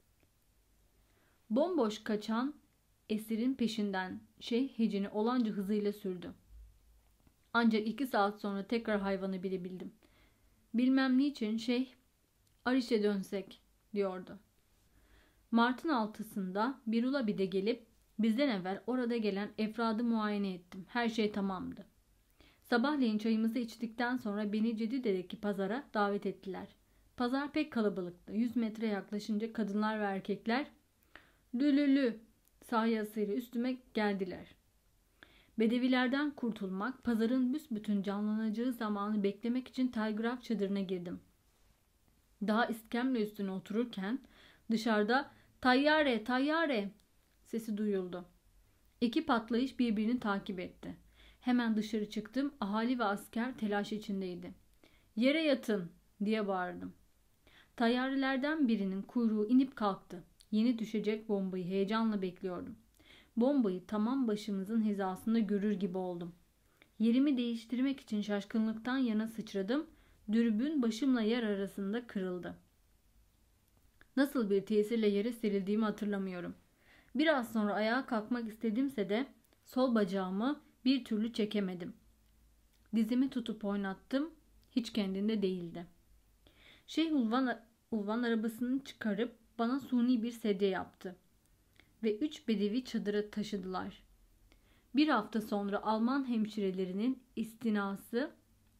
Bomboş kaçan esirin peşinden şeyh hecini olanca hızıyla sürdü. Ancak iki saat sonra tekrar hayvanı bilebildim. Bilmem niçin şeyh Ariç'e dönsek diyordu. Mart'ın altısında Birulabide gelip bizden evvel orada gelen efradı muayene ettim. Her şey tamamdı. Sabahleyin çayımızı içtikten sonra beni Cedide'deki pazara davet ettiler. Pazar pek kalabalıktı. Yüz metre yaklaşınca kadınlar ve erkekler lülülü sahyasıyla üstüme geldiler. Bedevilerden kurtulmak, pazarın büsbütün canlanacağı zamanı beklemek için telgraf çadırına girdim. Daha iskemle üstüne otururken dışarıda "Tayyare, tayyare!" sesi duyuldu. İki patlayış birbirini takip etti. Hemen dışarı çıktım. Ahali ve asker telaş içindeydi. "Yere yatın!" diye bağırdım. Tayyarelerden birinin kuyruğu inip kalktı. Yeni düşecek bombayı heyecanla bekliyordum. Bombayı tamam başımızın hizasında görür gibi oldum. Yerimi değiştirmek için şaşkınlıktan yana sıçradım. Dürbün başımla yer arasında kırıldı. Nasıl bir tesirle yere serildiğimi hatırlamıyorum. Biraz sonra ayağa kalkmak istedimse de sol bacağımı bir türlü çekemedim. Dizimi tutup oynattım. Hiç kendinde değildi. Şeyh Ulvan, Ulvan arabasını çıkarıp bana suni bir sedye yaptı. Ve üç bedevi çadıra taşıdılar. Bir hafta sonra Alman hemşirelerinin istinası,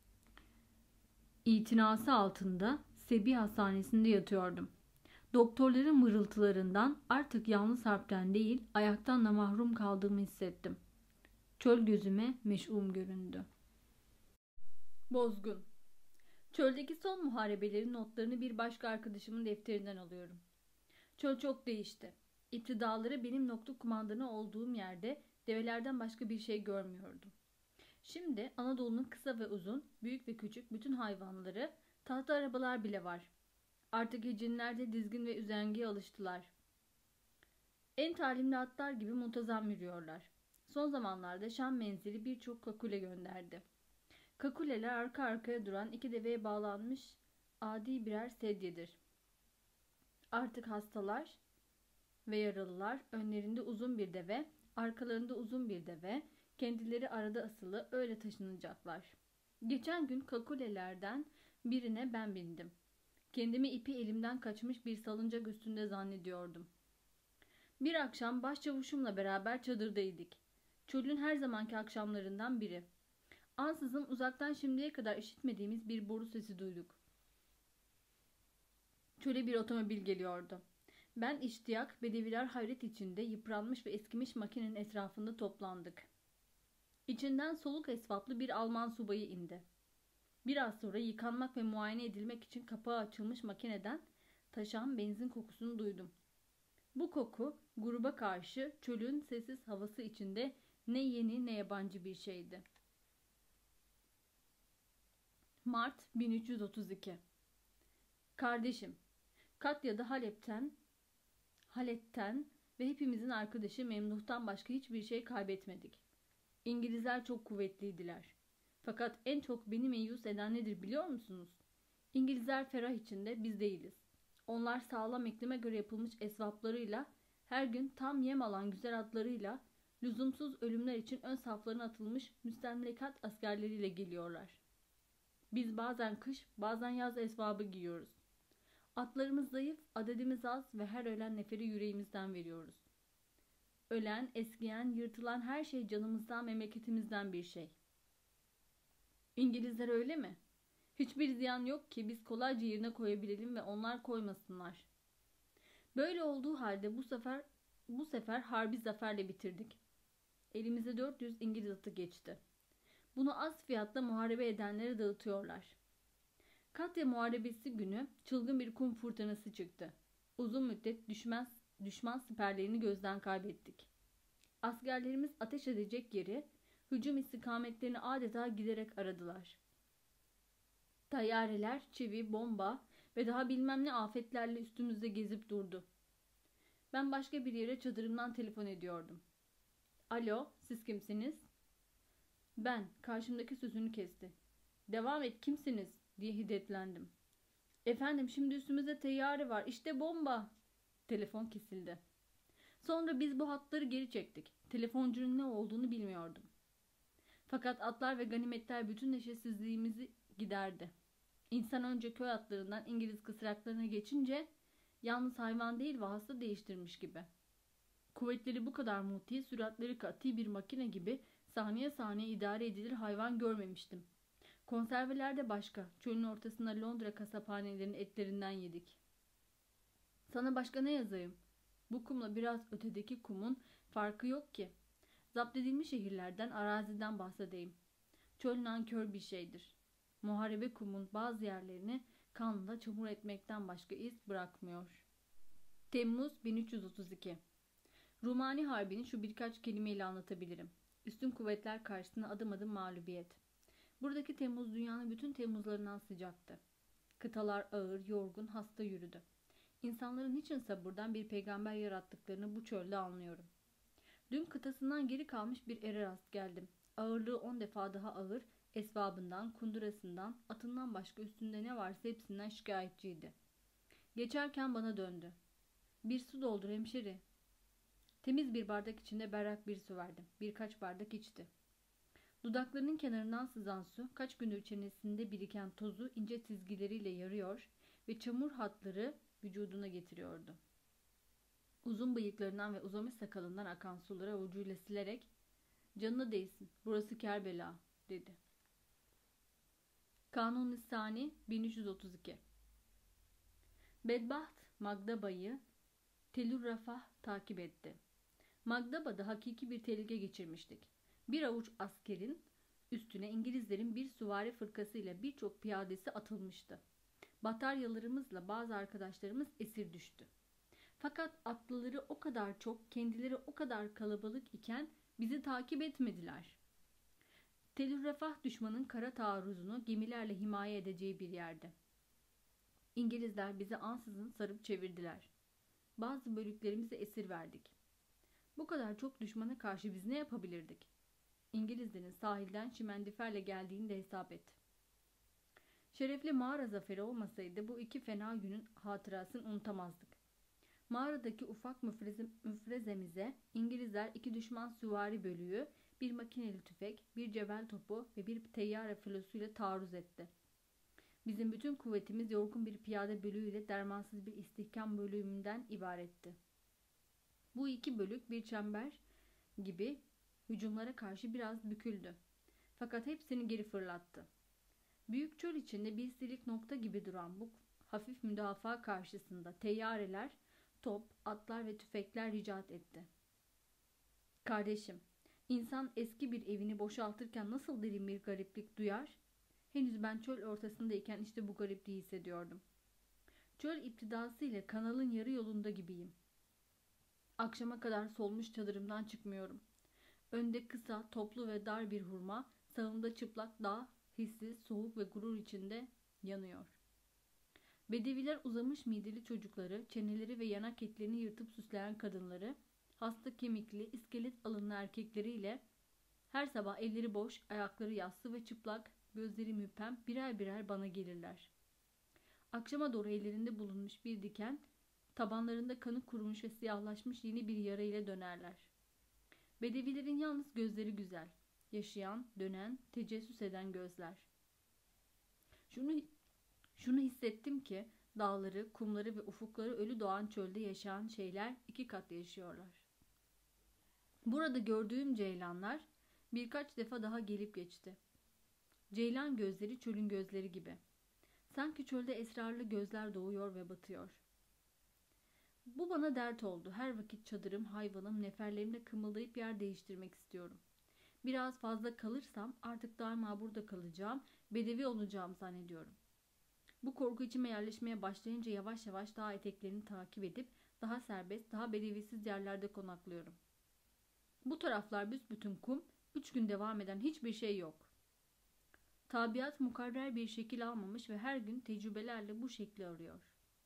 itinası altında Sebi Hastanesi'nde yatıyordum. Doktorların mırıltılarından artık yalnız harpten değil, ayaktan da mahrum kaldığımı hissettim. Çöl gözüme meş'um göründü. Bozgun. Çöldeki son muharebelerin notlarını bir başka arkadaşımın defterinden alıyorum. Çöl çok değişti. İptidaları benim nokta kumandanı olduğum yerde develerden başka bir şey görmüyordum. Şimdi Anadolu'nun kısa ve uzun, büyük ve küçük bütün hayvanları, tahta arabalar bile var. Artık hecinlerde dizgin ve üzengiye alıştılar. En talimli atlar gibi muntazam yürüyorlar. Son zamanlarda Şam menzili birçok kakule gönderdi. Kakuleler arka arkaya duran iki deveye bağlanmış adi birer sedyedir. Artık hastalar ve yaralılar önlerinde uzun bir deve, arkalarında uzun bir deve, kendileri arada asılı öyle taşınacaklar. Geçen gün kakulelerden birine ben bindim. Kendimi ipi elimden kaçmış bir salıncak üstünde zannediyordum. Bir akşam başçavuşumla beraber çadırdaydık. Çölün her zamanki akşamlarından biri. Ansızın uzaktan şimdiye kadar işitmediğimiz bir boru sesi duyduk. Çöle bir otomobil geliyordu. Ben iştiyak, bedeviler hayret içinde yıpranmış ve eskimiş makinenin etrafında toplandık. İçinden soluk esvaplı bir Alman subayı indi. Biraz sonra yıkanmak ve muayene edilmek için kapağı açılmış makineden taşan benzin kokusunu duydum. Bu koku gruba karşı çölün sessiz havası içinde ne yeni ne yabancı bir şeydi. Mart bin üç yüz otuz iki. Kardeşim, Katya'da Halep'ten, Halep'ten ve hepimizin arkadaşı Memduh'tan başka hiçbir şey kaybetmedik. İngilizler çok kuvvetliydiler. Fakat en çok beni meyus eden nedir biliyor musunuz? İngilizler ferah içinde, biz değiliz. Onlar sağlam iklime göre yapılmış esvaplarıyla, her gün tam yem alan güzel atlarıyla, lüzumsuz ölümler için ön saflarına atılmış müstemlekat askerleriyle geliyorlar. Biz bazen kış, bazen yaz esvabı giyiyoruz. Atlarımız zayıf, adedimiz az ve her ölen neferi yüreğimizden veriyoruz. Ölen, eskiyen, yırtılan her şey canımızdan, memleketimizden bir şey. İngilizler öyle mi? Hiçbir ziyan yok ki biz kolayca yerine koyabilelim ve onlar koymasınlar. Böyle olduğu halde bu sefer bu sefer harbi zaferle bitirdik. Elimize dört yüz İngiliz atı geçti. Bunu az fiyatla muharebe edenlere dağıtıyorlar. Katya Muharebesi günü çılgın bir kum fırtınası çıktı. Uzun müddet düşman, düşman siperlerini gözden kaybettik. Askerlerimiz ateş edecek yeri, hücum istikametlerini adeta giderek aradılar. Tayyareler, çivi, bomba ve daha bilmem ne afetlerle üstümüzde gezip durdu. Ben başka bir yere çadırımdan telefon ediyordum. Alo, siz kimsiniz? Ben, karşımdaki sözünü kesti. Devam et, kimsiniz? Diye hiddetlendim. Efendim, şimdi üstümüzde teyyare var, işte bomba. Telefon kesildi. Sonra biz bu hatları geri çektik. Telefoncunun ne olduğunu bilmiyordum. Fakat atlar ve ganimetler bütün neşesizliğimizi giderdi. İnsan önce köy atlarından İngiliz kısraklarına geçince yalnız hayvan değil vasıta değiştirmiş gibi. Kuvvetleri bu kadar muti, süratleri kati bir makine gibi saniye saniye idare edilir hayvan görmemiştim. Konserveler de başka. Çölün ortasında Londra kasaphanelerinin etlerinden yedik. Sana başka ne yazayım? Bu kumla biraz ötedeki kumun farkı yok ki. Zapt edilmiş şehirlerden, araziden bahsedeyim. Çöl nankör bir şeydir. Muharebe kumun bazı yerlerini kanla çamur etmekten başka iz bırakmıyor. Temmuz bin üç yüz otuz iki. Rumani Harbi'ni şu birkaç kelimeyle anlatabilirim. Üstün kuvvetler karşısında adım adım mağlubiyet. Buradaki Temmuz dünyanın bütün Temmuzlarından sıcaktı. Kıtalar ağır, yorgun, hasta yürüdü. İnsanların niçin sabırdan bir peygamber yarattıklarını bu çölde anlıyorum. Dün kıtasından geri kalmış bir ere rast geldim. Ağırlığı on defa daha ağır, esvabından, kundurasından, atından başka üstünde ne varsa hepsinden şikayetçiydi. Geçerken bana döndü. Bir su doldur hemşeri. Temiz bir bardak içinde berrak bir su verdim. Birkaç bardak içti. Dudaklarının kenarından sızan su kaç gündür çenesinde biriken tozu ince çizgileriyle yarıyor ve çamur hatları vücuduna getiriyordu. Uzun bıyıklarından ve uzamış sakalından akan suları avucuyla silerek "Canına değsin, burası Kerbela," dedi. Kanun-i Sani bin üç yüz otuz iki. Bedbaht Magdaba'yı Telur Rafah takip etti. Magdaba'da hakiki bir tehlike geçirmiştik. Bir avuç askerin üstüne İngilizlerin bir süvari fırkasıyla birçok piyadesi atılmıştı. Bataryalarımızla bazı arkadaşlarımız esir düştü. Fakat atlıları o kadar çok, kendileri o kadar kalabalık iken bizi takip etmediler. Telur Rafah düşmanın kara taarruzunu gemilerle himaye edeceği bir yerde. İngilizler bizi ansızın sarıp çevirdiler. Bazı bölüklerimizi esir verdik. Bu kadar çok düşmana karşı biz ne yapabilirdik? İngilizlerin sahilden şimendiferle geldiğini de hesap et. Şerefli mağara zaferi olmasaydı bu iki fena günün hatırasını unutamazdık. Mağaradaki ufak müfreze, müfrezemize İngilizler iki düşman süvari bölüğü, bir makineli tüfek, bir cebel topu ve bir teyyare filosuyla taarruz etti. Bizim bütün kuvvetimiz yorgun bir piyade bölüğüyle dermansız bir istihkam bölüğünden ibaretti. Bu iki bölük bir çember gibi hücumlara karşı biraz büküldü. Fakat hepsini geri fırlattı. Büyük çöl içinde bir silik nokta gibi duran bu hafif müdafaa karşısında teyyareler, top, atlar ve tüfekler ricat etti. Kardeşim, insan eski bir evini boşaltırken nasıl derin bir gariplik duyar? Henüz ben çöl ortasındayken işte bu garipliği hissediyordum. Çöl iptidası ile kanalın yarı yolunda gibiyim. Akşama kadar solmuş çadırımdan çıkmıyorum. Önde kısa, toplu ve dar bir hurma, sağımda çıplak dağ, hissiz, soğuk ve gurur içinde yanıyor. Bedeviler uzamış mideli çocukları, çeneleri ve yanak etlerini yırtıp süsleyen kadınları, hasta kemikli, iskelet alınlı erkekleriyle her sabah elleri boş, ayakları yassı ve çıplak, gözleri müphem birer birer bana gelirler. Akşama doğru ellerinde bulunmuş bir diken, tabanlarında kanı kurumuş ve siyahlaşmış yeni bir yara ile dönerler. Bedevilerin yalnız gözleri güzel, yaşayan, dönen, tecessüs eden gözler. Şunu, şunu hissettim ki dağları, kumları ve ufukları ölü doğan çölde yaşayan şeyler iki kat yaşıyorlar. Burada gördüğüm ceylanlar birkaç defa daha gelip geçti. Ceylan gözleri çölün gözleri gibi. Sanki çölde esrarlı gözler doğuyor ve batıyor. Bu bana dert oldu. Her vakit çadırım, hayvanım, neferlerimle kımıldayıp yer değiştirmek istiyorum. Biraz fazla kalırsam artık daima burada kalacağım, bedevi olacağım zannediyorum. Bu korku içime yerleşmeye başlayınca yavaş yavaş dağ eteklerini takip edip daha serbest, daha bedevisiz yerlerde konaklıyorum. Bu taraflar büsbütün kum, üç gün devam eden hiçbir şey yok. Tabiat mukarrer bir şekil almamış ve her gün tecrübelerle bu şekli arıyor.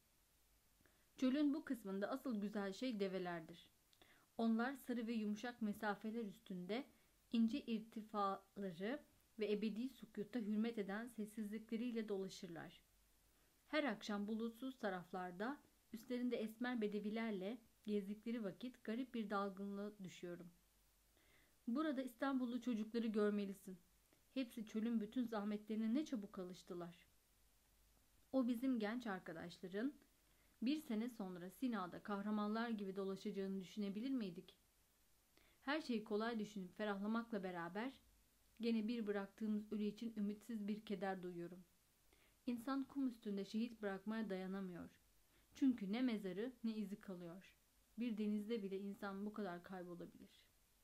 Çölün bu kısmında asıl güzel şey develerdir. Onlar sarı ve yumuşak mesafeler üstünde ince irtifaları ve ebedi sükûta hürmet eden sessizlikleriyle dolaşırlar. Her akşam bulutsuz taraflarda üstlerinde esmer bedevilerle gezdikleri vakit garip bir dalgınlığa düşüyorum. Burada İstanbullu çocukları görmelisin. Hepsi çölün bütün zahmetlerine ne çabuk alıştılar. O bizim genç arkadaşların bir sene sonra Sina'da kahramanlar gibi dolaşacağını düşünebilir miydik? Her şeyi kolay düşünüp ferahlamakla beraber gene bir bıraktığımız ölü için ümitsiz bir keder duyuyorum. İnsan kum üstünde şehit bırakmaya dayanamıyor. Çünkü ne mezarı ne izi kalıyor. Bir denizde bile insan bu kadar kaybolabilir.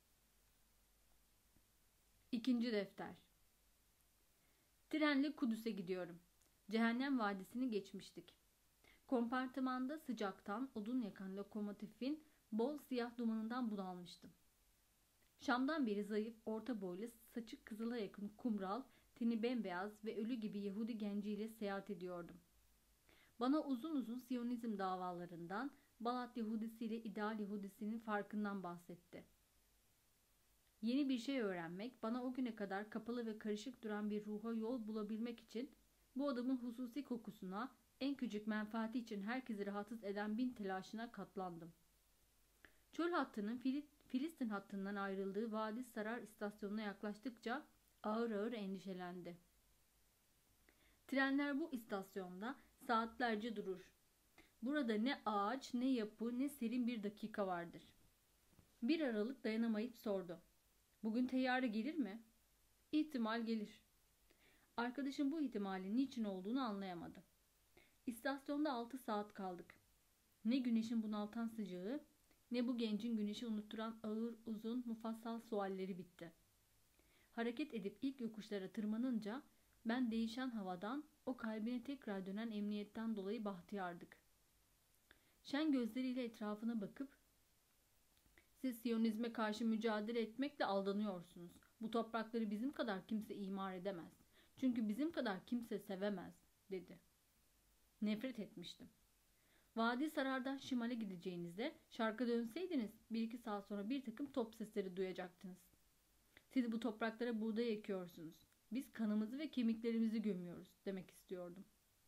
İkinci defter. Trenle Kudüs'e gidiyorum. Cehennem Vadisi'ni geçmiştik. Kompartımanda sıcaktan odun yakan lokomotifin bol siyah dumanından bunalmıştım. Şam'dan beri zayıf, orta boylu, saçı kızıla yakın kumral, teni bembeyaz ve ölü gibi Yahudi genciyle seyahat ediyordum. Bana uzun uzun Siyonizm davalarından, Balat Yahudisi ile ideal Yahudisinin farkından bahsetti. Yeni bir şey öğrenmek, bana o güne kadar kapalı ve karışık duran bir ruha yol bulabilmek için bu adamın hususi kokusuna, en küçük menfaati için herkesi rahatsız eden bin telaşına katlandım. Çöl hattının Filistin hattından ayrıldığı Vadi Sarar istasyonuna yaklaştıkça ağır ağır endişelendi. Trenler bu istasyonda saatlerce durur. Burada ne ağaç, ne yapı, ne serin bir dakika vardır. Bir aralık dayanamayıp sordu. Bugün teyyare gelir mi? İhtimal gelir. Arkadaşım bu ihtimalin niçin olduğunu anlayamadı. İstasyonda altı saat kaldık. Ne güneşin bunaltan sıcağı, ne bu gencin güneşi unutturan ağır, uzun, mufassal sualleri bitti. Hareket edip ilk yokuşlara tırmanınca ben değişen havadan, o kalbine tekrar dönen emniyetten dolayı bahtiyardık. Şen gözleriyle etrafına bakıp, siz Siyonizme karşı mücadele etmekle aldanıyorsunuz. Bu toprakları bizim kadar kimse imar edemez. Çünkü bizim kadar kimse sevemez, dedi. Nefret etmiştim. Vadi Sarar'dan şimale gideceğinizde şarka dönseydiniz bir iki saat sonra bir takım top sesleri duyacaktınız. Siz bu topraklara buğday ekiyorsunuz. Biz kanımızı ve kemiklerimizi gömüyoruz demek istiyordum.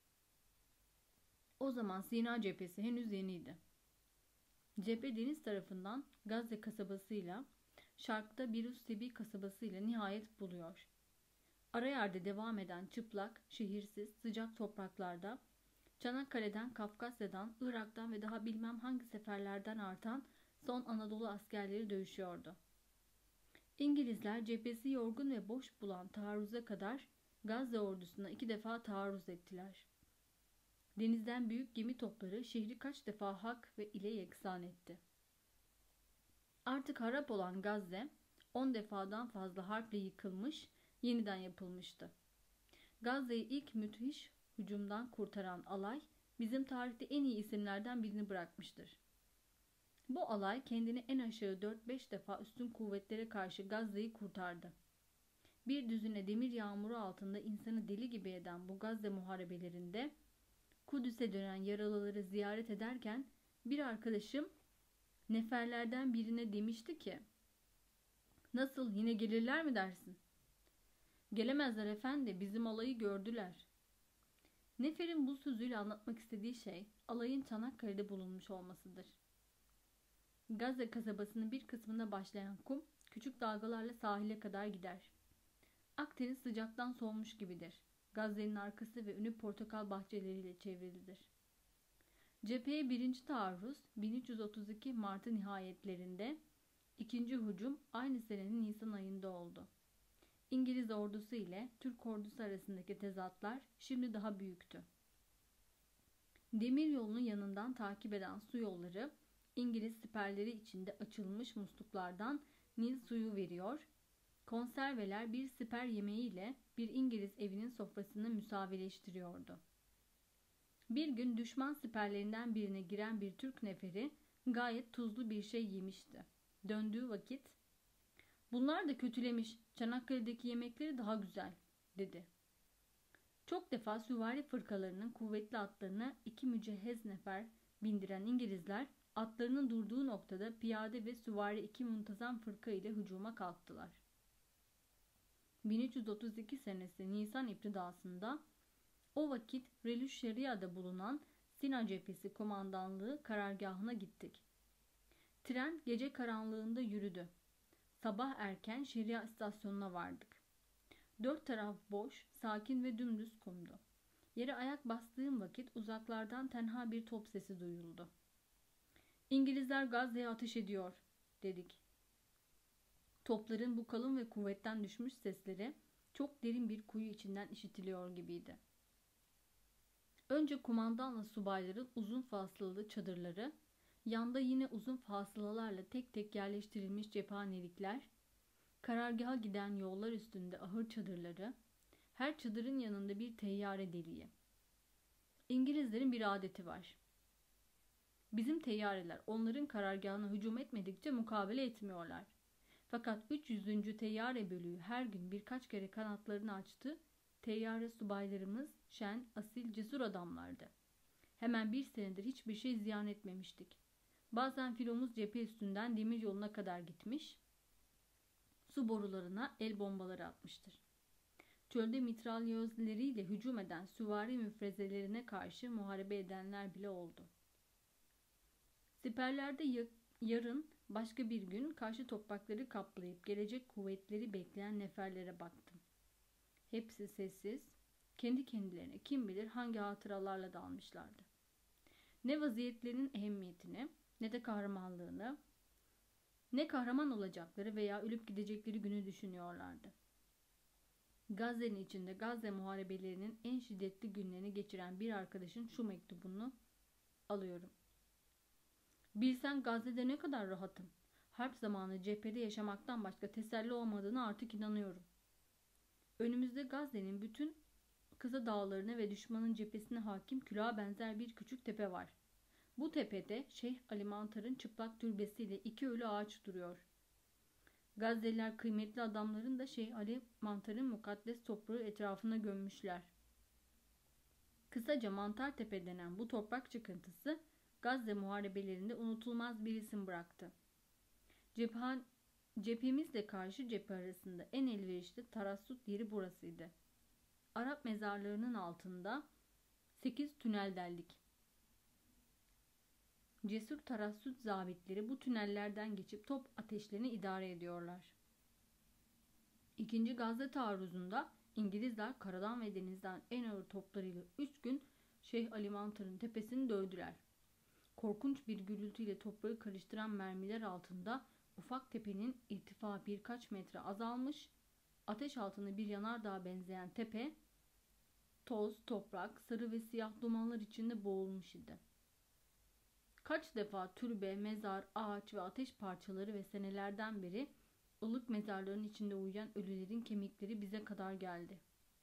O zaman Sina cephesi henüz yeniydi. Cephe deniz tarafından Gazze kasabasıyla, şarkta Birus Sebi kasabasıyla nihayet buluyor. Ara yerde devam eden çıplak, şehirsiz, sıcak topraklarda, Çanakkale'den, Kafkasya'dan, Irak'tan ve daha bilmem hangi seferlerden artan son Anadolu askerleri dövüşüyordu. İngilizler cephesi yorgun ve boş bulan taarruza kadar Gazze ordusuna iki defa taarruz ettiler. Denizden büyük gemi topları şehri kaç defa hak ve ile yeksan etti. Artık harap olan Gazze on defadan fazla harple yıkılmış, yeniden yapılmıştı. Gazze'yi ilk müthiş hücumdan kurtaran alay bizim tarihte en iyi isimlerden birini bırakmıştır. Bu alay kendini en aşağı dört beş defa üstün kuvvetlere karşı Gazze'yi kurtardı. Bir düzine demir yağmuru altında insanı deli gibi eden bu Gazze muharebelerinde Kudüs'e dönen yaralıları ziyaret ederken bir arkadaşım neferlerden birine demişti ki, "Nasıl, yine gelirler mi dersin?" "Gelemezler efendi, bizim alayı gördüler." Nefer'in bu sözüyle anlatmak istediği şey alayın Çanakkale'de bulunmuş olmasıdır. Gazze kasabasının bir kısmında başlayan kum küçük dalgalarla sahile kadar gider. Akdeniz sıcaktan soğumuş gibidir. Gazze'nin arkası ve önü portakal bahçeleriyle çevrilidir. Cepheye birinci taarruz bin üç yüz otuz iki Mart'ı nihayetlerinde, ikinci hücum aynı senenin Nisan ayında oldu. İngiliz ordusu ile Türk ordusu arasındaki tezatlar şimdi daha büyüktü. Demir yolunun yanından takip eden su yolları İngiliz siperleri içinde açılmış musluklardan Nil suyu veriyor. Konserveler bir siper yemeğiyle bir İngiliz evinin sofrasını müsavileştiriyordu. Bir gün düşman siperlerinden birine giren bir Türk neferi gayet tuzlu bir şey yemişti. Döndüğü vakit, "Bunlar da kötülemiş, Çanakkale'deki yemekleri daha güzel," dedi. Çok defa süvari fırkalarının kuvvetli atlarına iki mücehhez nefer bindiren İngilizler, atlarının durduğu noktada piyade ve süvari iki muntazam fırka ile hücuma kalktılar. bin üç yüz otuz iki senesi Nisan iptidasında o vakit Relüş Şeria'da bulunan Sina Cephesi Komandanlığı karargahına gittik. Tren gece karanlığında yürüdü. Sabah erken Şeria istasyonuna vardık. Dört taraf boş, sakin ve dümdüz kumdu. Yere ayak bastığım vakit uzaklardan tenha bir top sesi duyuldu. "İngilizler Gazze'ye ateş ediyor," dedik. Topların bu kalın ve kuvvetten düşmüş sesleri çok derin bir kuyu içinden işitiliyor gibiydi. Önce kumandanla subayların uzun fasılalı çadırları, yanda yine uzun fasılalarla tek tek yerleştirilmiş cephanelikler, karargaha giden yollar üstünde ahır çadırları, her çadırın yanında bir teyyare deliği. İngilizlerin bir adeti var. Bizim teyyareler onların karargahına hücum etmedikçe mukabele etmiyorlar. Fakat üç yüzüncü teyyare bölüğü her gün birkaç kere kanatlarını açtı. Teyyare subaylarımız şen, asil, cesur adamlardı. Hemen bir senedir hiçbir şey ziyan etmemiştik. Bazen filomuz cephe üstünden demir yoluna kadar gitmiş, su borularına el bombaları atmıştır. Çölde mitralyözleriyle hücum eden süvari müfrezelerine karşı muharebe edenler bile oldu. Siperlerde yarın başka bir gün karşı toprakları kaplayıp gelecek kuvvetleri bekleyen neferlere baktım. Hepsi sessiz, kendi kendilerine kim bilir hangi hatıralarla dalmışlardı. Ne vaziyetlerinin ehemmiyetini, ne de kahramanlığını, ne kahraman olacakları veya ölüp gidecekleri günü düşünüyorlardı. Gazze'nin içinde Gazze muharebelerinin en şiddetli günlerini geçiren bir arkadaşın şu mektubunu alıyorum. "Bilsen Gazze'de ne kadar rahatım. Harp zamanı cephede yaşamaktan başka teselli olmadığını artık inanıyorum. Önümüzde Gazze'nin bütün kısa dağlarına ve düşmanın cephesine hakim külaha benzer bir küçük tepe var. Bu tepede Şeyh Ali Mantar'ın çıplak türbesiyle iki ölü ağaç duruyor. Gazze'liler kıymetli adamların da Şeyh Ali Mantar'ın mukaddes toprağı etrafına gömmüşler. Kısaca Mantartepe denen bu toprak çıkıntısı Gazze muharebelerinde unutulmaz bir isim bıraktı. Cephan, cephemizle karşı cephe arasında en elverişli tarassut yeri burasıydı. Arap mezarlarının altında sekiz tünel deldik. Cesur tarassut zabitleri bu tünellerden geçip top ateşlerini idare ediyorlar. İkinci Gazze taarruzunda İngilizler karadan ve denizden en ağır toplarıyla üç gün Şeyh Ali Mantar'ın tepesini dövdüler. Korkunç bir gürültüyle toprağı karıştıran mermiler altında ufak tepenin irtifa birkaç metre azalmış, ateş altında bir yanardağa benzeyen tepe, toz, toprak, sarı ve siyah dumanlar içinde boğulmuş idi. Kaç defa türbe, mezar, ağaç ve ateş parçaları ve senelerden beri ılık mezarların içinde uyuyan ölülerin kemikleri bize kadar geldi.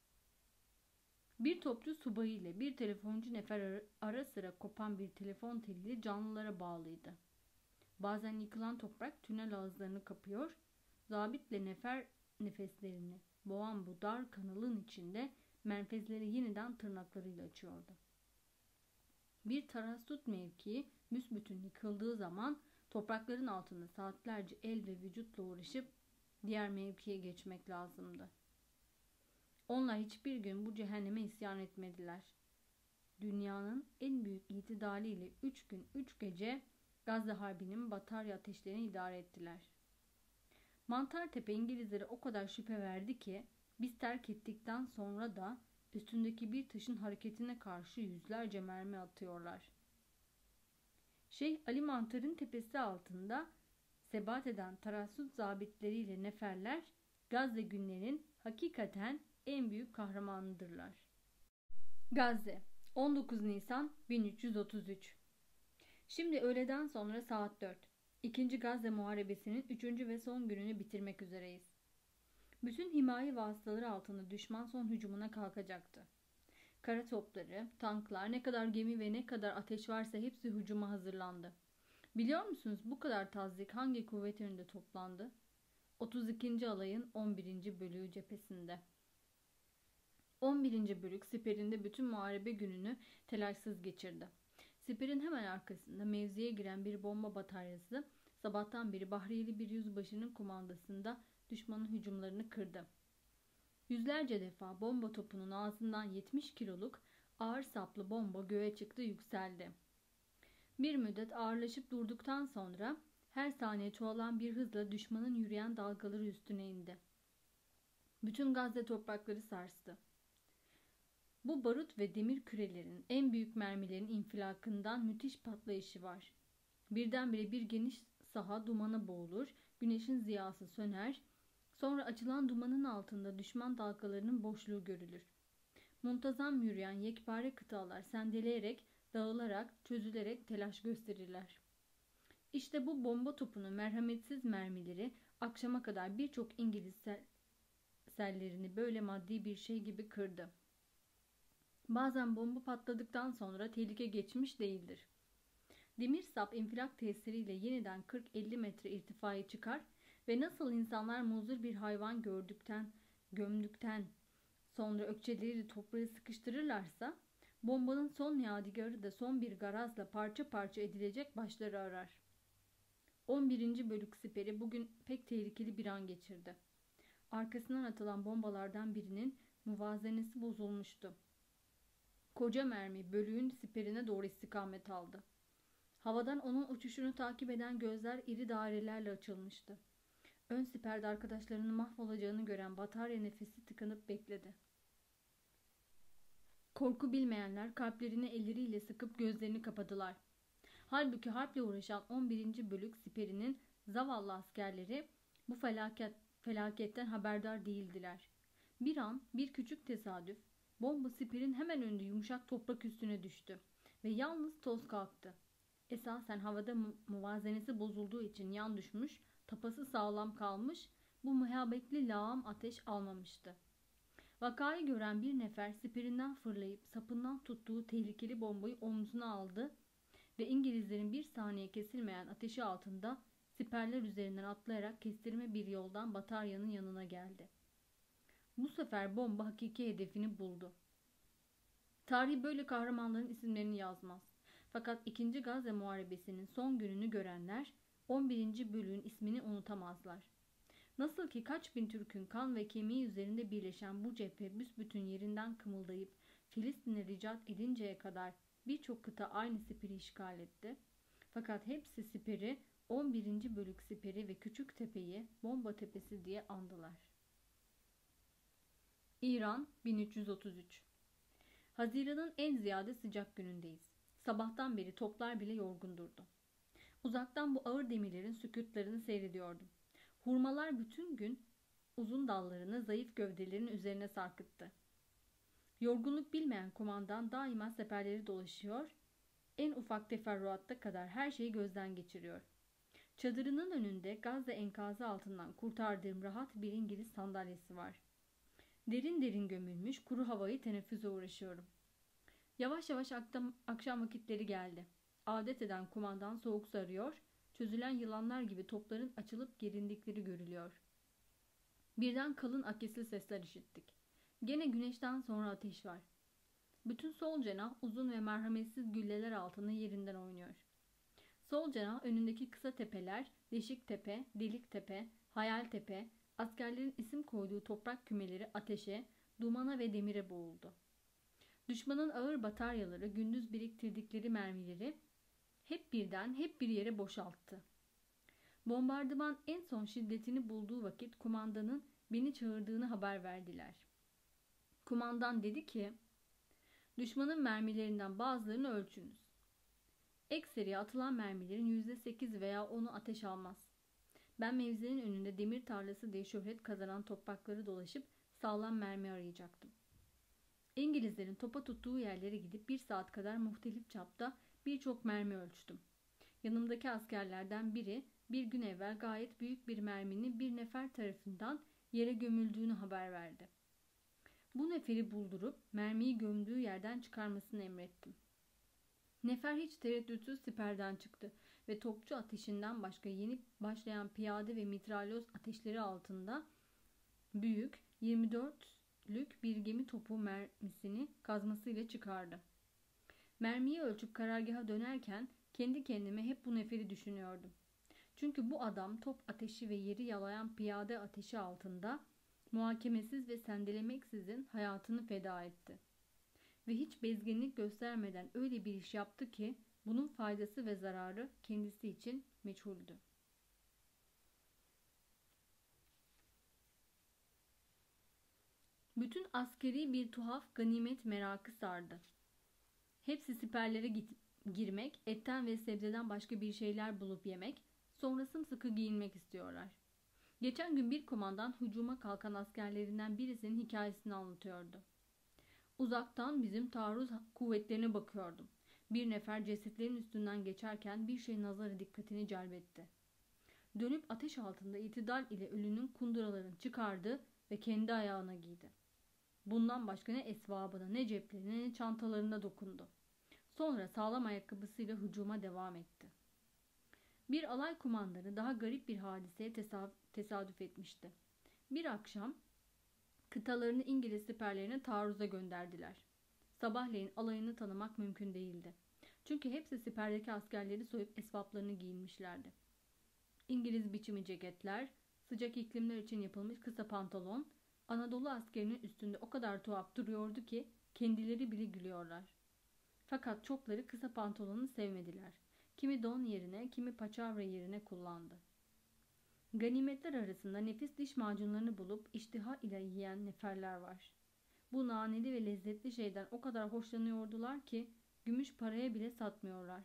Bir topçu subayı ile bir telefoncu nefer ara sıra kopan bir telefon teliyle canlılara bağlıydı. Bazen yıkılan toprak tünel ağızlarını kapıyor, zabitle nefer nefeslerini boğan bu dar kanalın içinde menfezleri yeniden tırnaklarıyla açıyordu. Bir tarassut mevkii büsbütün yıkıldığı zaman toprakların altında saatlerce el ve vücutla uğraşıp diğer mevkiye geçmek lazımdı. Onlar hiçbir gün bu cehenneme isyan etmediler. Dünyanın en büyük itidaliyle üç gün üç gece Gazze Harbi'nin batarya ateşlerini idare ettiler. Mantartepe İngilizlere o kadar şüphe verdi ki biz terk ettikten sonra da üstündeki bir taşın hareketine karşı yüzlerce mermi atıyorlar. Şeyh Ali Mantar'ın tepesi altında sebat eden tarassut zabitleriyle neferler Gazze günlerinin hakikaten en büyük kahramanıdırlar. Gazze on dokuz Nisan bin üç yüz otuz üç. Şimdi öğleden sonra saat dört. İkinci Gazze Muharebesi'nin üçüncü ve son gününü bitirmek üzereyiz. Bütün himaye vasıtaları altında düşman son hücumuna kalkacaktı. Kara topları, tanklar, ne kadar gemi ve ne kadar ateş varsa hepsi hücuma hazırlandı. Biliyor musunuz bu kadar tazyik hangi kuvvet önünde toplandı? otuz ikinci alayın on birinci bölüğü cephesinde. on birinci bölük siperinde bütün muharebe gününü telaşsız geçirdi. Siperin hemen arkasında mevziye giren bir bomba bataryası sabahtan beri Bahriyeli bir yüzbaşının kumandasında düşmanın hücumlarını kırdı. Yüzlerce defa bomba topunun ağzından yetmiş kiloluk ağır saplı bomba göğe çıktı yükseldi. Bir müddet ağırlaşıp durduktan sonra her saniye çoğalan bir hızla düşmanın yürüyen dalgaları üstüne indi. Bütün Gazze toprakları sarstı. Bu barut ve demir kürelerin en büyük mermilerin infilakından müthiş patlayışı var. Birdenbire bir geniş saha dumana boğulur, güneşin ziyası söner, sonra açılan dumanın altında düşman dalgalarının boşluğu görülür. Muntazam yürüyen yekpare kıtalar sendeleyerek, dağılarak, çözülerek telaş gösterirler. İşte bu bomba topunun merhametsiz mermileri akşama kadar birçok İngiliz sel sellerini böyle maddi bir şey gibi kırdı. Bazen bomba patladıktan sonra tehlike geçmiş değildir. Demir sap infilak tesiriyle yeniden kırk elli metre irtifaya çıkar ve nasıl insanlar muzur bir hayvan gördükten, gömdükten sonra ökçeleriyle toprağı sıkıştırırlarsa, bombanın son yadigarı da son bir garazla parça parça edilecek başları arar. on birinci bölük siperi bugün pek tehlikeli bir an geçirdi. Arkasından atılan bombalardan birinin muvazenesi bozulmuştu. Koca mermi bölüğün siperine doğru istikamet aldı. Havadan onun uçuşunu takip eden gözler iri dairelerle açılmıştı. Ön siperde arkadaşlarının mahvolacağını gören batarya nefesi tıkanıp bekledi. Korku bilmeyenler kalplerini elleriyle sıkıp gözlerini kapadılar. Halbuki harple uğraşan on birinci bölük siperinin zavallı askerleri bu felaket, felaketten haberdar değildiler. Bir an bir küçük tesadüf bomba siperin hemen önünde yumuşak toprak üstüne düştü ve yalnız toz kalktı. Esasen havada mu muvazenesi bozulduğu için yan düşmüş, tapası sağlam kalmış, bu muhabbetli lağım ateş almamıştı. Vakayı gören bir nefer siperinden fırlayıp sapından tuttuğu tehlikeli bombayı omzuna aldı ve İngilizlerin bir saniye kesilmeyen ateşi altında siperler üzerinden atlayarak kestirme bir yoldan bataryanın yanına geldi. Bu sefer bomba hakiki hedefini buldu. Tarih böyle kahramanların isimlerini yazmaz. Fakat ikinci Gazze Muharebesi'nin son gününü görenler on birinci bölüğün ismini unutamazlar. Nasıl ki kaç bin Türk'ün kan ve kemiği üzerinde birleşen bu cephe büsbütün yerinden kımıldayıp Filistin'e ricat edinceye kadar birçok kıta aynı siperi işgal etti. Fakat hepsi siperi on birinci bölük siperi ve Küçük Tepe'yi Bomba Tepesi diye andılar. İran bin üç yüz otuz üç. Haziran'ın en ziyade sıcak günündeyiz. Sabahtan beri toplar bile yorgun durdu. Uzaktan bu ağır demirlerin sükûtlarını seyrediyordum. Hurmalar bütün gün uzun dallarını zayıf gövdelerin üzerine sarkıttı. Yorgunluk bilmeyen kumandan daima seferleri dolaşıyor, en ufak teferruatta kadar her şeyi gözden geçiriyor. Çadırının önünde Gazze enkazı altından kurtardığım rahat bir İngiliz sandalyesi var. Derin derin gömülmüş kuru havayı teneffüse uğraşıyorum. Yavaş yavaş akşam vakitleri geldi. Adet eden kumandan soğuk sarıyor, çözülen yılanlar gibi topların açılıp gerindikleri görülüyor. Birden kalın akesli sesler işittik. Gene güneşten sonra ateş var. Bütün sol cenah uzun ve merhametsiz gülleler altında yerinden oynuyor. Sol cenah önündeki kısa tepeler, Deşik Tepe, Delik Tepe, Hayal Tepe, askerlerin isim koyduğu toprak kümeleri ateşe, dumana ve demire boğuldu. Düşmanın ağır bataryaları gündüz biriktirdikleri mermileri hep birden hep bir yere boşalttı. Bombardıman en son şiddetini bulduğu vakit kumandanın beni çağırdığını haber verdiler. Kumandan dedi ki, düşmanın mermilerinden bazılarını ölçünüz. Ekseriye atılan mermilerin yüzde sekiz veya onu ateş almaz. Ben mevzinin önünde demir tarlası diye şöhret kazanan toprakları dolaşıp sağlam mermi arayacaktım. İngilizlerin topa tuttuğu yerlere gidip bir saat kadar muhtelif çapta birçok mermi ölçtüm. Yanımdaki askerlerden biri bir gün evvel gayet büyük bir merminin bir nefer tarafından yere gömüldüğünü haber verdi. Bu neferi buldurup mermiyi gömdüğü yerden çıkarmasını emrettim. Nefer hiç tereddütsüz siperden çıktı ve topçu ateşinden başka yeni başlayan piyade ve mitralyoz ateşleri altında büyük yirmi dörtlük bir gemi topu mermisini kazmasıyla çıkardı. Mermiyi ölçüp karargaha dönerken kendi kendime hep bu neferi düşünüyordum. Çünkü bu adam top ateşi ve yeri yalayan piyade ateşi altında muhakemesiz ve sendelemeksizin hayatını feda etti. Ve hiç bezginlik göstermeden öyle bir iş yaptı ki bunun faydası ve zararı kendisi için meçhuldü. Bütün askeri bir tuhaf ganimet merakı sardı. Hepsi siperlere git girmek, etten ve sebzeden başka bir şeyler bulup yemek, sonra sımsıkı giyinmek istiyorlar. Geçen gün bir komandan hücuma kalkan askerlerinden birisinin hikayesini anlatıyordu. Uzaktan bizim taarruz kuvvetlerine bakıyordum. Bir nefer cesetlerin üstünden geçerken bir şey nazarı dikkatini celbetti. Dönüp ateş altında itidal ile ölünün kunduralarını çıkardı ve kendi ayağına giydi. Bundan başka ne esvabına, ne ceplerine, ne çantalarına dokundu. Sonra sağlam ayakkabısıyla hücuma devam etti. Bir alay kumandanı daha garip bir hadiseye tesadüf etmişti. Bir akşam kıtalarını İngiliz siperlerine taarruza gönderdiler. Sabahleyin alayını tanımak mümkün değildi. Çünkü hepsi siperdeki askerleri soyup esvaplarını giyinmişlerdi. İngiliz biçimi ceketler, sıcak iklimler için yapılmış kısa pantolon, Anadolu askerinin üstünde o kadar tuhaf duruyordu ki kendileri bile gülüyorlar. Fakat çokları kısa pantolonu sevmediler. Kimi don yerine, kimi paçavra yerine kullandı. Ganimetler arasında nefis diş macunlarını bulup iştiha ile yiyen neferler var. Bu naneli ve lezzetli şeyden o kadar hoşlanıyordular ki gümüş paraya bile satmıyorlar.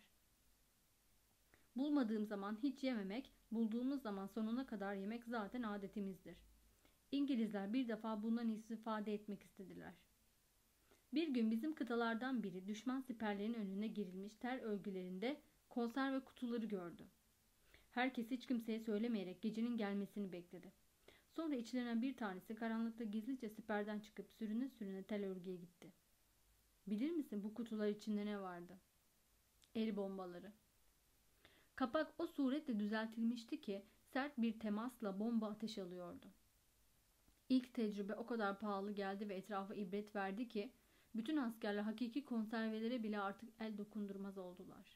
Bulmadığım zaman hiç yememek, bulduğumuz zaman sonuna kadar yemek zaten adetimizdir. İngilizler bir defa bundan istifade etmek istediler. Bir gün bizim kıtalardan biri düşman siperlerinin önüne gerilmiş ter örgülerinde konserve kutuları gördü. Herkes hiç kimseye söylemeyerek gecenin gelmesini bekledi. Sonra içlerinden bir tanesi karanlıkta gizlice siperden çıkıp sürüne sürüne tel örgüye gitti. Bilir misin bu kutular içinde ne vardı? El bombaları. Kapak o suretle düzeltilmişti ki sert bir temasla bomba ateş alıyordu. İlk tecrübe o kadar pahalı geldi ve etrafa ibret verdi ki Bütün askerler hakiki konservelere bile artık el dokundurmaz oldular.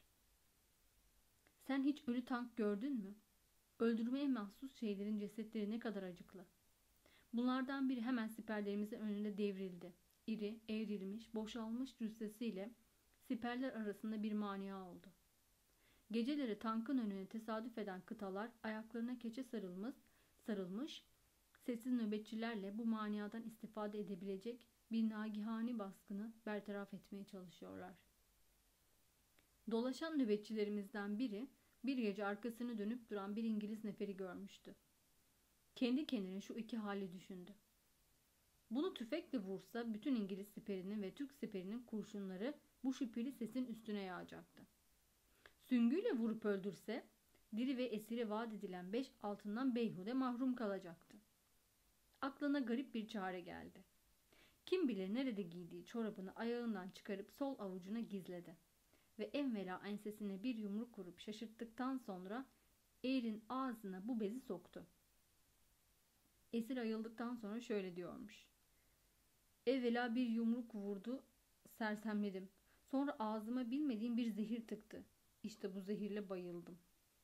Sen hiç ölü tank gördün mü? Öldürmeye mahsus şeylerin cesetleri ne kadar acıklı. Bunlardan biri hemen siperlerimizin önünde devrildi. İri, eğrilmiş, boşalmış cüssesiyle siperler arasında bir mania oldu. Geceleri tankın önüne tesadüf eden kıtalar ayaklarına keçe sarılmış, sarılmış, sessiz nöbetçilerle bu maniadan istifade edebilecek bir nagihani baskını bertaraf etmeye çalışıyorlar. Dolaşan nöbetçilerimizden biri bir gece arkasını dönüp duran bir İngiliz neferi görmüştü. Kendi kendine şu iki hali düşündü. Bunu tüfekle vursa bütün İngiliz siperinin ve Türk siperinin kurşunları bu şüpheli sesin üstüne yağacaktı. Süngüyle vurup öldürse diri ve esiri vaat edilen beş altından beyhude mahrum kalacaktı. Aklına garip bir çare geldi. Kim bilir nerede giydiği çorabını ayağından çıkarıp sol avucuna gizledi ve evvela ensesine bir yumruk vurup şaşırttıktan sonra eğrin ağzına bu bezi soktu. Esir ayıldıktan sonra şöyle diyormuş. Evvela bir yumruk vurdu, sersemledim. Sonra ağzıma bilmediğim bir zehir tıktı. İşte bu zehirle bayıldım.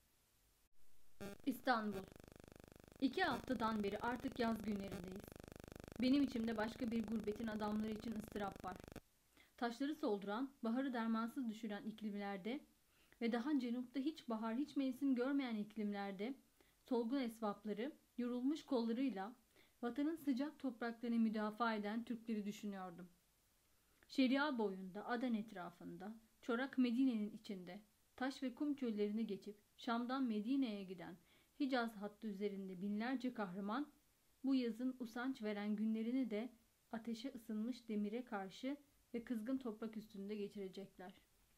İstanbul. İki haftadan beri artık yaz günlerindeyiz. Benim içimde başka bir gurbetin adamları için ıstırap var. Taşları solduran, baharı dermansız düşüren iklimlerde ve daha cenupta hiç bahar hiç mevsim görmeyen iklimlerde solgun esvapları yorulmuş kollarıyla vatanın sıcak topraklarını müdafaa eden Türkleri düşünüyordum. Şeria boyunda, Aden etrafında, çorak Medine'nin içinde, taş ve kum çöllerini geçip Şam'dan Medine'ye giden Hicaz hattı üzerinde binlerce kahraman bu yazın usanç veren günlerini de ateşe ısınmış demire karşı ve kızgın toprak üstünde geçirecekler.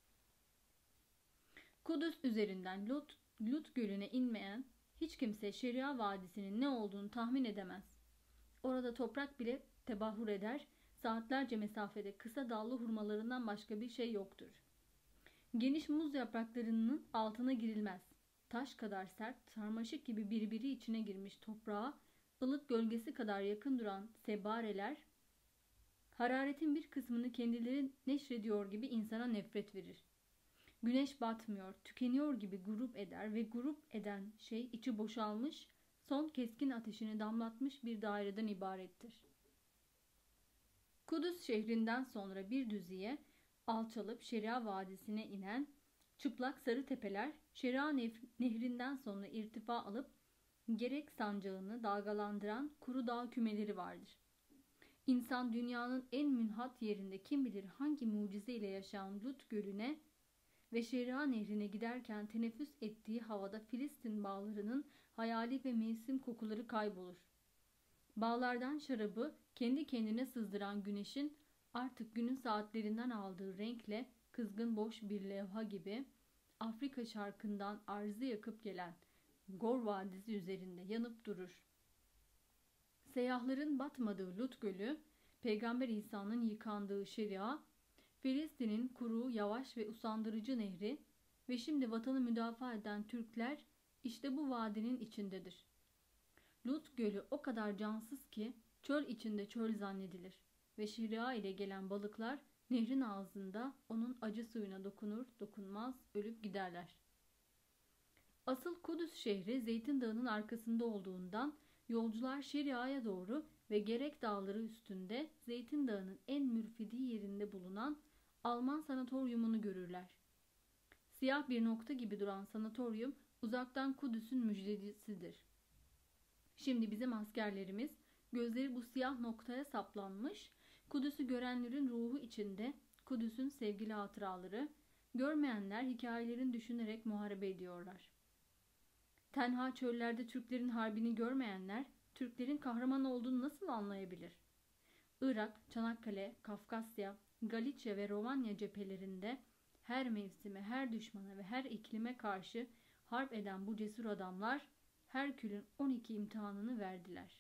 Kudüs üzerinden Lut, Lut Gölü'ne inmeyen hiç kimse Şeria Vadisi'nin ne olduğunu tahmin edemez. Orada toprak bile tebahür eder, saatlerce mesafede kısa dallı hurmalarından başka bir şey yoktur. Geniş muz yapraklarının altına girilmez. Taş kadar sert, sarmaşık gibi birbiri içine girmiş toprağa, ılık gölgesi kadar yakın duran sebareler, hararetin bir kısmını kendileri neşrediyor gibi insana nefret verir. Güneş batmıyor, tükeniyor gibi grup eder ve grup eden şey içi boşalmış, son keskin ateşini damlatmış bir daireden ibarettir. Kudüs şehrinden sonra bir düzeye alçalıp Şeria Vadisi'ne inen çıplak sarı tepeler Şeria Nehri'nden sonra irtifa alıp gerek sancağını dalgalandıran kuru dağ kümeleri vardır. İnsan dünyanın en münhat yerinde kim bilir hangi mucizeyle yaşayan Lut Gölü'ne ve Şeria Nehri'ne giderken teneffüs ettiği havada Filistin bağlarının hayali ve mevsim kokuları kaybolur. Bağlardan şarabı kendi kendine sızdıran güneşin artık günün saatlerinden aldığı renkle kızgın boş bir levha gibi Afrika şarkından arzı yakıp gelen Gor Vadisi üzerinde yanıp durur. Seyyahların batmadığı Lut Gölü, Peygamber İsa'nın yıkandığı Şeria, Filistin'in kuru, yavaş ve usandırıcı nehri ve şimdi vatanı müdafaa eden Türkler işte bu vadinin içindedir. Lut Gölü o kadar cansız ki çöl içinde çöl zannedilir ve Şeria ile gelen balıklar nehrin ağzında onun acı suyuna dokunur dokunmaz ölüp giderler. Asıl Kudüs şehri Zeytin Dağı'nın arkasında olduğundan yolcular Şeria'ya doğru ve Gerek Dağları üstünde Zeytin Dağı'nın en mürfidi yerinde bulunan Alman sanatoryumunu görürler. Siyah bir nokta gibi duran sanatoryum uzaktan Kudüs'ün müjdecisidir. Şimdi bizim askerlerimiz gözleri bu siyah noktaya saplanmış, Kudüs'ü görenlerin ruhu içinde Kudüs'ün sevgili hatıraları, görmeyenler hikayelerini düşünerek muharebe ediyorlar. Tenha çöllerde Türklerin harbini görmeyenler Türklerin kahraman olduğunu nasıl anlayabilir? Irak, Çanakkale, Kafkasya, Galicia ve Romanya cephelerinde her mevsime, her düşmana ve her iklime karşı harp eden bu cesur adamlar Herkül'ün on iki imtihanını verdiler.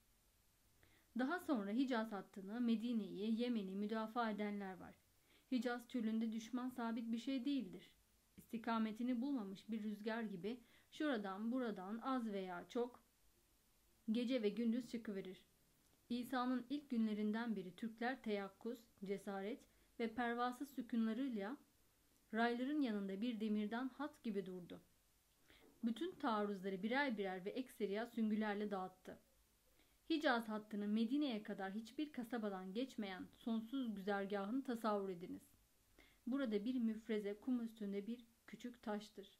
Daha sonra Hicaz hattını, Medine'yi, Yemen'i müdafaa edenler var. Hicaz çölünde düşman sabit bir şey değildir. İstikametini bulmamış bir rüzgar gibi şuradan buradan az veya çok gece ve gündüz çıkıverir. İsa'nın ilk günlerinden beri Türkler teyakkuz, cesaret ve pervasız sükunlarıyla rayların yanında bir demirden hat gibi durdu. Bütün taarruzları birer birer ve ekseriya süngülerle dağıttı. Hicaz hattının Medine'ye kadar hiçbir kasabadan geçmeyen sonsuz güzergahını tasavvur ediniz. Burada bir müfreze kum üstünde bir küçük taştır.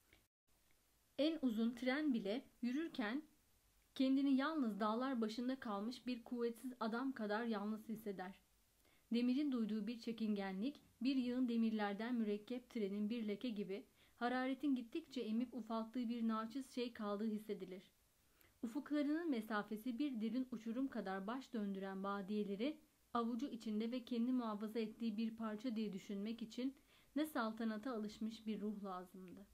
En uzun tren bile yürürken kendini yalnız dağlar başında kalmış bir kuvvetsiz adam kadar yalnız hisseder. Demirin duyduğu bir çekingenlik, bir yığın demirlerden mürekkep trenin bir leke gibi hararetin gittikçe emip ufalttığı bir naçiz şey kaldığı hissedilir. Ufuklarının mesafesi bir derin uçurum kadar baş döndüren badiyeleri avucu içinde ve kendi muhafaza ettiği bir parça diye düşünmek için ne saltanata alışmış bir ruh lazımdı.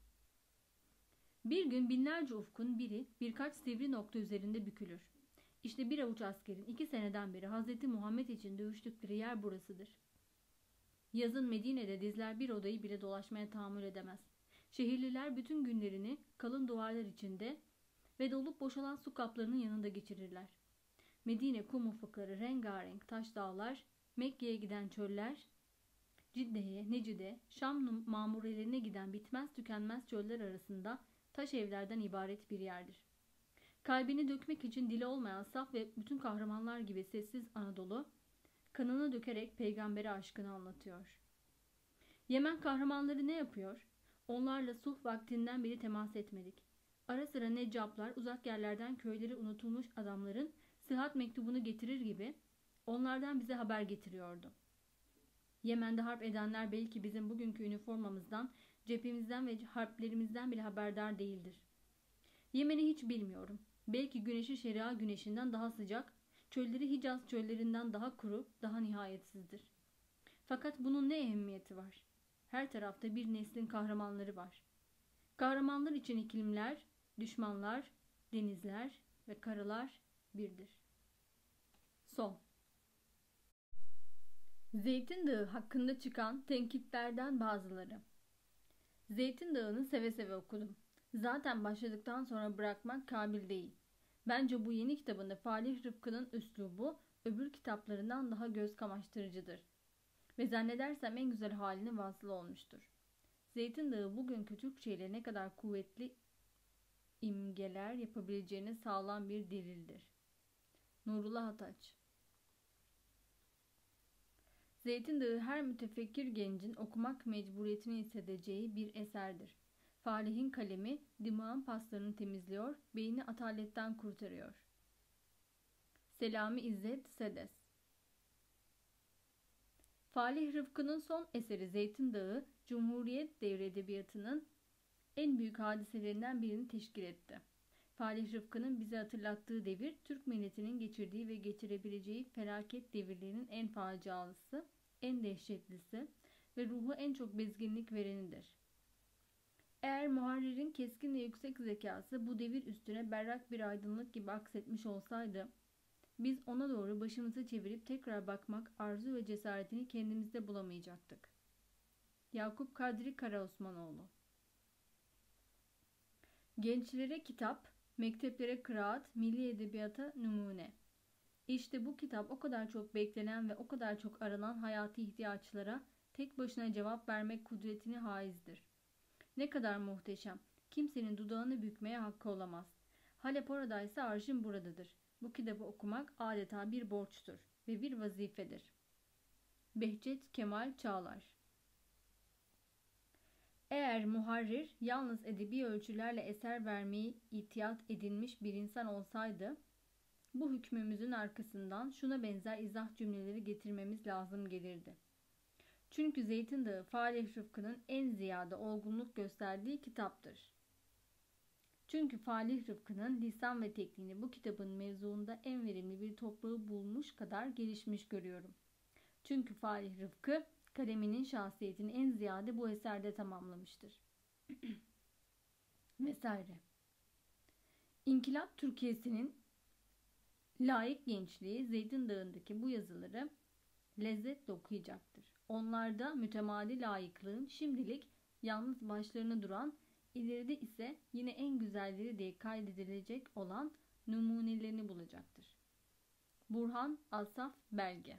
Bir gün binlerce ufkun biri birkaç sivri nokta üzerinde bükülür. İşte bir avuç askerin iki seneden beri Hazreti Muhammed için dövüştükleri yer burasıdır. Yazın Medine'de dizler bir odayı bile dolaşmaya tahammül edemez. Şehirliler bütün günlerini kalın duvarlar içinde ve dolup boşalan su kaplarının yanında geçirirler. Medine kum ufukları, rengarenk taş dağlar, Mekke'ye giden çöller, Cidde'ye, Necide, Şam mamurelerine giden bitmez tükenmez çöller arasında taş evlerden ibaret bir yerdir. Kalbini dökmek için dili olmayan saf ve bütün kahramanlar gibi sessiz Anadolu, kanını dökerek peygambere aşkını anlatıyor. Yemen kahramanları ne yapıyor? Onlarla sulh vaktinden beri temas etmedik. Ara sıra neccaplar uzak yerlerden köyleri unutulmuş adamların sıhhat mektubunu getirir gibi onlardan bize haber getiriyordu. Yemen'de harp edenler belki bizim bugünkü üniformamızdan, cephemizden ve harplerimizden bile haberdar değildir. Yemen'i hiç bilmiyorum. Belki güneşi şeria güneşinden daha sıcak, çölleri Hicaz çöllerinden daha kuru, daha nihayetsizdir. Fakat bunun ne ehemmiyeti var? Her tarafta bir neslin kahramanları var. Kahramanlar için iklimler, düşmanlar, denizler ve karalar birdir. Son. Zeytin Dağı hakkında çıkan tenkitlerden bazıları. Zeytin Dağı'nı seve seve okudum. Zaten başladıktan sonra bırakmak kabil değil. Bence bu yeni kitabında Falih Rıfkı'nın üslubu öbür kitaplarından daha göz kamaştırıcıdır. Ve zannedersem en güzel haline vasıl olmuştur. Zeytin Dağı bugünkü Türkçe ile ne kadar kuvvetli imgeler yapabileceğine sağlam bir delildir. Nurullah Ataç. Zeytin Dağı her mütefekkir gencin okumak mecburiyetini hissedeceği bir eserdir. Falih'in kalemi dimağın paslarını temizliyor, beyni ataletten kurtarıyor. Selami İzzet Sedes. Falih Rıfkı'nın son eseri Zeytin Dağı, Cumhuriyet devri edebiyatının en büyük hadiselerinden birini teşkil etti. Falih Rıfkı'nın bize hatırlattığı devir, Türk milletinin geçirdiği ve geçirebileceği felaket devirlerinin en facialısı, en dehşetlisi ve ruhu en çok bezginlik verenidir. Eğer muharririn keskin ve yüksek zekası bu devir üstüne berrak bir aydınlık gibi aksetmiş olsaydı, biz ona doğru başımızı çevirip tekrar bakmak arzu ve cesaretini kendimizde bulamayacaktık. Yakup Kadri Karaosmanoğlu. Gençlere kitap, mekteplere kıraat, milli edebiyata numune. İşte bu kitap o kadar çok beklenen ve o kadar çok aranan hayati ihtiyaçlara tek başına cevap vermek kudretine haizdir. Ne kadar muhteşem, kimsenin dudağını bükmeye hakkı olamaz. Halep oradaysa arşın buradadır. Bu kitabı okumak adeta bir borçtur ve bir vazifedir. Behçet Kemal Çağlar. Eğer muharrir yalnız edebi ölçülerle eser vermeyi itiyat edinmiş bir insan olsaydı, bu hükmümüzün arkasından şuna benzer izah cümleleri getirmemiz lazım gelirdi. Çünkü Zeytin Dağı Falih Rıfkı'nın en ziyade olgunluk gösterdiği kitaptır. Çünkü Falih Rıfkı'nın lisan ve tekniğini bu kitabın mevzuunda en verimli bir toprağı bulmuş kadar gelişmiş görüyorum. Çünkü Falih Rıfkı kaleminin şahsiyetini en ziyade bu eserde tamamlamıştır. Vesaire. İnkılap Türkiye'sinin layık gençliği Zeytin Dağı'ndaki bu yazıları lezzetle okuyacaktır. Onlarda mütemadi layıklığın şimdilik yalnız başlarına duran, ileride ise yine en güzelleri diye kaydedilecek olan numunelerini bulacaktır. Burhan Asaf Belge.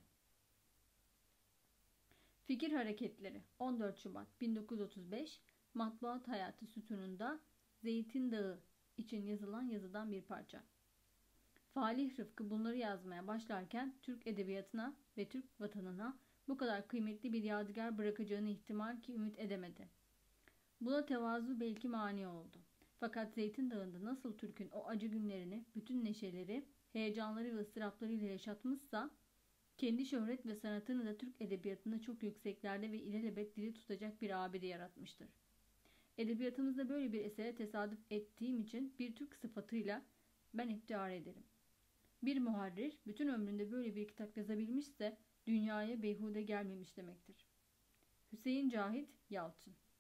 Fikir Hareketleri on dört Şubat bin dokuz yüz otuz beş Matbuat Hayatı sütununda Zeytin Dağı için yazılan yazıdan bir parça. Falih Rıfkı bunları yazmaya başlarken Türk edebiyatına ve Türk vatanına bu kadar kıymetli bir yadigar bırakacağını ihtimal ki ümit edemedi. Buna tevazu belki mani oldu. Fakat Zeytin Dağı'nda nasıl Türk'ün o acı günlerini, bütün neşeleri, heyecanları ve ıstıraplarıyla yaşatmışsa, kendi şöhret ve sanatını da Türk edebiyatında çok yükseklerde ve ilelebet diri tutacak bir abide yaratmıştır. Edebiyatımızda böyle bir esere tesadüf ettiğim için bir Türk sıfatıyla ben iftihar ederim. Bir muharrir bütün ömründe böyle bir kitap yazabilmişse dünyaya beyhude gelmemiş demektir. Hüseyin Cahit Yalçın.